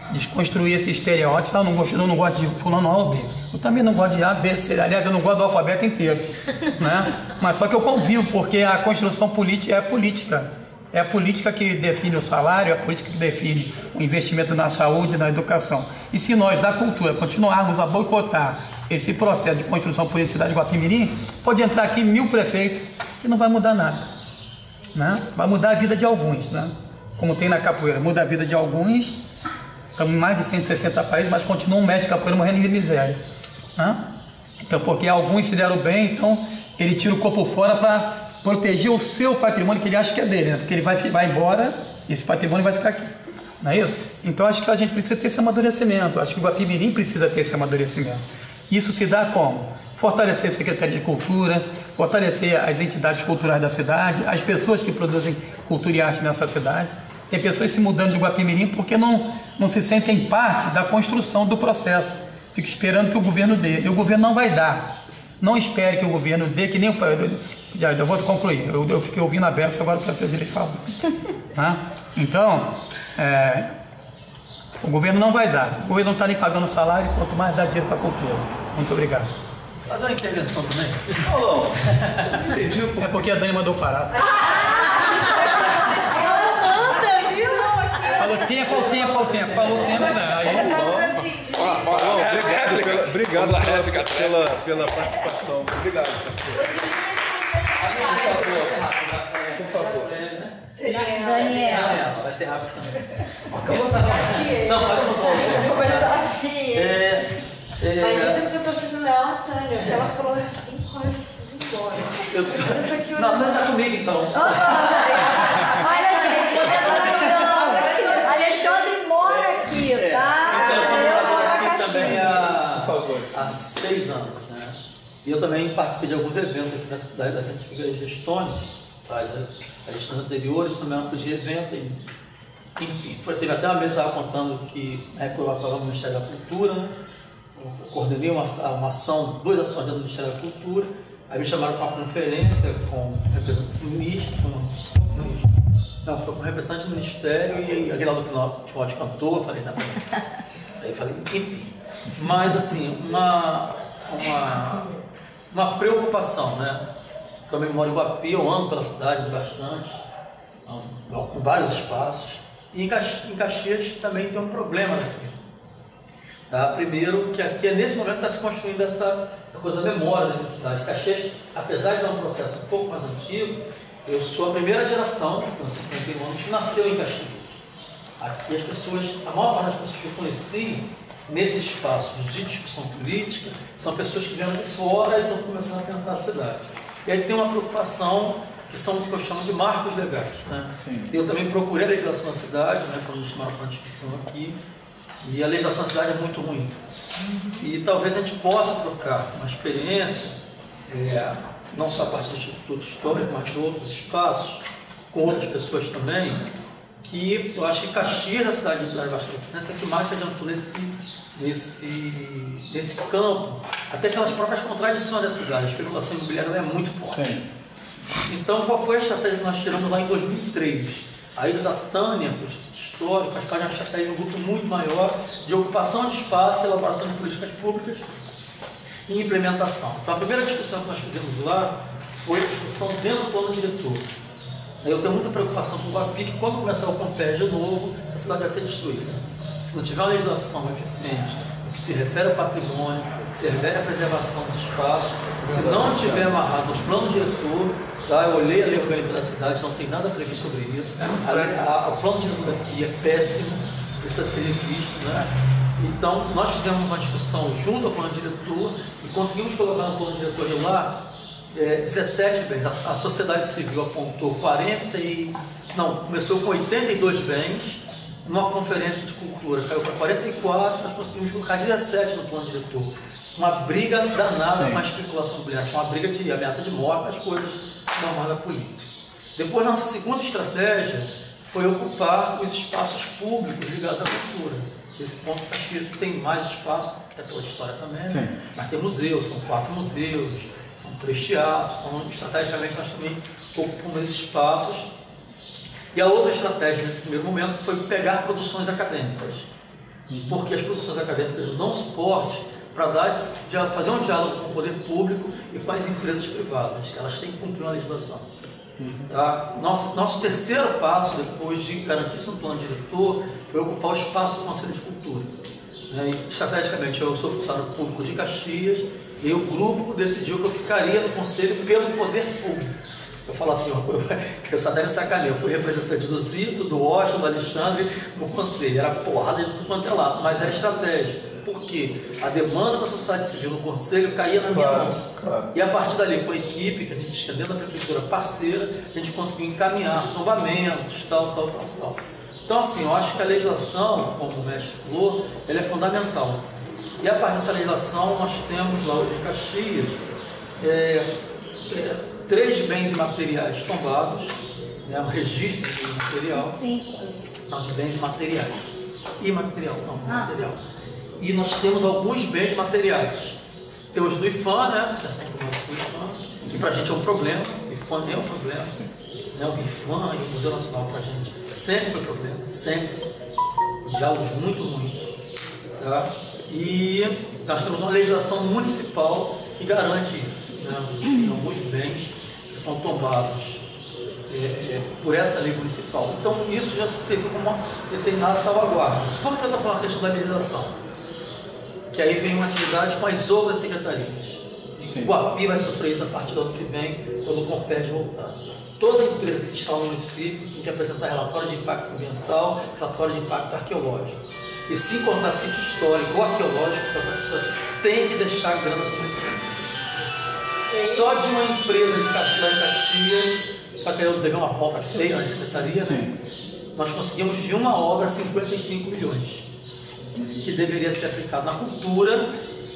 F: desconstruir esse estereótipo. Eu não gosto, eu não gosto de fulano A ou B. Eu também não gosto de A, B, C. Aliás, eu não gosto do alfabeto inteiro, né? Mas só que eu convivo, porque a construção política é a política. É a política que define o salário, é a política que define o investimento na saúde, na educação. E se nós, da cultura, continuarmos a boicotar esse processo de construção por cidade de Guapimirim, pode entrar aqui mil prefeitos e não vai mudar nada, né? Vai mudar a vida de alguns, né? Como tem na capoeira, muda a vida de alguns. Estamos em mais de cento e sessenta países, mas continua um mestre capoeira morrendo de miséria, né? Então, porque alguns se deram bem, então ele tira o corpo fora para proteger o seu patrimônio, que ele acha que é dele, né? Porque ele vai, vai embora e esse patrimônio vai ficar aqui, não é isso? Então, acho que a gente precisa ter esse amadurecimento, acho que o Guapimirim precisa ter esse amadurecimento. Isso se dá como? Fortalecer a Secretaria de Cultura, fortalecer as entidades culturais da cidade, as pessoas que produzem cultura e arte nessa cidade. Tem pessoas se mudando de Guapimirim porque não, não se sentem parte da construção do processo. Fica esperando que o governo dê. E o governo não vai dar. Não espere que o governo dê, que nem o... Já, eu vou concluir. Eu, eu fiquei ouvindo a Bessa, agora para ter direito de falar. Tá? Então, é, o governo não vai dar. O governo não está nem pagando salário, quanto mais dá dinheiro para a cultura. Muito obrigado.
D: Fazer uma intervenção também?
A: Paulão, não entendi.
F: É porque a Dani mandou parar. Falou tempo, ao tempo, ao tempo. Falou tempo, não. Aí...
A: Paulão, obrigado pela, obrigado pela, pela, pela participação. Obrigado, por favor.
E: Daniela.
D: Vai ser rápido também.
C: Não,
D: pode
C: Vou começar assim.
D: É, é,
C: Mas isso é porque eu tô sendo ela, a Tânia. Ela falou assim, quando eu preciso ir embora.
D: Eu tô... Não, não tá comigo então.
B: Olha, gente, eu tô Alexandre mora aqui, tá?
D: Então, eu sou morador aqui
B: Caxias.
D: também há,
A: Por favor.
D: há seis anos, né? E eu também participei de alguns eventos aqui na cidade das antigas gestões, as, as gestões anteriores, também âmbito de evento, e, enfim. Foi, teve até uma mesa contando que na época eu atuava no Ministério da Cultura, né? Eu coordenei uma, uma ação, duas ações do Ministério da Cultura, aí me chamaram para uma conferência com o ministro, com o ministro. Não, foi com o representante do Ministério e aquele lá do Timóteo cantou, eu falei, não. Aí eu falei, enfim. Mas assim, uma, uma, uma preocupação, né? Também moro em Guapi, eu ando pela cidade bastante, com vários espaços. E em Caxias, em Caxias também tem um problema aqui. Tá? Primeiro, que aqui nesse momento está se construindo essa, essa coisa da memória da identidade. Caxias, apesar de ter um processo um pouco mais antigo, eu sou a primeira geração, com cinquenta e um anos, que nasceu em Caxias. Aqui as pessoas, a maior parte das pessoas que eu conheci nesses espaços de discussão política são pessoas que vieram de fora e estão começando a pensar a cidade. E aí tem uma preocupação que são o que eu chamo de marcos legais. Né? Eu também procurei a legislação da cidade, né, quando a gente chamaram para uma discussão aqui, e a legislação da cidade é muito ruim. E talvez a gente possa trocar uma experiência, é, não só a partir do Instituto Histórico, mas de outros espaços, com outras pessoas também, que eu acho que Caxias, a cidade de Baixo da Fluminense, é que mais se adiantou nesse, nesse, nesse campo, até pelas próprias contradições da cidade. A especulação imobiliária é muito forte. Sim. Então, qual foi a estratégia que nós tiramos lá em dois mil e três? A ida da Tânia para o Instituto Histórico faz parte de uma estratégia de um grupo muito maior de ocupação de espaço, elaboração de políticas públicas e implementação. Então, a primeira discussão que nós fizemos lá foi a discussão dentro do plano diretor. Eu tenho muita preocupação com o Guapi, que quando começar o Compé de novo, essa cidade vai ser destruída. Se não tiver uma legislação eficiente, no que se refere ao patrimônio, no que se refere à preservação dos espaços, se não tiver amarrado no plano diretor, tá? Eu olhei a lei orgânica da cidade, não tem nada previsto sobre isso. A, a, o plano diretor daqui é péssimo, precisa ser revisto, né? Então, nós fizemos uma discussão junto ao plano diretor e conseguimos colocar no plano diretor de lá é, dezessete bens. A, a sociedade civil apontou quarenta e... Não, começou com oitenta e dois bens, numa conferência de cultura, caiu para quarenta e quatro, nós conseguimos colocar dezessete no plano diretor. Uma briga danada com a especulação imobiliária, uma briga de ameaça de morte, as coisas normais da política. Depois, nossa segunda estratégia foi ocupar os espaços públicos ligados à cultura. Esse ponto, Caxias tem mais espaço, é toda a história também, né? Mas tem museus, são quatro museus, são três teatros, então estrategicamente nós também ocupamos esses espaços. E a outra estratégia nesse primeiro momento foi pegar produções acadêmicas. porque as produções acadêmicas não dão suporte para dar, fazer um diálogo com o poder público e com as empresas privadas. Elas têm que cumprir uma legislação. Tá? Nosso, nosso terceiro passo, depois de garantir isso no plano diretor, foi ocupar o espaço do Conselho de Cultura. Né? E, estrategicamente, eu sou funcionário público de Caxias e o grupo decidiu que eu ficaria no Conselho pelo poder público. Eu falo assim, eu só deve sacanear, eu fui representante do Zito, do Washington, do Alexandre no Conselho. Era porrada de tudo quanto é lado, mas era estratégia. Por quê? A demanda da sociedade civil no Conselho caía na minha mão. Claro. E a partir dali, com a equipe que a gente tinha dentro da prefeitura parceira, a gente conseguiu encaminhar tombamentos, tal, tal, tal, tal. Então, assim, eu acho que a legislação, como o mestre falou, ela é fundamental. E a partir dessa legislação, nós temos lá hoje em Caxias é, é, três bens imateriais tombados, né, um registro de material.
C: Sim.
D: Não, de bens imateriais. Imaterial, não,
C: ah.
D: material. E nós temos alguns bens materiais. Temos do I F A M, né, que é sempre o nosso I F A M, que para a gente é um problema. O I F A M é um problema. Né, o I F A M e o Museu Nacional para a gente sempre foi problema, sempre. Diálogos muito ruins. Tá? E nós temos uma legislação municipal que garante isso. Né? Tem alguns bens que são tombados é, é, por essa lei municipal. Então isso já serviu como uma determinada salvaguarda. Por que eu estou falando a questão da legislação? Que aí vem uma atividade com as outras secretarias. O Guapi vai sofrer isso a partir do ano que vem, quando o Comped voltar. Toda empresa que se instala no município tem que apresentar relatório de impacto ambiental, relatório de impacto arqueológico. E se encontrar sítio histórico ou arqueológico, tem que deixar a grana do município. Só de uma empresa de Caxias, só que eu dei uma volta feia na secretaria, né? Nós conseguimos de uma obra cinquenta e cinco milhões. Que deveria ser aplicado na cultura,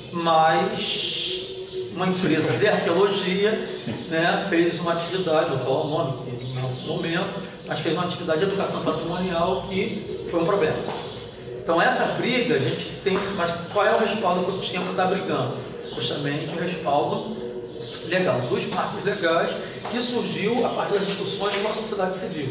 D: mas uma empresa de arqueologia, né, fez uma atividade, vou falar o nome que não é o momento, mas fez uma atividade de educação patrimonial que foi um problema. Então essa briga a gente tem, mas qual é o respaldo que eu tinha para estar brigando? Justamente o respaldo legal, dos marcos legais, que surgiu a partir das discussões com a sociedade civil.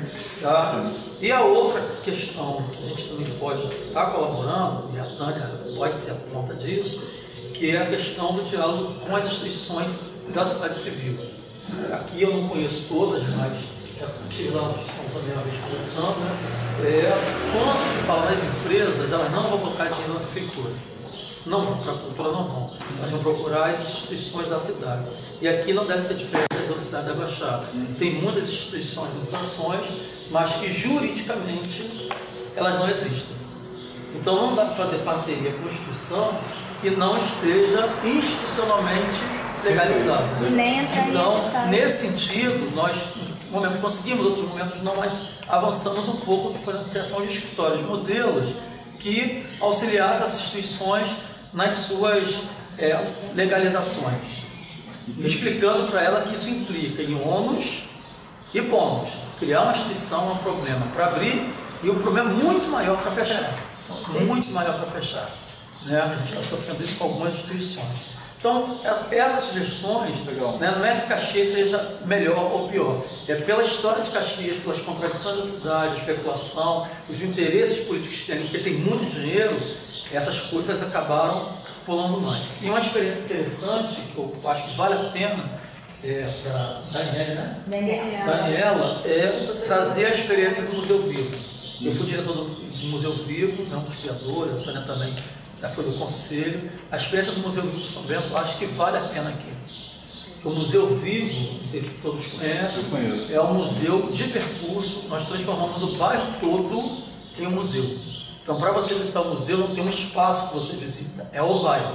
D: Tá? E a outra questão que a gente também pode estar colaborando, e a Tânia pode ser a ponta disso, que é a questão do diálogo com as instituições da sociedade civil. Aqui eu não conheço todas, mas já tive lá uma discussão também uma vez conversando, né? É, quando se fala das empresas, elas não vão colocar dinheiro na prefeitura. Não vão, para a cultura não vão. Elas vão procurar as instituições da cidade. E aqui não deve ser diferente das outras cidades da Baixada. Tem muitas instituições de educações, mas que juridicamente elas não existem. Então não dá para fazer parceria com a instituição que não esteja institucionalmente legalizada.
B: E nem entrar em
D: Então,
B: edital.
D: nesse sentido, nós em momentos conseguimos, outros momentos não, mas avançamos um pouco, que foi na criação de escritórios modelos que auxiliassem as instituições nas suas é, legalizações, explicando para ela que isso implica em ônus e bônus. Criar uma instituição é um problema para abrir e um problema muito maior para fechar. Muito maior para fechar. Né? A gente está sofrendo isso com algumas instituições. Então, essas sugestões, né, não é que Caxias seja melhor ou pior, é pela história de Caxias, pelas contradições da cidade, a especulação, os interesses políticos que tem, porque tem muito dinheiro, essas coisas acabaram pulando mais. E uma experiência interessante, que eu acho que vale a pena é, para Daniela, né?
C: Daniela.
D: Daniela, é trazer a experiência do Museu Vivo. Eu fui diretor do Museu Vivo, né, um dos criadores, a Tânia também já foi do conselho. A experiência do Museu Vivo São Bento, acho que vale a pena aqui. O Museu Vivo, não sei se todos conhecem, é um museu de percurso. Nós transformamos o bairro todo em um museu. Então, para você visitar o museu, não tem um espaço que você visita, é o bairro.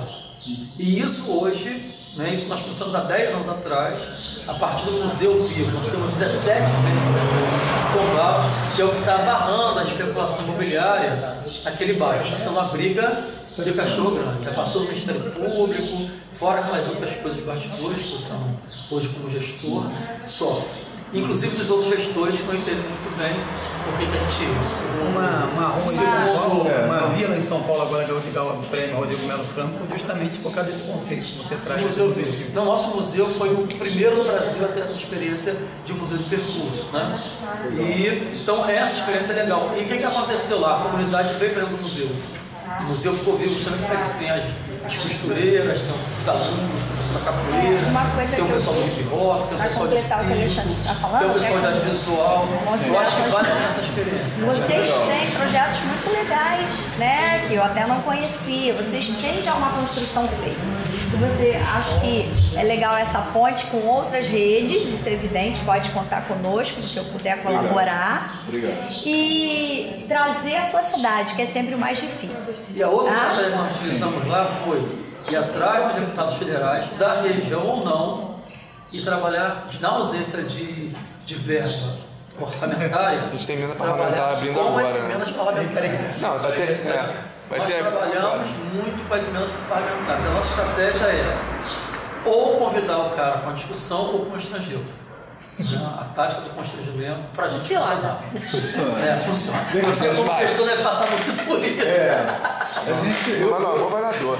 D: E isso hoje, né, isso nós pensamos há dez anos atrás, a partir do Museu Vivo. Nós temos dezessete meses tombados, que é o que está barrando a especulação imobiliária naquele bairro. Está sendo uma briga de cachorro grande. Já passou do Ministério Público, fora aquelas outras coisas de bastidores que são hoje como gestor, sofre. inclusive dos outros gestores que não entendem muito bem por que a gente...
F: Uma, uma rua em São Paulo, uma vila em São Paulo agora ganhou o prêmio Rodrigo Melo Franco justamente por causa desse conceito que você traz.
D: Museu Vivo. Não, nosso museu foi o primeiro no Brasil a ter essa experiência de um museu de percurso, né? E, então essa experiência é legal. E o que, que aconteceu lá? A comunidade veio para o museu. O museu ficou vivo justamente porque eles têm as, as costureiras, tem os alunos, tem o pessoal da capoeira,
B: é,
D: tem o pessoal do hip hop, tem o pessoal de circo,
B: tá falando,
D: tem o pessoal da visual. Eu acho que vale essa experiência.
B: Vocês têm projetos muito legais, né? Que eu até não conhecia. Vocês têm já uma construção feita. Se você acha que é legal essa ponte com outras redes, isso é evidente, pode contar conosco, no que eu puder colaborar.
A: Obrigado. Obrigado.
B: E trazer a sua cidade, que é sempre o mais difícil.
D: E a outra
B: tá?
D: estratégia que nós utilizamos lá foi ir atrás dos deputados federais, da região ou não, e trabalhar na ausência de, de verba orçamentária.
G: A gente tem emenda parlamentar abrindo
D: com
G: agora.
D: as emendas parlamentares.
G: Não, vai ter. É, vai
D: nós
G: ter
D: trabalhamos muito com as emendas parlamentares. A nossa estratégia é ou convidar o cara para uma discussão ou constrangê-lo. A tática do constrangimento para a gente
B: Funciona.
D: Funciona. É, funciona. Você,
G: Você
D: como
G: vai.
D: pessoa, deve passar muito por isso.
A: É, a gente...
G: Não, não, governador.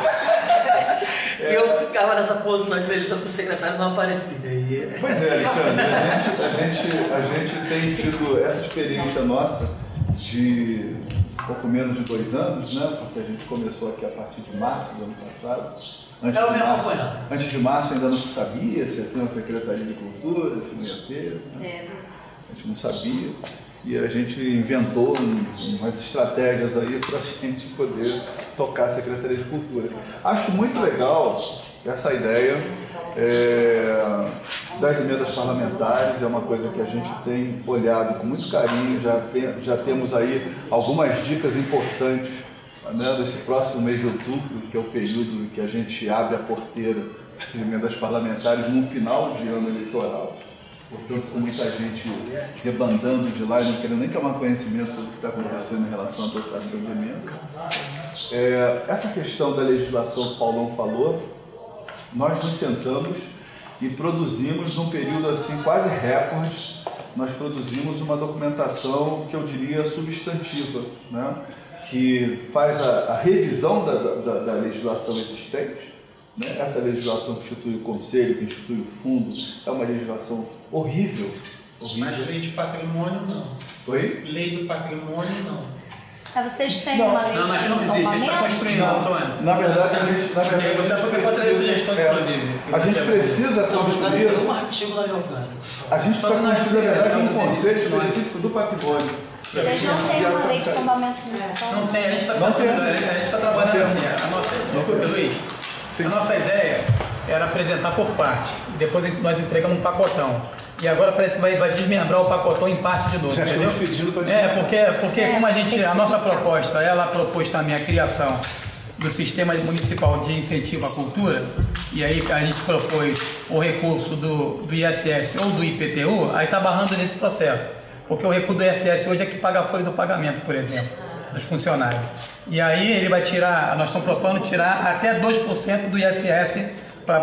D: E eu ficava nessa posição de vez em quando o secretário não aparecia. E...
A: Pois é, Alexandre, a gente, a, gente, a gente tem tido essa experiência nossa de pouco menos de dois anos, né? Porque a gente começou aqui a partir de março do ano passado. Antes,
D: Eu
A: de
D: me
A: março,
D: acompanhando.
A: antes de março ainda não se sabia se ia ter uma Secretaria de Cultura, se não ia ter. Né?
B: É.
A: A gente não sabia. E a gente inventou um, umas estratégias aí para a gente poder tocar a Secretaria de Cultura. Acho muito legal essa ideia é, das emendas parlamentares, é uma coisa que a gente tem olhado com muito carinho, já, tem, já temos aí algumas dicas importantes, né, desse próximo mês de outubro, que é o período em que a gente abre a porteira das emendas parlamentares no final de ano eleitoral. Portanto, com muita gente debandando de lá e não querendo nem tomar conhecimento sobre o que está acontecendo em relação à votação de emenda. É, essa questão da legislação que o Paulão falou, nós nos sentamos e produzimos, num período assim quase recorde, nós produzimos uma documentação que eu diria substantiva, né? Que faz a, a revisão da, da, da legislação existente. Né? Essa legislação que institui o Conselho, que institui o Fundo, é uma legislação horrível. horrível.
H: Mas lei de patrimônio não.
A: Oi?
H: Lei do patrimônio não.
B: Ah, vocês têm
A: Não,
B: uma lei
F: Não, mas
B: de
F: não existe, a gente está
B: tombamento?
F: construindo, Antônio.
A: Na verdade, a gente, na verdade,
F: Eu
A: a
F: vou
A: gente
F: fazer
A: precisa,
F: sugestões,
A: é,
F: inclusive.
A: a gente precisa
D: Se não me engano,
A: construir,
D: tem um artigo na lei orgânica.
A: a gente está
F: Só não
A: construindo, na
F: é
A: verdade, um
F: assim,
A: conceito
F: não é.
A: específico do patrimônio.
B: Vocês não têm uma lei de tombamento municipal?
F: Não tem, a gente está
A: Não tem.
F: tá trabalhando assim. A nossa, desculpa, Luiz. A nossa ideia era apresentar por parte. E depois nós entregamos um pacotão. E agora parece que vai, vai desmembrar o pacotão em parte de novo.
A: Já
F: entendeu?
A: estamos pedindo para
F: É, porque, porque como a gente, a nossa proposta, ela propôs também a criação do Sistema Municipal de Incentivo à Cultura, e aí a gente propôs o recurso do, do I S S ou do I P T U, aí está barrando nesse processo. Porque o recurso do I S S hoje é que paga a folha do pagamento, por exemplo, dos funcionários. E aí ele vai tirar, nós estamos propondo tirar até dois por cento do I S S para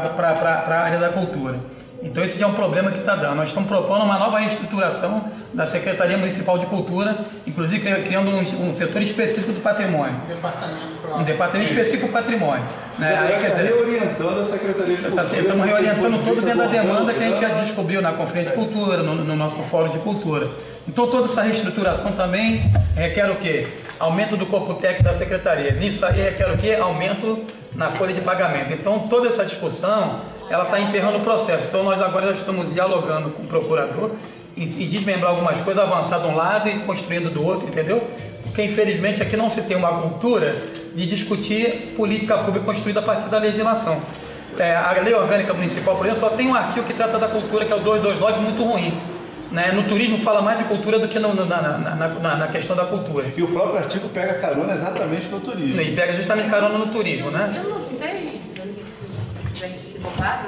F: a área da cultura. Então esse já é um problema que está dando. Nós estamos propondo uma nova reestruturação da Secretaria Municipal de Cultura, inclusive criando um, um setor específico do patrimônio.
H: Departamento
F: Um departamento específico do patrimônio. Né? Aí, quer
A: Está
F: dizer,
A: reorientando a Secretaria de Cultura.
F: Tá, estamos reorientando todo dentro da demanda que a gente já
A: já
F: descobriu na Conferência de Cultura, no, no nosso Fórum de Cultura. Então toda essa reestruturação também requer o quê? Aumento do corpo técnico da Secretaria. Nisso aí requer o quê? Aumento na folha de pagamento. Então toda essa discussão, ela está enterrando o processo. Então nós agora já estamos dialogando com o procurador e, e desmembrar algumas coisas, avançar de um lado e construindo do outro, entendeu? Porque infelizmente aqui não se tem uma cultura de discutir política pública construída a partir da legislação. É, a lei orgânica municipal, por exemplo, só tem um artigo que trata da cultura, que é o duzentos e vinte e nove, muito ruim. Né? No turismo fala mais de cultura do que no, no, na, na, na, na questão da cultura.
A: E o próprio artigo pega carona exatamente no turismo.
F: E pega justamente carona no turismo, né?
E: Eu não sei, se estiver equivocado,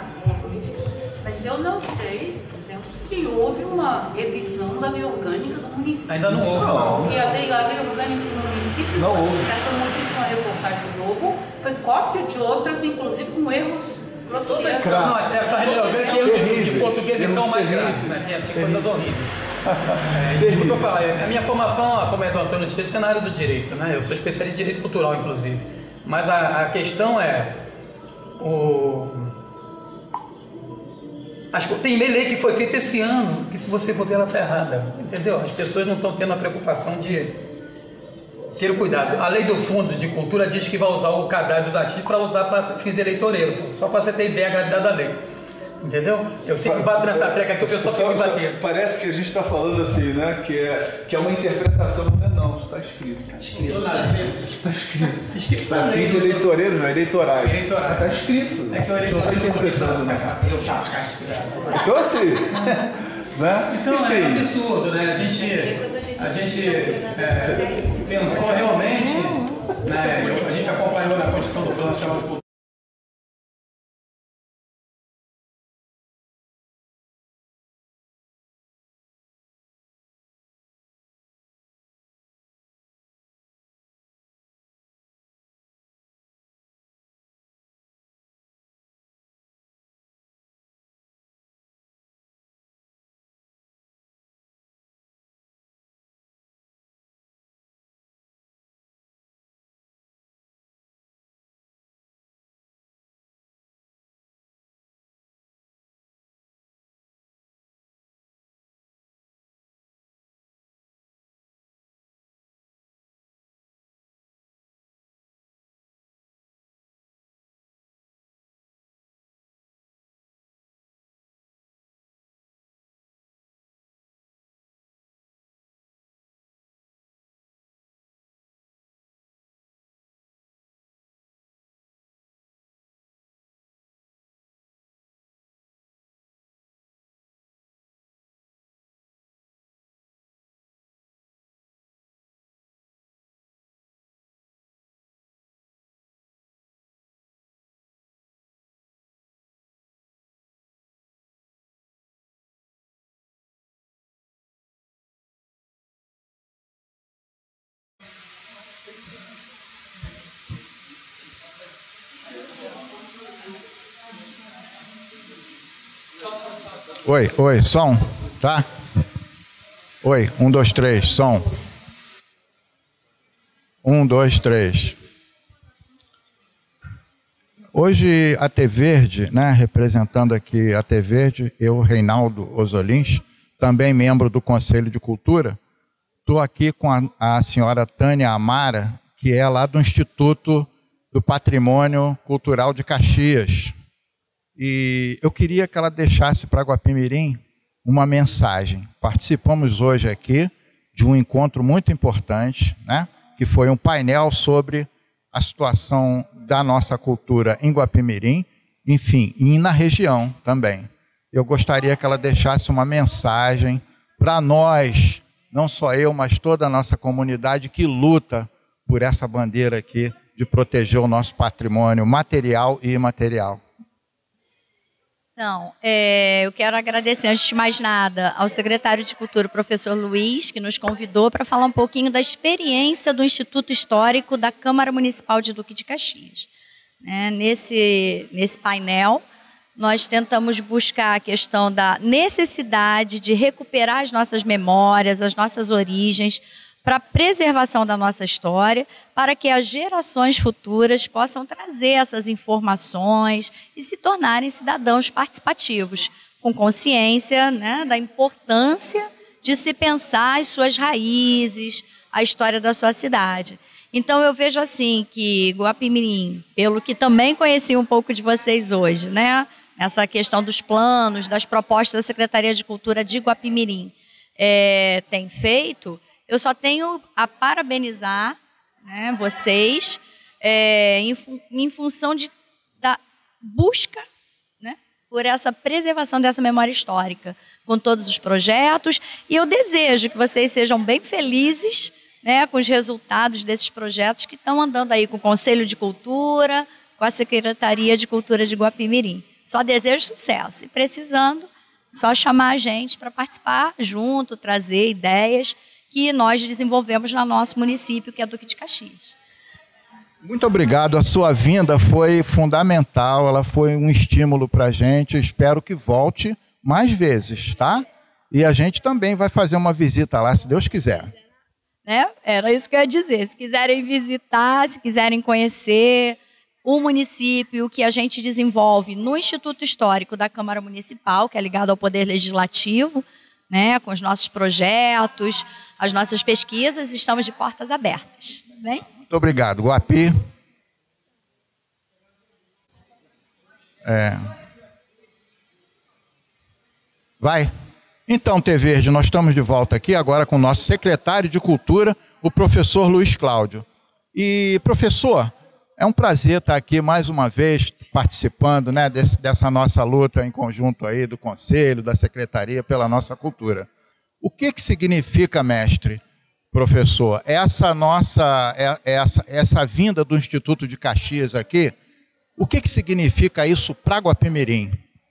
E: mas eu não sei, por exemplo, se houve uma revisão da lei orgânica do município.
F: Ainda não houve.
A: Não.
E: E a lei, a lei orgânica do município,
A: Não houve.
E: essa foi motivo de uma reportagem do Globo, foi cópia de outras, inclusive com erros processo.
F: Não, essa religiosidade que eu de português então mais grave, né? Tem assim coisas horríveis. É, isso que eu falo, a minha formação, como é do Antônio disse, é na área do direito, né? Eu sou especialista em direito cultural, inclusive. Mas a, a questão é o Acho que tem lei que foi feita esse ano, que se você for ver ela está errada, entendeu? As pessoas não estão tendo a preocupação de ter o cuidado. A lei do Fundo de Cultura diz que vai usar o cadastro dos artistas para usar para fins eleitoreiros, só para você ter ideia da gravidade da lei. Entendeu? Eu sempre bato nessa treca que o pessoal fica me batendo.
A: Parece que a gente está falando assim, né? Que é, que é uma interpretação, não é não, isso está escrito.
F: Está escrito.
A: Está escrito. Escrito para fins eleitoreiros, não, eleitorais.
F: Eleitorais.
A: Está escrito.
F: É que o eleitoral
A: não está interpretando, né?
F: Eu sarcástico.
A: Então assim, né?
F: Então é um absurdo, né? A gente, a gente é, pensou realmente, né? Eu, a gente acompanhou na Constituição do Plano Nacional de Cultura.
I: Oi, oi, som, tá? Oi, um, dois, três, som. Um, dois, três. Hoje a T Verde, né, representando aqui a T Verde, eu, Reinaldo Osolins, também membro do Conselho de Cultura, estou aqui com a, a senhora Tânia Amara, que é lá do Instituto do Patrimônio Cultural de Caxias. E eu queria que ela deixasse para Guapimirim uma mensagem. Participamos hoje aqui de um encontro muito importante, né, que foi um painel sobre a situação da nossa cultura em Guapimirim, enfim, e na região também. Eu gostaria que ela deixasse uma mensagem para nós, não só eu, mas toda a nossa comunidade que luta por essa bandeira aqui de proteger o nosso patrimônio material e imaterial.
B: Então, é, eu quero agradecer, antes de mais nada, ao secretário de Cultura, o professor Luiz, que nos convidou para falar um pouquinho da experiência do Instituto Histórico da Câmara Municipal de Duque de Caxias. É, nesse, nesse painel, nós tentamos buscar a questão da necessidade de recuperar as nossas memórias, as nossas origens, para a preservação da nossa história, para que as gerações futuras possam trazer essas informações e se tornarem cidadãos participativos, com consciência, né, da importância de se pensar as suas raízes, a história da sua cidade. Então eu vejo assim que Guapimirim, pelo que também conheci um pouco de vocês hoje, né, essa questão dos planos, das propostas da Secretaria de Cultura de Guapimirim, é, tem feito. Eu só tenho a parabenizar, né, vocês é, em, em função de, da busca, né, por essa preservação dessa memória histórica, com todos os projetos. E eu desejo que vocês sejam bem felizes, né, com os resultados desses projetos que estão andando aí com o Conselho de Cultura, com a Secretaria de Cultura de Guapimirim. Só desejo sucesso. E precisando, só chamar a gente para participar junto, trazer ideias que nós desenvolvemos no nosso município, que é Duque de Caxias.
I: Muito obrigado. A sua vinda foi fundamental, ela foi um estímulo para a gente. Eu espero que volte mais vezes, tá? E a gente também vai fazer uma visita lá, se Deus quiser.
B: Né? Era isso que eu ia dizer. Se quiserem visitar, se quiserem conhecer o município, o que a gente desenvolve no Instituto Histórico da Câmara Municipal, que é ligado ao Poder Legislativo, né, com os nossos projetos, as nossas pesquisas, estamos de portas abertas. Tá bem?
I: Muito obrigado. Guapi. É. Vai. Então, T Verde, nós estamos de volta aqui agora com o nosso secretário de Cultura, o professor Luiz Cláudio. E, professor, é um prazer estar aqui mais uma vez participando, né, desse, dessa nossa luta em conjunto aí do Conselho, da Secretaria pela nossa cultura. O que que significa, mestre, professor, essa nossa, essa, essa vinda do Instituto de Caxias aqui, o que que significa isso para Guapimirim?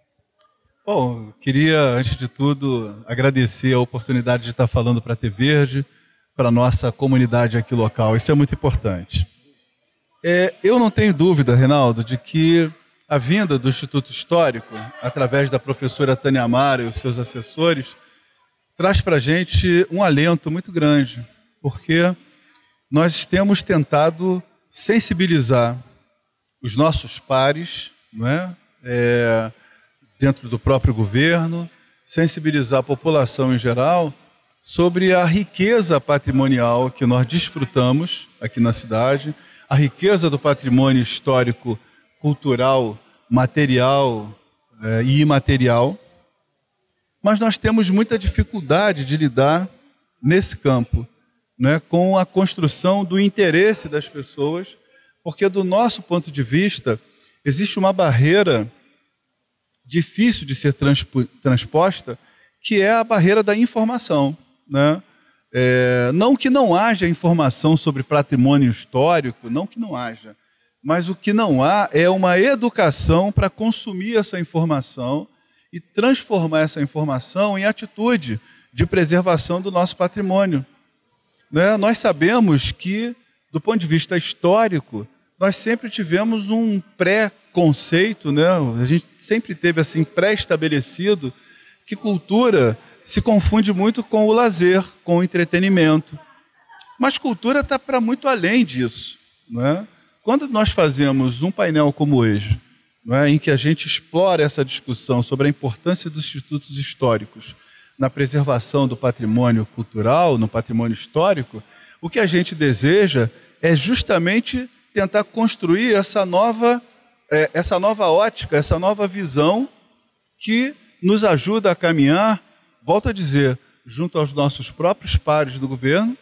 A: Bom, queria, antes de tudo, agradecer a oportunidade de estar falando para a T Verde, para a nossa comunidade aqui local. Isso é muito importante. É, eu não tenho dúvida, Reinaldo, de que a vinda do Instituto Histórico, através da professora Tânia Amaro e os seus assessores, traz para a gente um alento muito grande, porque nós temos tentado sensibilizar os nossos pares, não é? É, dentro do próprio governo, sensibilizar a população em geral sobre a riqueza patrimonial que nós desfrutamos aqui na cidade, a riqueza do patrimônio histórico, cultural, material é, e imaterial, mas nós temos muita dificuldade de lidar nesse campo, né, com a construção do interesse das pessoas, porque do nosso ponto de vista existe uma barreira difícil de ser transpo, transposta, que é a barreira da informação, né? É, não que não haja informação sobre patrimônio histórico, não que não haja, mas o que não há é uma educação para consumir essa informação e transformar essa informação em atitude de preservação do nosso patrimônio. Né? Nós sabemos que, do ponto de vista histórico, nós sempre tivemos um pré-conceito, né? A gente sempre teve assim pré-estabelecido que cultura se confunde muito com o lazer, com o entretenimento. Mas cultura está para muito além disso. Né? Quando nós fazemos um painel como hoje, né, em que a gente explora essa discussão sobre a importância dos institutos históricos na preservação do patrimônio cultural, no patrimônio histórico, o que a gente deseja é justamente tentar construir essa nova, é, essa nova ótica, essa nova visão que nos ajuda a caminhar, volto a dizer, junto aos nossos próprios pares do governo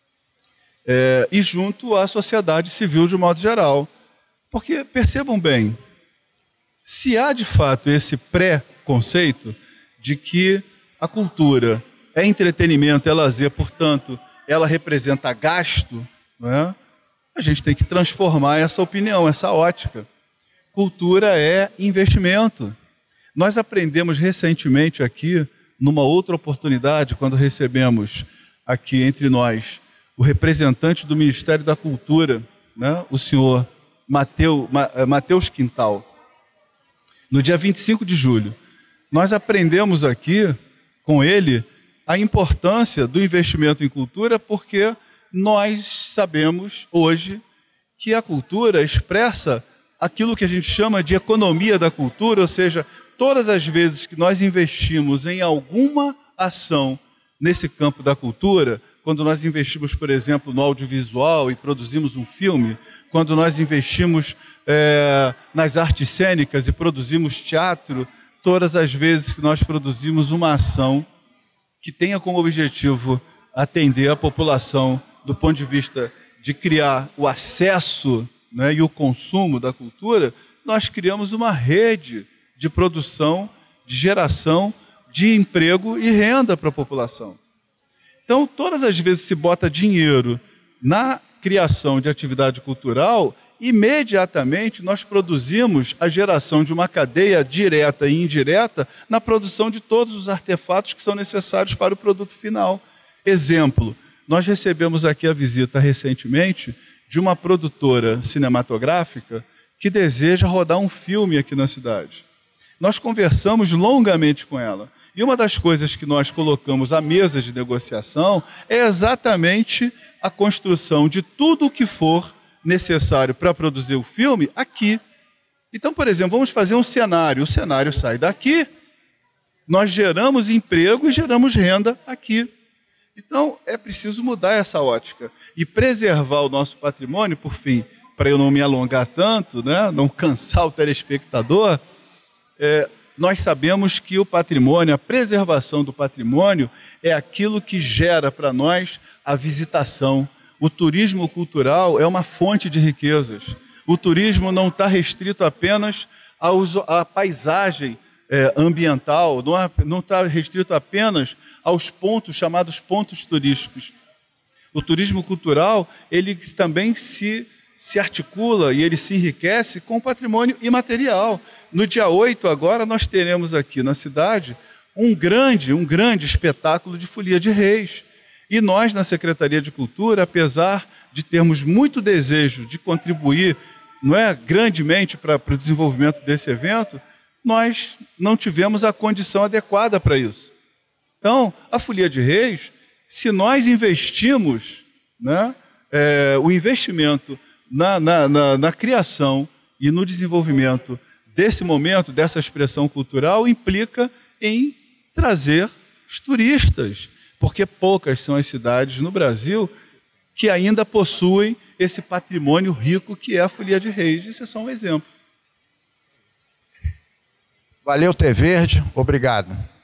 A: é, e junto à sociedade civil de modo geral. Porque, percebam bem, se há de fato esse pré-conceito de que a cultura é entretenimento, é lazer, portanto, ela representa gasto, não é? A gente tem que transformar essa opinião, essa ótica. Cultura é investimento. Nós aprendemos recentemente aqui, numa outra oportunidade, quando recebemos aqui entre nós o representante do Ministério da Cultura, né, o senhor Mateu, Mateus Quintal, no dia vinte e cinco de julho. Nós aprendemos aqui com ele a importância do investimento em cultura, porque nós sabemos hoje que a cultura expressa aquilo que a gente chama de economia da cultura, ou seja, todas as vezes que nós investimos em alguma ação nesse campo da cultura, quando nós investimos, por exemplo, no audiovisual e produzimos um filme, quando nós investimos é, nas artes cênicas e produzimos teatro, todas as vezes que nós produzimos uma ação que tenha como objetivo atender a população do ponto de vista de criar o acesso, né, e o consumo da cultura, nós criamos uma rede de produção, de geração de emprego e renda para a população. Então, todas as vezes que se bota dinheiro na criação de atividade cultural, imediatamente nós produzimos a geração de uma cadeia direta e indireta na produção de todos os artefatos que são necessários para o produto final. Exemplo, nós recebemos aqui a visita recentemente de uma produtora cinematográfica que deseja rodar um filme aqui na cidade. Nós conversamos longamente com ela. E uma das coisas que nós colocamos à mesa de negociação é exatamente a construção de tudo o que for necessário para produzir o filme aqui. Então, por exemplo, vamos fazer um cenário. O cenário sai daqui, nós geramos emprego e geramos renda aqui. Então, é preciso mudar essa ótica e preservar o nosso patrimônio, por fim, para eu não me alongar tanto, né, não cansar o telespectador, é, nós sabemos que o patrimônio, a preservação do patrimônio, é aquilo que gera para nós a visitação. O turismo cultural é uma fonte de riquezas. O turismo não está restrito apenas aos, à paisagem é, ambiental, não está restrito apenas aos pontos chamados pontos turísticos. O turismo cultural, ele também se, se articula e ele se enriquece com o patrimônio imaterial. No dia oito, agora, nós teremos aqui na cidade um grande, um grande espetáculo de folia de reis. E nós, na Secretaria de Cultura, apesar de termos muito desejo de contribuir, não é, grandemente para, para o desenvolvimento desse evento, nós não tivemos a condição adequada para isso. Então, a folia de reis, se nós investimos, né, é, o investimento na, na, na, na criação e no desenvolvimento desse momento, dessa expressão cultural, implica em trazer os turistas, porque poucas são as cidades no Brasil que ainda possuem esse patrimônio rico que é a folia de reis. Isso é só um exemplo.
I: Valeu, T Verde. Obrigado.